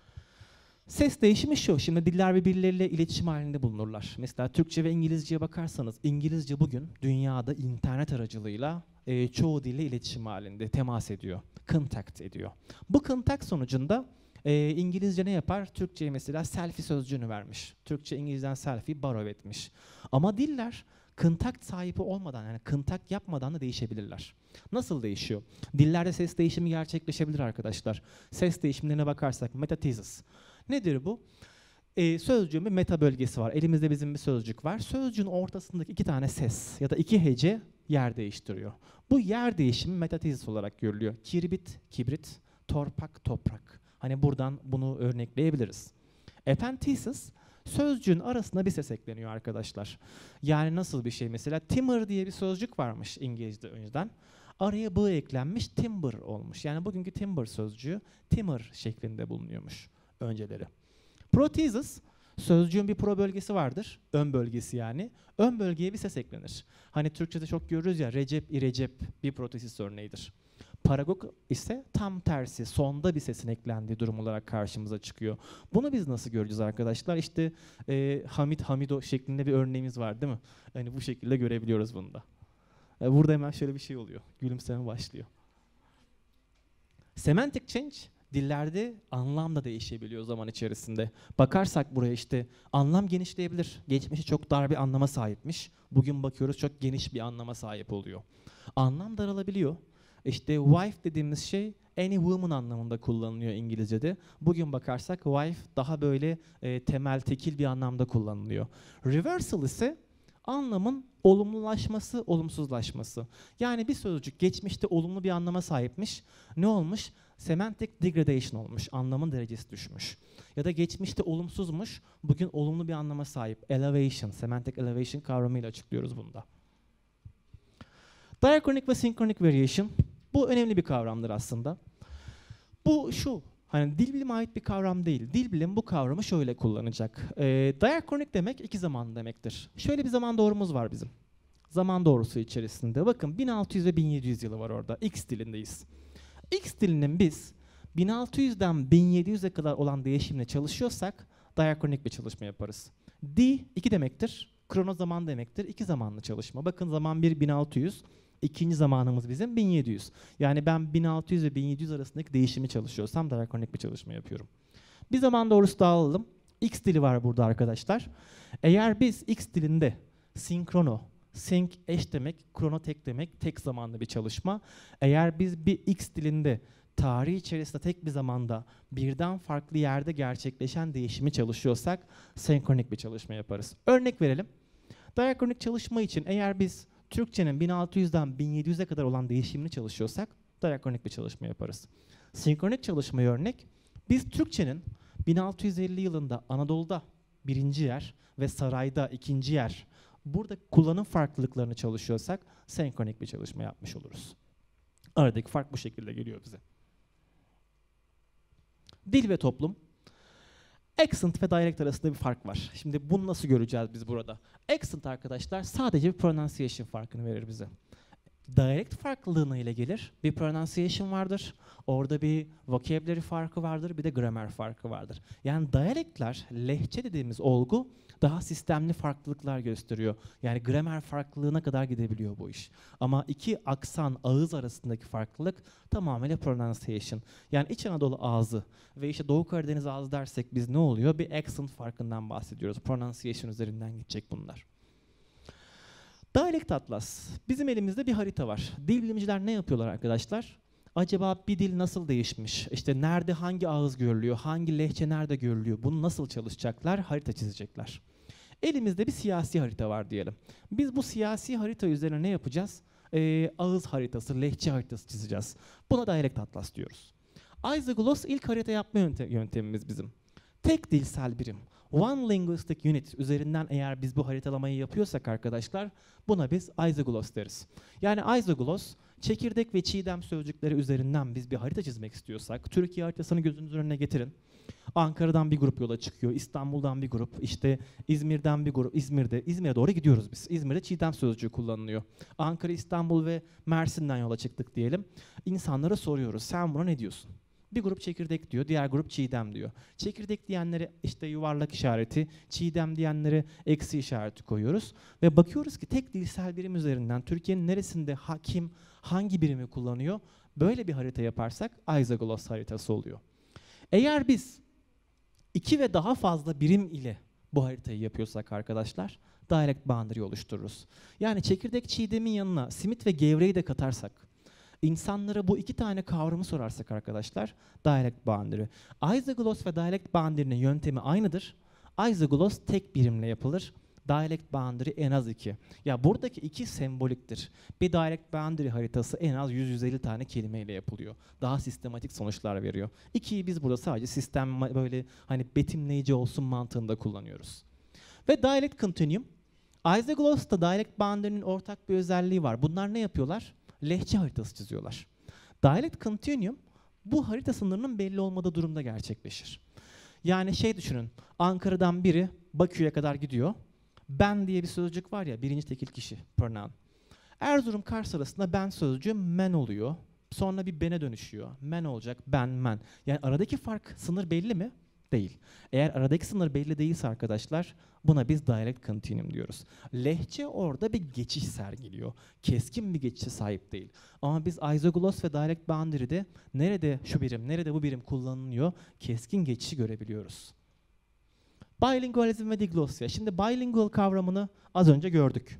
Ses değişimi şu, şimdi diller birbirleriyle iletişim halinde bulunurlar. Mesela Türkçe ve İngilizceye bakarsanız, İngilizce bugün dünyada internet aracılığıyla e, çoğu dille iletişim halinde, temas ediyor, contact ediyor. Bu contact sonucunda Ee, İngilizce ne yapar? Türkçe'ye mesela selfie sözcüğünü vermiş. Türkçe İngilizceden selfie borrow etmiş. Ama diller kıntakt sahibi olmadan, yani kıntakt yapmadan da değişebilirler. Nasıl değişiyor? Dillerde ses değişimi gerçekleşebilir arkadaşlar. Ses değişimlerine bakarsak metathesis. Nedir bu? Ee, sözcüğün bir meta bölgesi var. Elimizde bizim bir sözcük var. Sözcüğün ortasındaki iki tane ses ya da iki hece yer değiştiriyor. Bu yer değişimi metathesis olarak görülüyor. Kirbit, kibrit, torpak, toprak. Hani buradan bunu örnekleyebiliriz. Epenthesis, sözcüğün arasına bir ses ekleniyor arkadaşlar. Yani nasıl bir şey mesela? Timber diye bir sözcük varmış İngilizce önceden. Araya bı eklenmiş, timber olmuş. Yani bugünkü timber sözcüğü timber şeklinde bulunuyormuş önceleri. Prothesis, sözcüğün bir pro bölgesi vardır. Ön bölgesi yani. Ön bölgeye bir ses eklenir. Hani Türkçe'de çok görürüz ya, Recep, İrecep bir prothesis örneğidir. Paragog ise tam tersi, sonda bir sesin eklendiği durum olarak karşımıza çıkıyor. Bunu biz nasıl göreceğiz arkadaşlar? İşte e, Hamit, Hamido şeklinde bir örneğimiz var değil mi? Yani bu şekilde görebiliyoruz bunu da. E, burada hemen şöyle bir şey oluyor. Gülümseme başlıyor. Semantic change, dillerde anlam da değişebiliyor zaman içerisinde. Bakarsak buraya işte anlam genişleyebilir. Geçmişi çok dar bir anlama sahipmiş. Bugün bakıyoruz çok geniş bir anlama sahip oluyor. Anlam daralabiliyor. İşte wife dediğimiz şey any woman anlamında kullanılıyor İngilizce'de. Bugün bakarsak wife daha böyle e, temel, tekil bir anlamda kullanılıyor. Reversal ise anlamın olumlulaşması, olumsuzlaşması. Yani bir sözcük geçmişte olumlu bir anlama sahipmiş. Ne olmuş? Semantic degradation olmuş. Anlamın derecesi düşmüş. Ya da geçmişte olumsuzmuş. Bugün olumlu bir anlama sahip. Elevation, semantic elevation kavramıyla açıklıyoruz bunda. Diachronic ve synchronic variation. Bu önemli bir kavramdır aslında. Bu şu, hani dil bilime ait bir kavram değil. Dil bilim bu kavramı şöyle kullanacak. Ee, diachronic demek iki zaman demektir. Şöyle bir zaman doğrumuz var bizim. Zaman doğrusu içerisinde. Bakın bin altı yüz ve bin yedi yüz yılı var orada. X dilindeyiz. X dilinin biz bin altı yüzden bin yedi yüze kadar olan değişimle çalışıyorsak diachronic bir çalışma yaparız. D iki demektir. Krono zaman demektir. İki zamanlı çalışma. Bakın zaman bir bin altı yüz. İkinci zamanımız bizim bin yedi yüz. Yani ben bin altı yüz ve bin yedi yüz arasındaki değişimi çalışıyorsam diachronic bir çalışma yapıyorum. Bir zaman doğrusu daha alalım. X dili var burada arkadaşlar. Eğer biz X dilinde sinkrono, sync eş demek, krono tek demek, tek zamanlı bir çalışma. Eğer biz bir X dilinde tarih içerisinde tek bir zamanda birden farklı yerde gerçekleşen değişimi çalışıyorsak senkronik bir çalışma yaparız. Örnek verelim. Diachronic çalışma için eğer biz Türkçenin bin altı yüzden bin yedi yüze kadar olan değişimini çalışıyorsak diachronic bir çalışma yaparız. Sinkronik çalışmaya örnek, biz Türkçenin bin altı yüz elli yılında Anadolu'da birinci yer ve sarayda ikinci yer, burada kullanım farklılıklarını çalışıyorsak senkronik bir çalışma yapmış oluruz. Aradaki fark bu şekilde geliyor bize. Dil ve toplum. Accent ve dialect arasında bir fark var. Şimdi bunu nasıl göreceğiz biz burada? Accent arkadaşlar sadece bir pronunciation farkını verir bize. Dialect farklılığına ile gelir. Bir pronunciation vardır. Orada bir vocabulary farkı vardır. Bir de grammar farkı vardır. Yani dialectler, lehçe dediğimiz olgu daha sistemli farklılıklar gösteriyor. Yani grammar farklılığına kadar gidebiliyor bu iş. Ama iki aksan, ağız arasındaki farklılık tamamıyla pronunciation. Yani İç Anadolu ağzı ve işte Doğu Karadeniz ağzı dersek biz ne oluyor? Bir accent farkından bahsediyoruz. Pronunciation üzerinden gidecek bunlar. Dialect Atlas. Bizim elimizde bir harita var. Dil bilimciler ne yapıyorlar arkadaşlar? Acaba bir dil nasıl değişmiş? İşte nerede hangi ağız görülüyor? Hangi lehçe nerede görülüyor? Bunu nasıl çalışacaklar? Harita çizecekler. Elimizde bir siyasi harita var diyelim. Biz bu siyasi harita üzerine ne yapacağız? Ee, ağız haritası, lehçe haritası çizeceğiz. Buna Dialect Atlas diyoruz. Isogloss ilk harita yapma yöntemimiz bizim. Tek dilsel birim. One Linguistic Unit üzerinden eğer biz bu haritalamayı yapıyorsak arkadaşlar, buna biz isogloss deriz. Yani isogloss, çekirdek ve çiğdem sözcükleri üzerinden biz bir harita çizmek istiyorsak, Türkiye haritasını gözünüzün önüne getirin. Ankara'dan bir grup yola çıkıyor, İstanbul'dan bir grup, işte İzmir'den bir grup, İzmir'de, İzmir'e doğru gidiyoruz biz. İzmir'de çiğdem sözcüğü kullanılıyor. Ankara, İstanbul ve Mersin'den yola çıktık diyelim. İnsanlara soruyoruz, sen buna ne diyorsun? Bir grup çekirdek diyor, diğer grup çiğdem diyor. Çekirdek diyenlere işte yuvarlak işareti, çiğdem diyenlere eksi işareti koyuyoruz. Ve bakıyoruz ki tek dilsel birim üzerinden Türkiye'nin neresinde hakim hangi birimi kullanıyor? Böyle bir harita yaparsak isogloss haritası oluyor. Eğer biz iki ve daha fazla birim ile bu haritayı yapıyorsak arkadaşlar, dialect boundary oluştururuz. Yani çekirdek çiğdemin yanına simit ve gevreği de katarsak, insanlara bu iki tane kavramı sorarsak arkadaşlar, dialect boundary. Isogloss ve dialect boundary'nin yöntemi aynıdır. Isogloss tek birimle yapılır. Dialect boundary en az iki. Ya buradaki iki semboliktir. Bir dialect boundary haritası en az yüz yüz elli tane kelimeyle yapılıyor. Daha sistematik sonuçlar veriyor. İkiyi biz burada sadece sistem böyle hani betimleyici olsun mantığında kullanıyoruz. Ve dialect continuum. Isogloss'ta dialect boundary'nin ortak bir özelliği var. Bunlar ne yapıyorlar? Lehçe haritası çiziyorlar. Dialect continuum bu harita sınırının belli olmadığı durumda gerçekleşir. Yani şey düşünün, Ankara'dan biri Bakü'ye kadar gidiyor. Ben diye bir sözcük var ya, birinci tekil kişi, pronoun. Erzurum Kars arasında ben sözcüğü men oluyor. Sonra bir bene dönüşüyor. Men olacak, ben, men. Yani aradaki fark, sınır belli mi? Değil. Eğer aradaki sınır belli değilse arkadaşlar, buna biz dialect continuum diyoruz. Lehçe orada bir geçiş sergiliyor. Keskin bir geçişe sahip değil. Ama biz isogloss ve dialect boundary'de nerede şu birim, nerede bu birim kullanılıyor, keskin geçişi görebiliyoruz. Bilingualizm ve diglosya. Şimdi bilingual kavramını az önce gördük.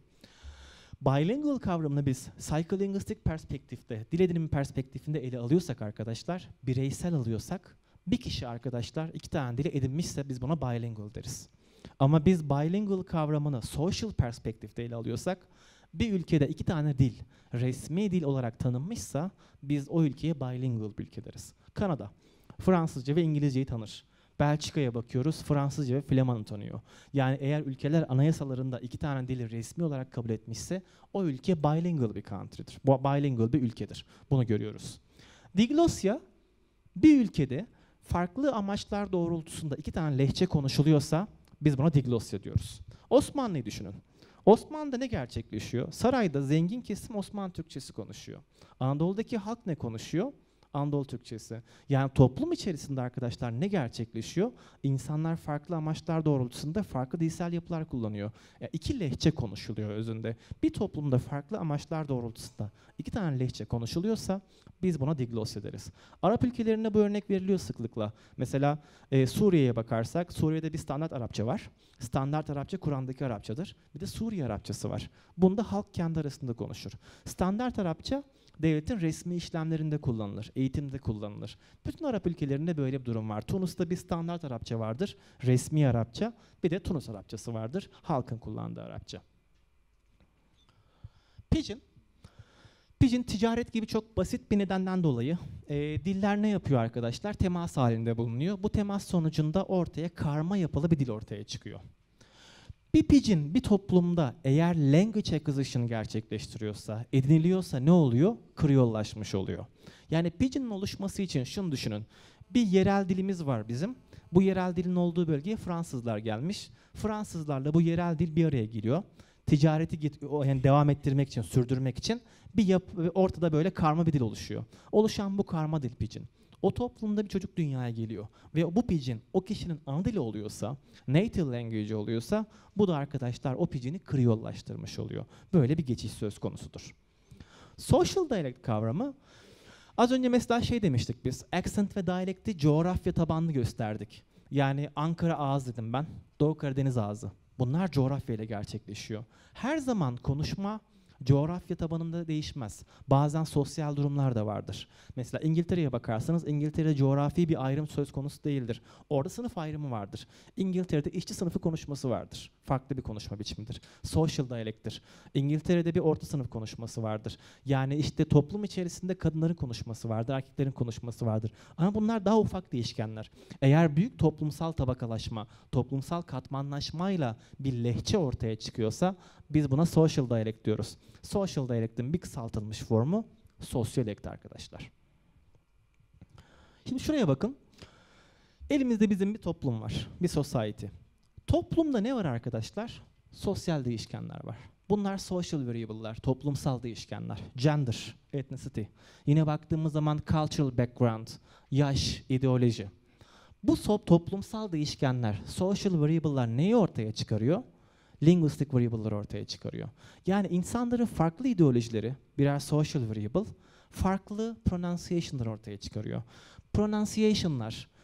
Bilingual kavramını biz psycholinguistic perspektifte, dil edinimi perspektifinde ele alıyorsak arkadaşlar, bireysel alıyorsak, bir kişi arkadaşlar iki tane dili edinmişse biz buna bilingual deriz. Ama biz bilingual kavramını social perspektifte ele alıyorsak, bir ülkede iki tane dil resmi dil olarak tanınmışsa biz o ülkeye bilingual bir ülke deriz. Kanada, Fransızca ve İngilizceyi tanır. Belçika'ya bakıyoruz, Fransızca ve Flaman'ı tanıyor. Yani eğer ülkeler anayasalarında iki tane dili resmi olarak kabul etmişse o ülke bilingual bir country'dir. Bu bilingual bir ülkedir. Bunu görüyoruz. Diglosya, bir ülkede farklı amaçlar doğrultusunda iki tane lehçe konuşuluyorsa biz buna diglosya diyoruz. Osmanlı'yı düşünün. Osmanlı'da ne gerçekleşiyor? Sarayda zengin kesim Osmanlı Türkçesi konuşuyor. Anadolu'daki halk ne konuşuyor? Anadolu Türkçesi. Yani toplum içerisinde arkadaşlar ne gerçekleşiyor? İnsanlar farklı amaçlar doğrultusunda farklı dilsel yapılar kullanıyor. Yani iki lehçe konuşuluyor özünde. Bir toplumda farklı amaçlar doğrultusunda iki tane lehçe konuşuluyorsa biz buna diglosya deriz. Arap ülkelerinde bu örnek veriliyor sıklıkla. Mesela e, Suriye'ye bakarsak, Suriye'de bir standart Arapça var. Standart Arapça Kur'an'daki Arapçadır. Bir de Suriye Arapçası var. Bunda halk kendi arasında konuşur. Standart Arapça devletin resmi işlemlerinde kullanılır, eğitimde kullanılır. Bütün Arap ülkelerinde böyle bir durum var. Tunus'ta bir standart Arapça vardır, resmi Arapça. Bir de Tunus Arapçası vardır, halkın kullandığı Arapça. Pidgin. Pidgin ticaret gibi çok basit bir nedenden dolayı e, diller ne yapıyor arkadaşlar? Temas halinde bulunuyor. Bu temas sonucunda ortaya karma yapılı bir dil ortaya çıkıyor. Bir pidgin bir toplumda eğer language acquisition gerçekleştiriyorsa, ediniliyorsa ne oluyor? Kriyollaşmış oluyor. Yani pidgin'in oluşması için şunu düşünün. Bir yerel dilimiz var bizim. Bu yerel dilin olduğu bölgeye Fransızlar gelmiş. Fransızlarla bu yerel dil bir araya geliyor. Ticareti git, yani devam ettirmek için, sürdürmek için bir yapı, ortada böyle karma bir dil oluşuyor. Oluşan bu karma dil pidgin. O toplumda bir çocuk dünyaya geliyor ve bu pidgin o kişinin ana dili oluyorsa, native language oluyorsa bu da arkadaşlar o pidgin'i kriyollaştırmış oluyor. Böyle bir geçiş söz konusudur. Social dialect kavramı, az önce mesela şey demiştik biz, accent ve dialect'i coğrafya tabanlı gösterdik. Yani Ankara ağız dedim ben, Doğu Karadeniz ağzı. Bunlar coğrafyayla gerçekleşiyor. Her zaman konuşma coğrafya tabanında değişmez. Bazen sosyal durumlar da vardır. Mesela İngiltere'ye bakarsanız İngiltere'de coğrafi bir ayrım söz konusu değildir. Orada sınıf ayrımı vardır. İngiltere'de işçi sınıfı konuşması vardır. Farklı bir konuşma biçimidir. Social dialect'tir. İngiltere'de bir orta sınıf konuşması vardır. Yani işte toplum içerisinde kadınların konuşması vardır, erkeklerin konuşması vardır. Ama bunlar daha ufak değişkenler. Eğer büyük toplumsal tabakalaşma, toplumsal katmanlaşmayla bir lehçe ortaya çıkıyorsa biz buna social dialect diyoruz. Social dialect'in bir kısaltılmış formu sosyolekt arkadaşlar. Şimdi şuraya bakın. Elimizde bizim bir toplum var. Bir society. Toplumda ne var arkadaşlar? Sosyal değişkenler var. Bunlar social variable'lar, toplumsal değişkenler. Gender, ethnicity. Yine baktığımız zaman cultural background, yaş, ideoloji. Bu toplumsal değişkenler, social variable'lar neyi ortaya çıkarıyor? Linguistic variable'lar ortaya çıkarıyor. Yani insanların farklı ideolojileri, birer social variable, farklı pronunciation'lar ortaya çıkarıyor. Pronunciation'lar,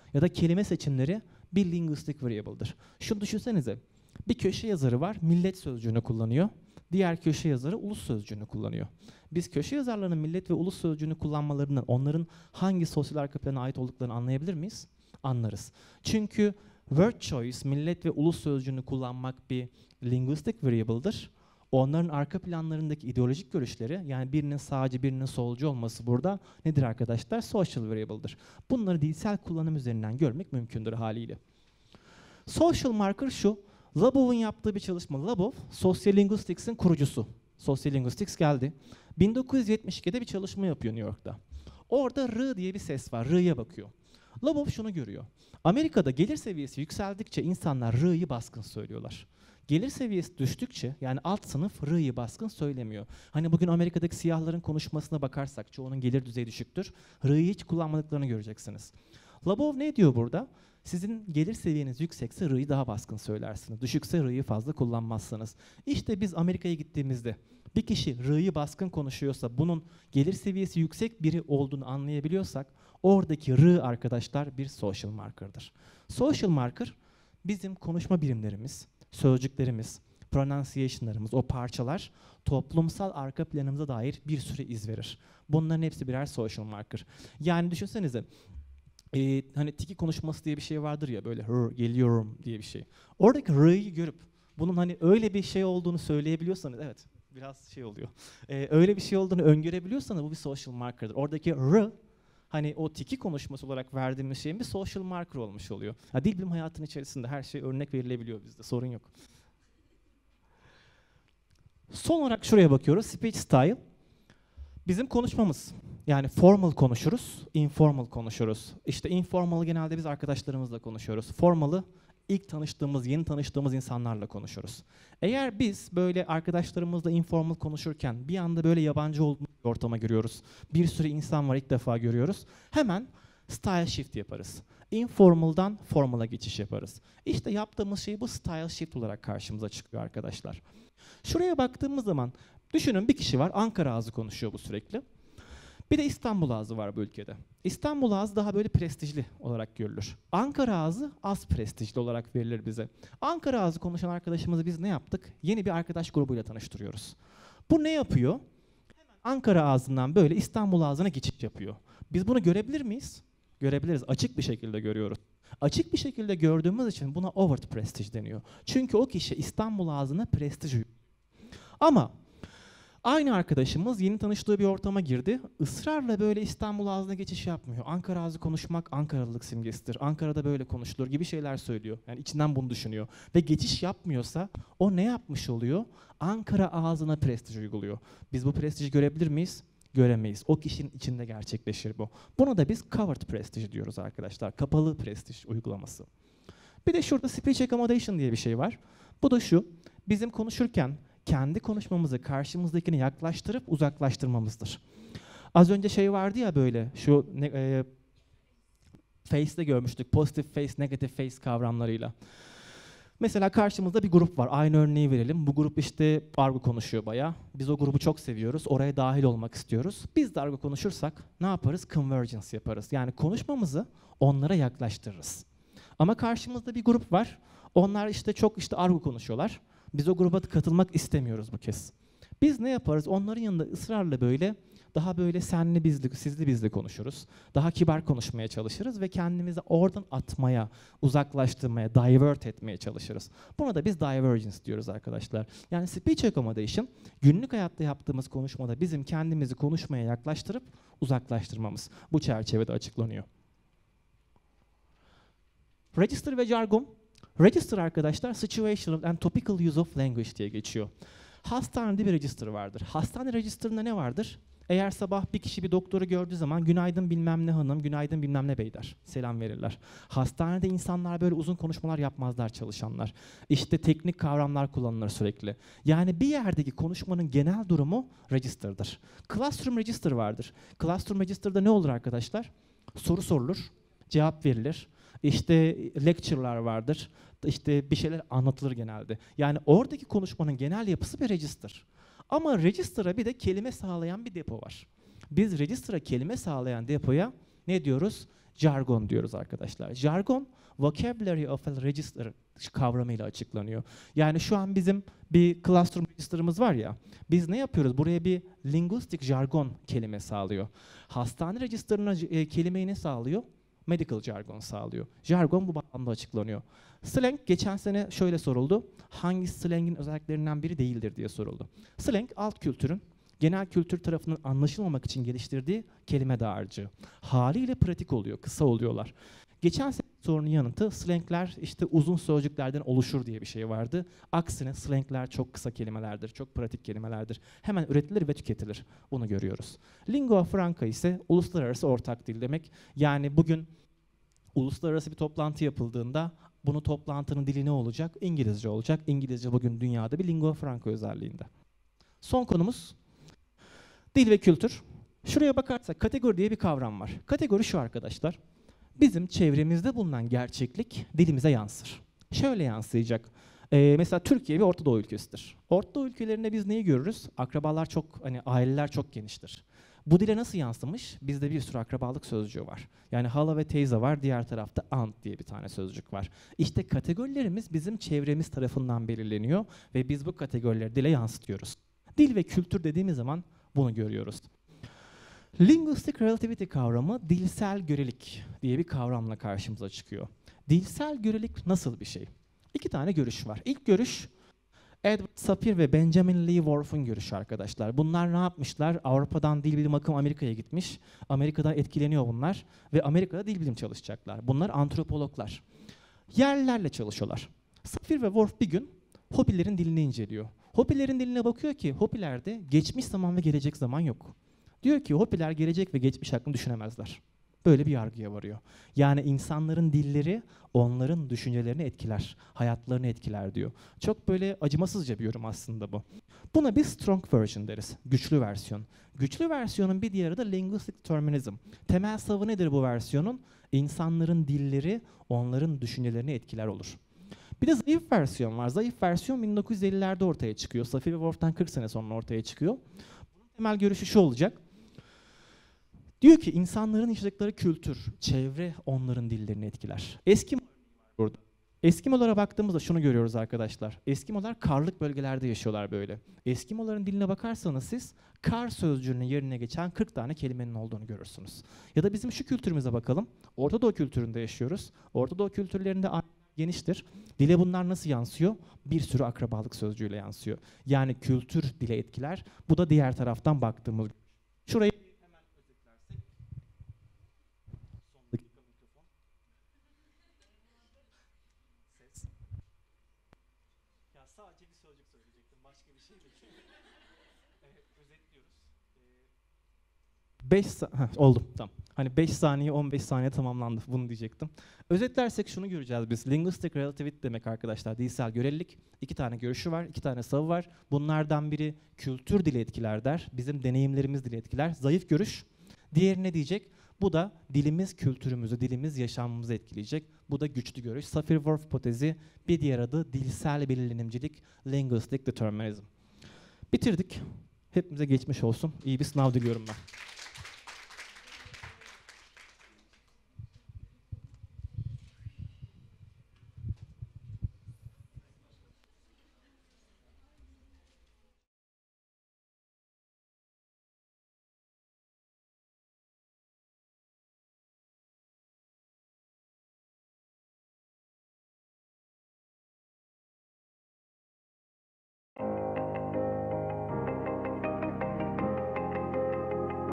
ya da kelime seçimleri bir linguistic variable'dır. Şunu düşünsenize, bir köşe yazarı var, millet sözcüğünü kullanıyor. Diğer köşe yazarı ulus sözcüğünü kullanıyor. Biz köşe yazarlarının millet ve ulus sözcüğünü kullanmalarından onların hangi sosyal arka plana ait olduklarını anlayabilir miyiz? Anlarız. Çünkü word choice, millet ve ulus sözcüğünü kullanmak bir linguistic variable'dır. Onların arka planlarındaki ideolojik görüşleri, yani birinin sağcı birinin solcu olması burada nedir arkadaşlar? Social variable'dır. Bunları dilsel kullanım üzerinden görmek mümkündür haliyle. Social marker şu, Labov'un yaptığı bir çalışma. Labov, Social Linguistics'in kurucusu. Social Linguistics geldi. bin dokuz yüz yetmiş ikide bir çalışma yapıyor New York'ta. Orada R diye bir ses var, R'ya bakıyor. Labov şunu görüyor. Amerika'da gelir seviyesi yükseldikçe insanlar R'yi baskın söylüyorlar. Gelir seviyesi düştükçe, yani alt sınıf R'yi baskın söylemiyor. Hani bugün Amerika'daki siyahların konuşmasına bakarsak, çoğunun gelir düzeyi düşüktür. R'yi hiç kullanmadıklarını göreceksiniz. Labov ne diyor burada? Sizin gelir seviyeniz yüksekse R'yi daha baskın söylersiniz. Düşükse R'yi fazla kullanmazsınız. İşte biz Amerika'ya gittiğimizde bir kişi R'yi baskın konuşuyorsa, bunun gelir seviyesi yüksek biri olduğunu anlayabiliyorsak, oradaki R arkadaşlar bir social marker'dır. Social marker bizim konuşma birimlerimiz, sözcüklerimiz, pronunciation'larımız, o parçalar toplumsal arka planımıza dair bir sürü iz verir. Bunların hepsi birer social marker. Yani düşünsenize, e, hani tiki konuşması diye bir şey vardır ya, böyle R, geliyorum diye bir şey. Oradaki R'yi görüp bunun hani öyle bir şey olduğunu söyleyebiliyorsanız, evet biraz şey oluyor. E, öyle bir şey olduğunu öngörebiliyorsanız bu bir social marker'dır. Oradaki R, hani o tiki konuşması olarak verdiğimiz şeyin bir social marker olmuş oluyor. Ya, dil bilim hayatının içerisinde her şey örnek verilebiliyor bizde, sorun yok. Son olarak şuraya bakıyoruz, speech style. Bizim konuşmamız, yani formal konuşuruz, informal konuşuruz. İşte informal'ı genelde biz arkadaşlarımızla konuşuyoruz. Formal'ı ilk tanıştığımız, yeni tanıştığımız insanlarla konuşuruz. Eğer biz böyle arkadaşlarımızla informal konuşurken bir anda böyle yabancı olduğumuz bir ortama giriyoruz, bir sürü insan var ilk defa görüyoruz, hemen style shift yaparız. Informal'dan formal'a geçiş yaparız. İşte yaptığımız şey bu style shift olarak karşımıza çıkıyor arkadaşlar. Şuraya baktığımız zaman düşünün, bir kişi var, Ankara ağzı konuşuyor bu sürekli. Bir de İstanbul ağzı var bu ülkede. İstanbul ağzı daha böyle prestijli olarak görülür. Ankara ağzı az prestijli olarak verilir bize. Ankara ağzı konuşan arkadaşımızı biz ne yaptık? Yeni bir arkadaş grubuyla tanıştırıyoruz. Bu ne yapıyor? Hemen Ankara ağzından böyle İstanbul ağzına geçiş yapıyor. Biz bunu görebilir miyiz? Görebiliriz. Açık bir şekilde görüyoruz. Açık bir şekilde gördüğümüz için buna overt prestige deniyor. Çünkü o kişi İstanbul ağzına prestij uyuyor. Ama aynı arkadaşımız yeni tanıştığı bir ortama girdi. Israrla böyle İstanbul ağzına geçiş yapmıyor. Ankara ağzı konuşmak Ankaralılık simgesidir. Ankara'da böyle konuşulur gibi şeyler söylüyor. Yani içinden bunu düşünüyor. Ve geçiş yapmıyorsa o ne yapmış oluyor? Ankara ağzına prestij uyguluyor. Biz bu prestiji görebilir miyiz? Göremeyiz. O kişinin içinde gerçekleşir bu. Buna da biz covered prestige diyoruz arkadaşlar. Kapalı prestij uygulaması. Bir de şurada speech accommodation diye bir şey var. Bu da şu, bizim konuşurken kendi konuşmamızı karşımızdakine yaklaştırıp uzaklaştırmamızdır. Az önce şey vardı ya, böyle şu ne, e, face'de görmüştük, positive face, negative face kavramlarıyla. Mesela karşımızda bir grup var, aynı örneği verelim. Bu grup işte argo konuşuyor bayağı. Biz o grubu çok seviyoruz, oraya dahil olmak istiyoruz. Biz de argo konuşursak ne yaparız? Convergence yaparız. Yani konuşmamızı onlara yaklaştırırız. Ama karşımızda bir grup var, onlar işte çok işte argo konuşuyorlar. Biz o gruba katılmak istemiyoruz bu kez. Biz ne yaparız? Onların yanında ısrarla böyle, daha böyle senli bizli, sizli bizli konuşuruz. Daha kibar konuşmaya çalışırız ve kendimizi oradan atmaya, uzaklaştırmaya, divert etmeye çalışırız. Buna da biz divergence diyoruz arkadaşlar. Yani speech accommodation, günlük hayatta yaptığımız konuşmada bizim kendimizi konuşmaya yaklaştırıp uzaklaştırmamız. Bu çerçevede açıklanıyor. Register ve jargon. Register arkadaşlar, situational and topical use of language diye geçiyor. Hastanede bir register vardır. Hastane register'ında ne vardır? Eğer sabah bir kişi bir doktoru gördüğü zaman günaydın bilmem ne hanım, günaydın bilmem ne bey der. Selam verirler. Hastanede insanlar böyle uzun konuşmalar yapmazlar, çalışanlar. İşte teknik kavramlar kullanılır sürekli. Yani bir yerdeki konuşmanın genel durumu register'dır. Classroom register vardır. Classroom register'da ne olur arkadaşlar? Soru sorulur, cevap verilir. İşte lecture'lar vardır. İşte bir şeyler anlatılır genelde. Yani oradaki konuşmanın genel yapısı bir register. Ama register'a bir de kelime sağlayan bir depo var. Biz register'a kelime sağlayan depoya ne diyoruz? jargon diyoruz arkadaşlar. Jargon, vocabulary of a register kavramıyla açıklanıyor. Yani şu an bizim bir classroom register'ımız var ya, biz ne yapıyoruz? Buraya bir linguistic jargon kelime sağlıyor. Hastane register'ına e, kelimeyi ne sağlıyor? Medical jargon sağlıyor. Jargon bu bağlamda açıklanıyor. Slang geçen sene şöyle soruldu. Hangi slangin özelliklerinden biri değildir diye soruldu. Slang alt kültürün genel kültür tarafından anlaşılmamak için geliştirdiği kelime dağarcığı. Haliyle pratik oluyor, kısa oluyorlar. Geçen sene sorunun yanıtı slangler işte uzun sözcüklerden oluşur diye bir şey vardı. Aksine slangler çok kısa kelimelerdir, çok pratik kelimelerdir. Hemen üretilir ve tüketilir. Bunu görüyoruz. Lingua franca ise uluslararası ortak dil demek. Yani bugün uluslararası bir toplantı yapıldığında bunu toplantının dili ne olacak? İngilizce olacak. İngilizce bugün dünyada bir lingua franca özelliğinde. Son konumuz dil ve kültür. Şuraya bakarsak kategori diye bir kavram var. Kategori şu arkadaşlar. Bizim çevremizde bulunan gerçeklik dilimize yansır. Şöyle yansıyacak. Ee, mesela Türkiye bir Orta Doğu ülkesidir. Orta Doğu ülkelerinde biz neyi görürüz? Akrabalar çok, hani aileler çok geniştir. Bu dile nasıl yansımış? Bizde bir sürü akrabalık sözcüğü var. Yani hala ve teyze var, diğer tarafta aunt diye bir tane sözcük var. İşte kategorilerimiz bizim çevremiz tarafından belirleniyor ve biz bu kategorileri dile yansıtıyoruz. Dil ve kültür dediğimiz zaman bunu görüyoruz. Linguistic relativity kavramı dilsel görelik diye bir kavramla karşımıza çıkıyor. Dilsel görelik nasıl bir şey? İki tane görüş var. İlk görüş Edward Sapir ve Benjamin Lee Whorf'un görüşü arkadaşlar. Bunlar ne yapmışlar? Avrupa'dan dil bilim akımı Amerika'ya gitmiş. Amerika'dan etkileniyor bunlar ve Amerika'da dil bilim çalışacaklar. Bunlar antropologlar. Yerlilerle çalışıyorlar. Sapir ve Whorf bir gün Hopilerin dilini inceliyor. Hopilerin diline bakıyor ki Hopilerde geçmiş zaman ve gelecek zaman yok. Diyor ki Hopiler gelecek ve geçmiş hakkında düşünemezler. Böyle bir yargıya varıyor. Yani insanların dilleri onların düşüncelerini etkiler, hayatlarını etkiler diyor. Çok böyle acımasızca bir yorum aslında bu. Buna biz strong version deriz, güçlü versiyon. Güçlü versiyonun bir diğeri de linguistic determinism. Temel savı nedir bu versiyonun? İnsanların dilleri onların düşüncelerini etkiler olur. Bir de zayıf versiyon var. Zayıf versiyon bin dokuz yüz ellilerde ortaya çıkıyor. Sapir ve Whorf'tan kırk sene sonra ortaya çıkıyor. Bunun temel görüşü şu olacak. Diyor ki insanların yaşadıkları kültür, çevre onların dillerini etkiler. Eskimo burada. Eskimolara baktığımızda şunu görüyoruz arkadaşlar. Eskimolar karlık bölgelerde yaşıyorlar böyle. Eskimoların diline bakarsanız siz kar sözcüğünün yerine geçen kırk tane kelimenin olduğunu görürsünüz. Ya da bizim şu kültürümüze bakalım. Orta Doğu kültüründe yaşıyoruz. Orta Doğu kültürlerinde geniştir. Dile bunlar nasıl yansıyor? Bir sürü akrabalık sözcüğüyle yansıyor. Yani kültür dile etkiler. Bu da diğer taraftan baktığımız. Şurayı hemen özetlersek. Son dakika mikrofon. Ses. Ya sadece bir sözcük söyleyecektim. Başka bir şey değil. Evet, özetliyoruz. beş sa- oldu tamam. Hani beş saniye on beş saniye tamamlandı, bunu diyecektim. Özetlersek şunu göreceğiz biz. Linguistic relativity demek arkadaşlar dilsel görelilik. İki tane görüşü var, iki tane savı var. Bunlardan biri kültür dili etkiler der. Bizim deneyimlerimiz dili etkiler. Zayıf görüş. Diğeri ne diyecek? Bu da dilimiz kültürümüzü, dilimiz yaşamımızı etkileyecek. Bu da güçlü görüş. Sapir-Whorf hipotezi, bir diğer adı dilsel belirlenimcilik, linguistic determinism. Bitirdik. Hepimize geçmiş olsun. İyi bir sınav diliyorum ben.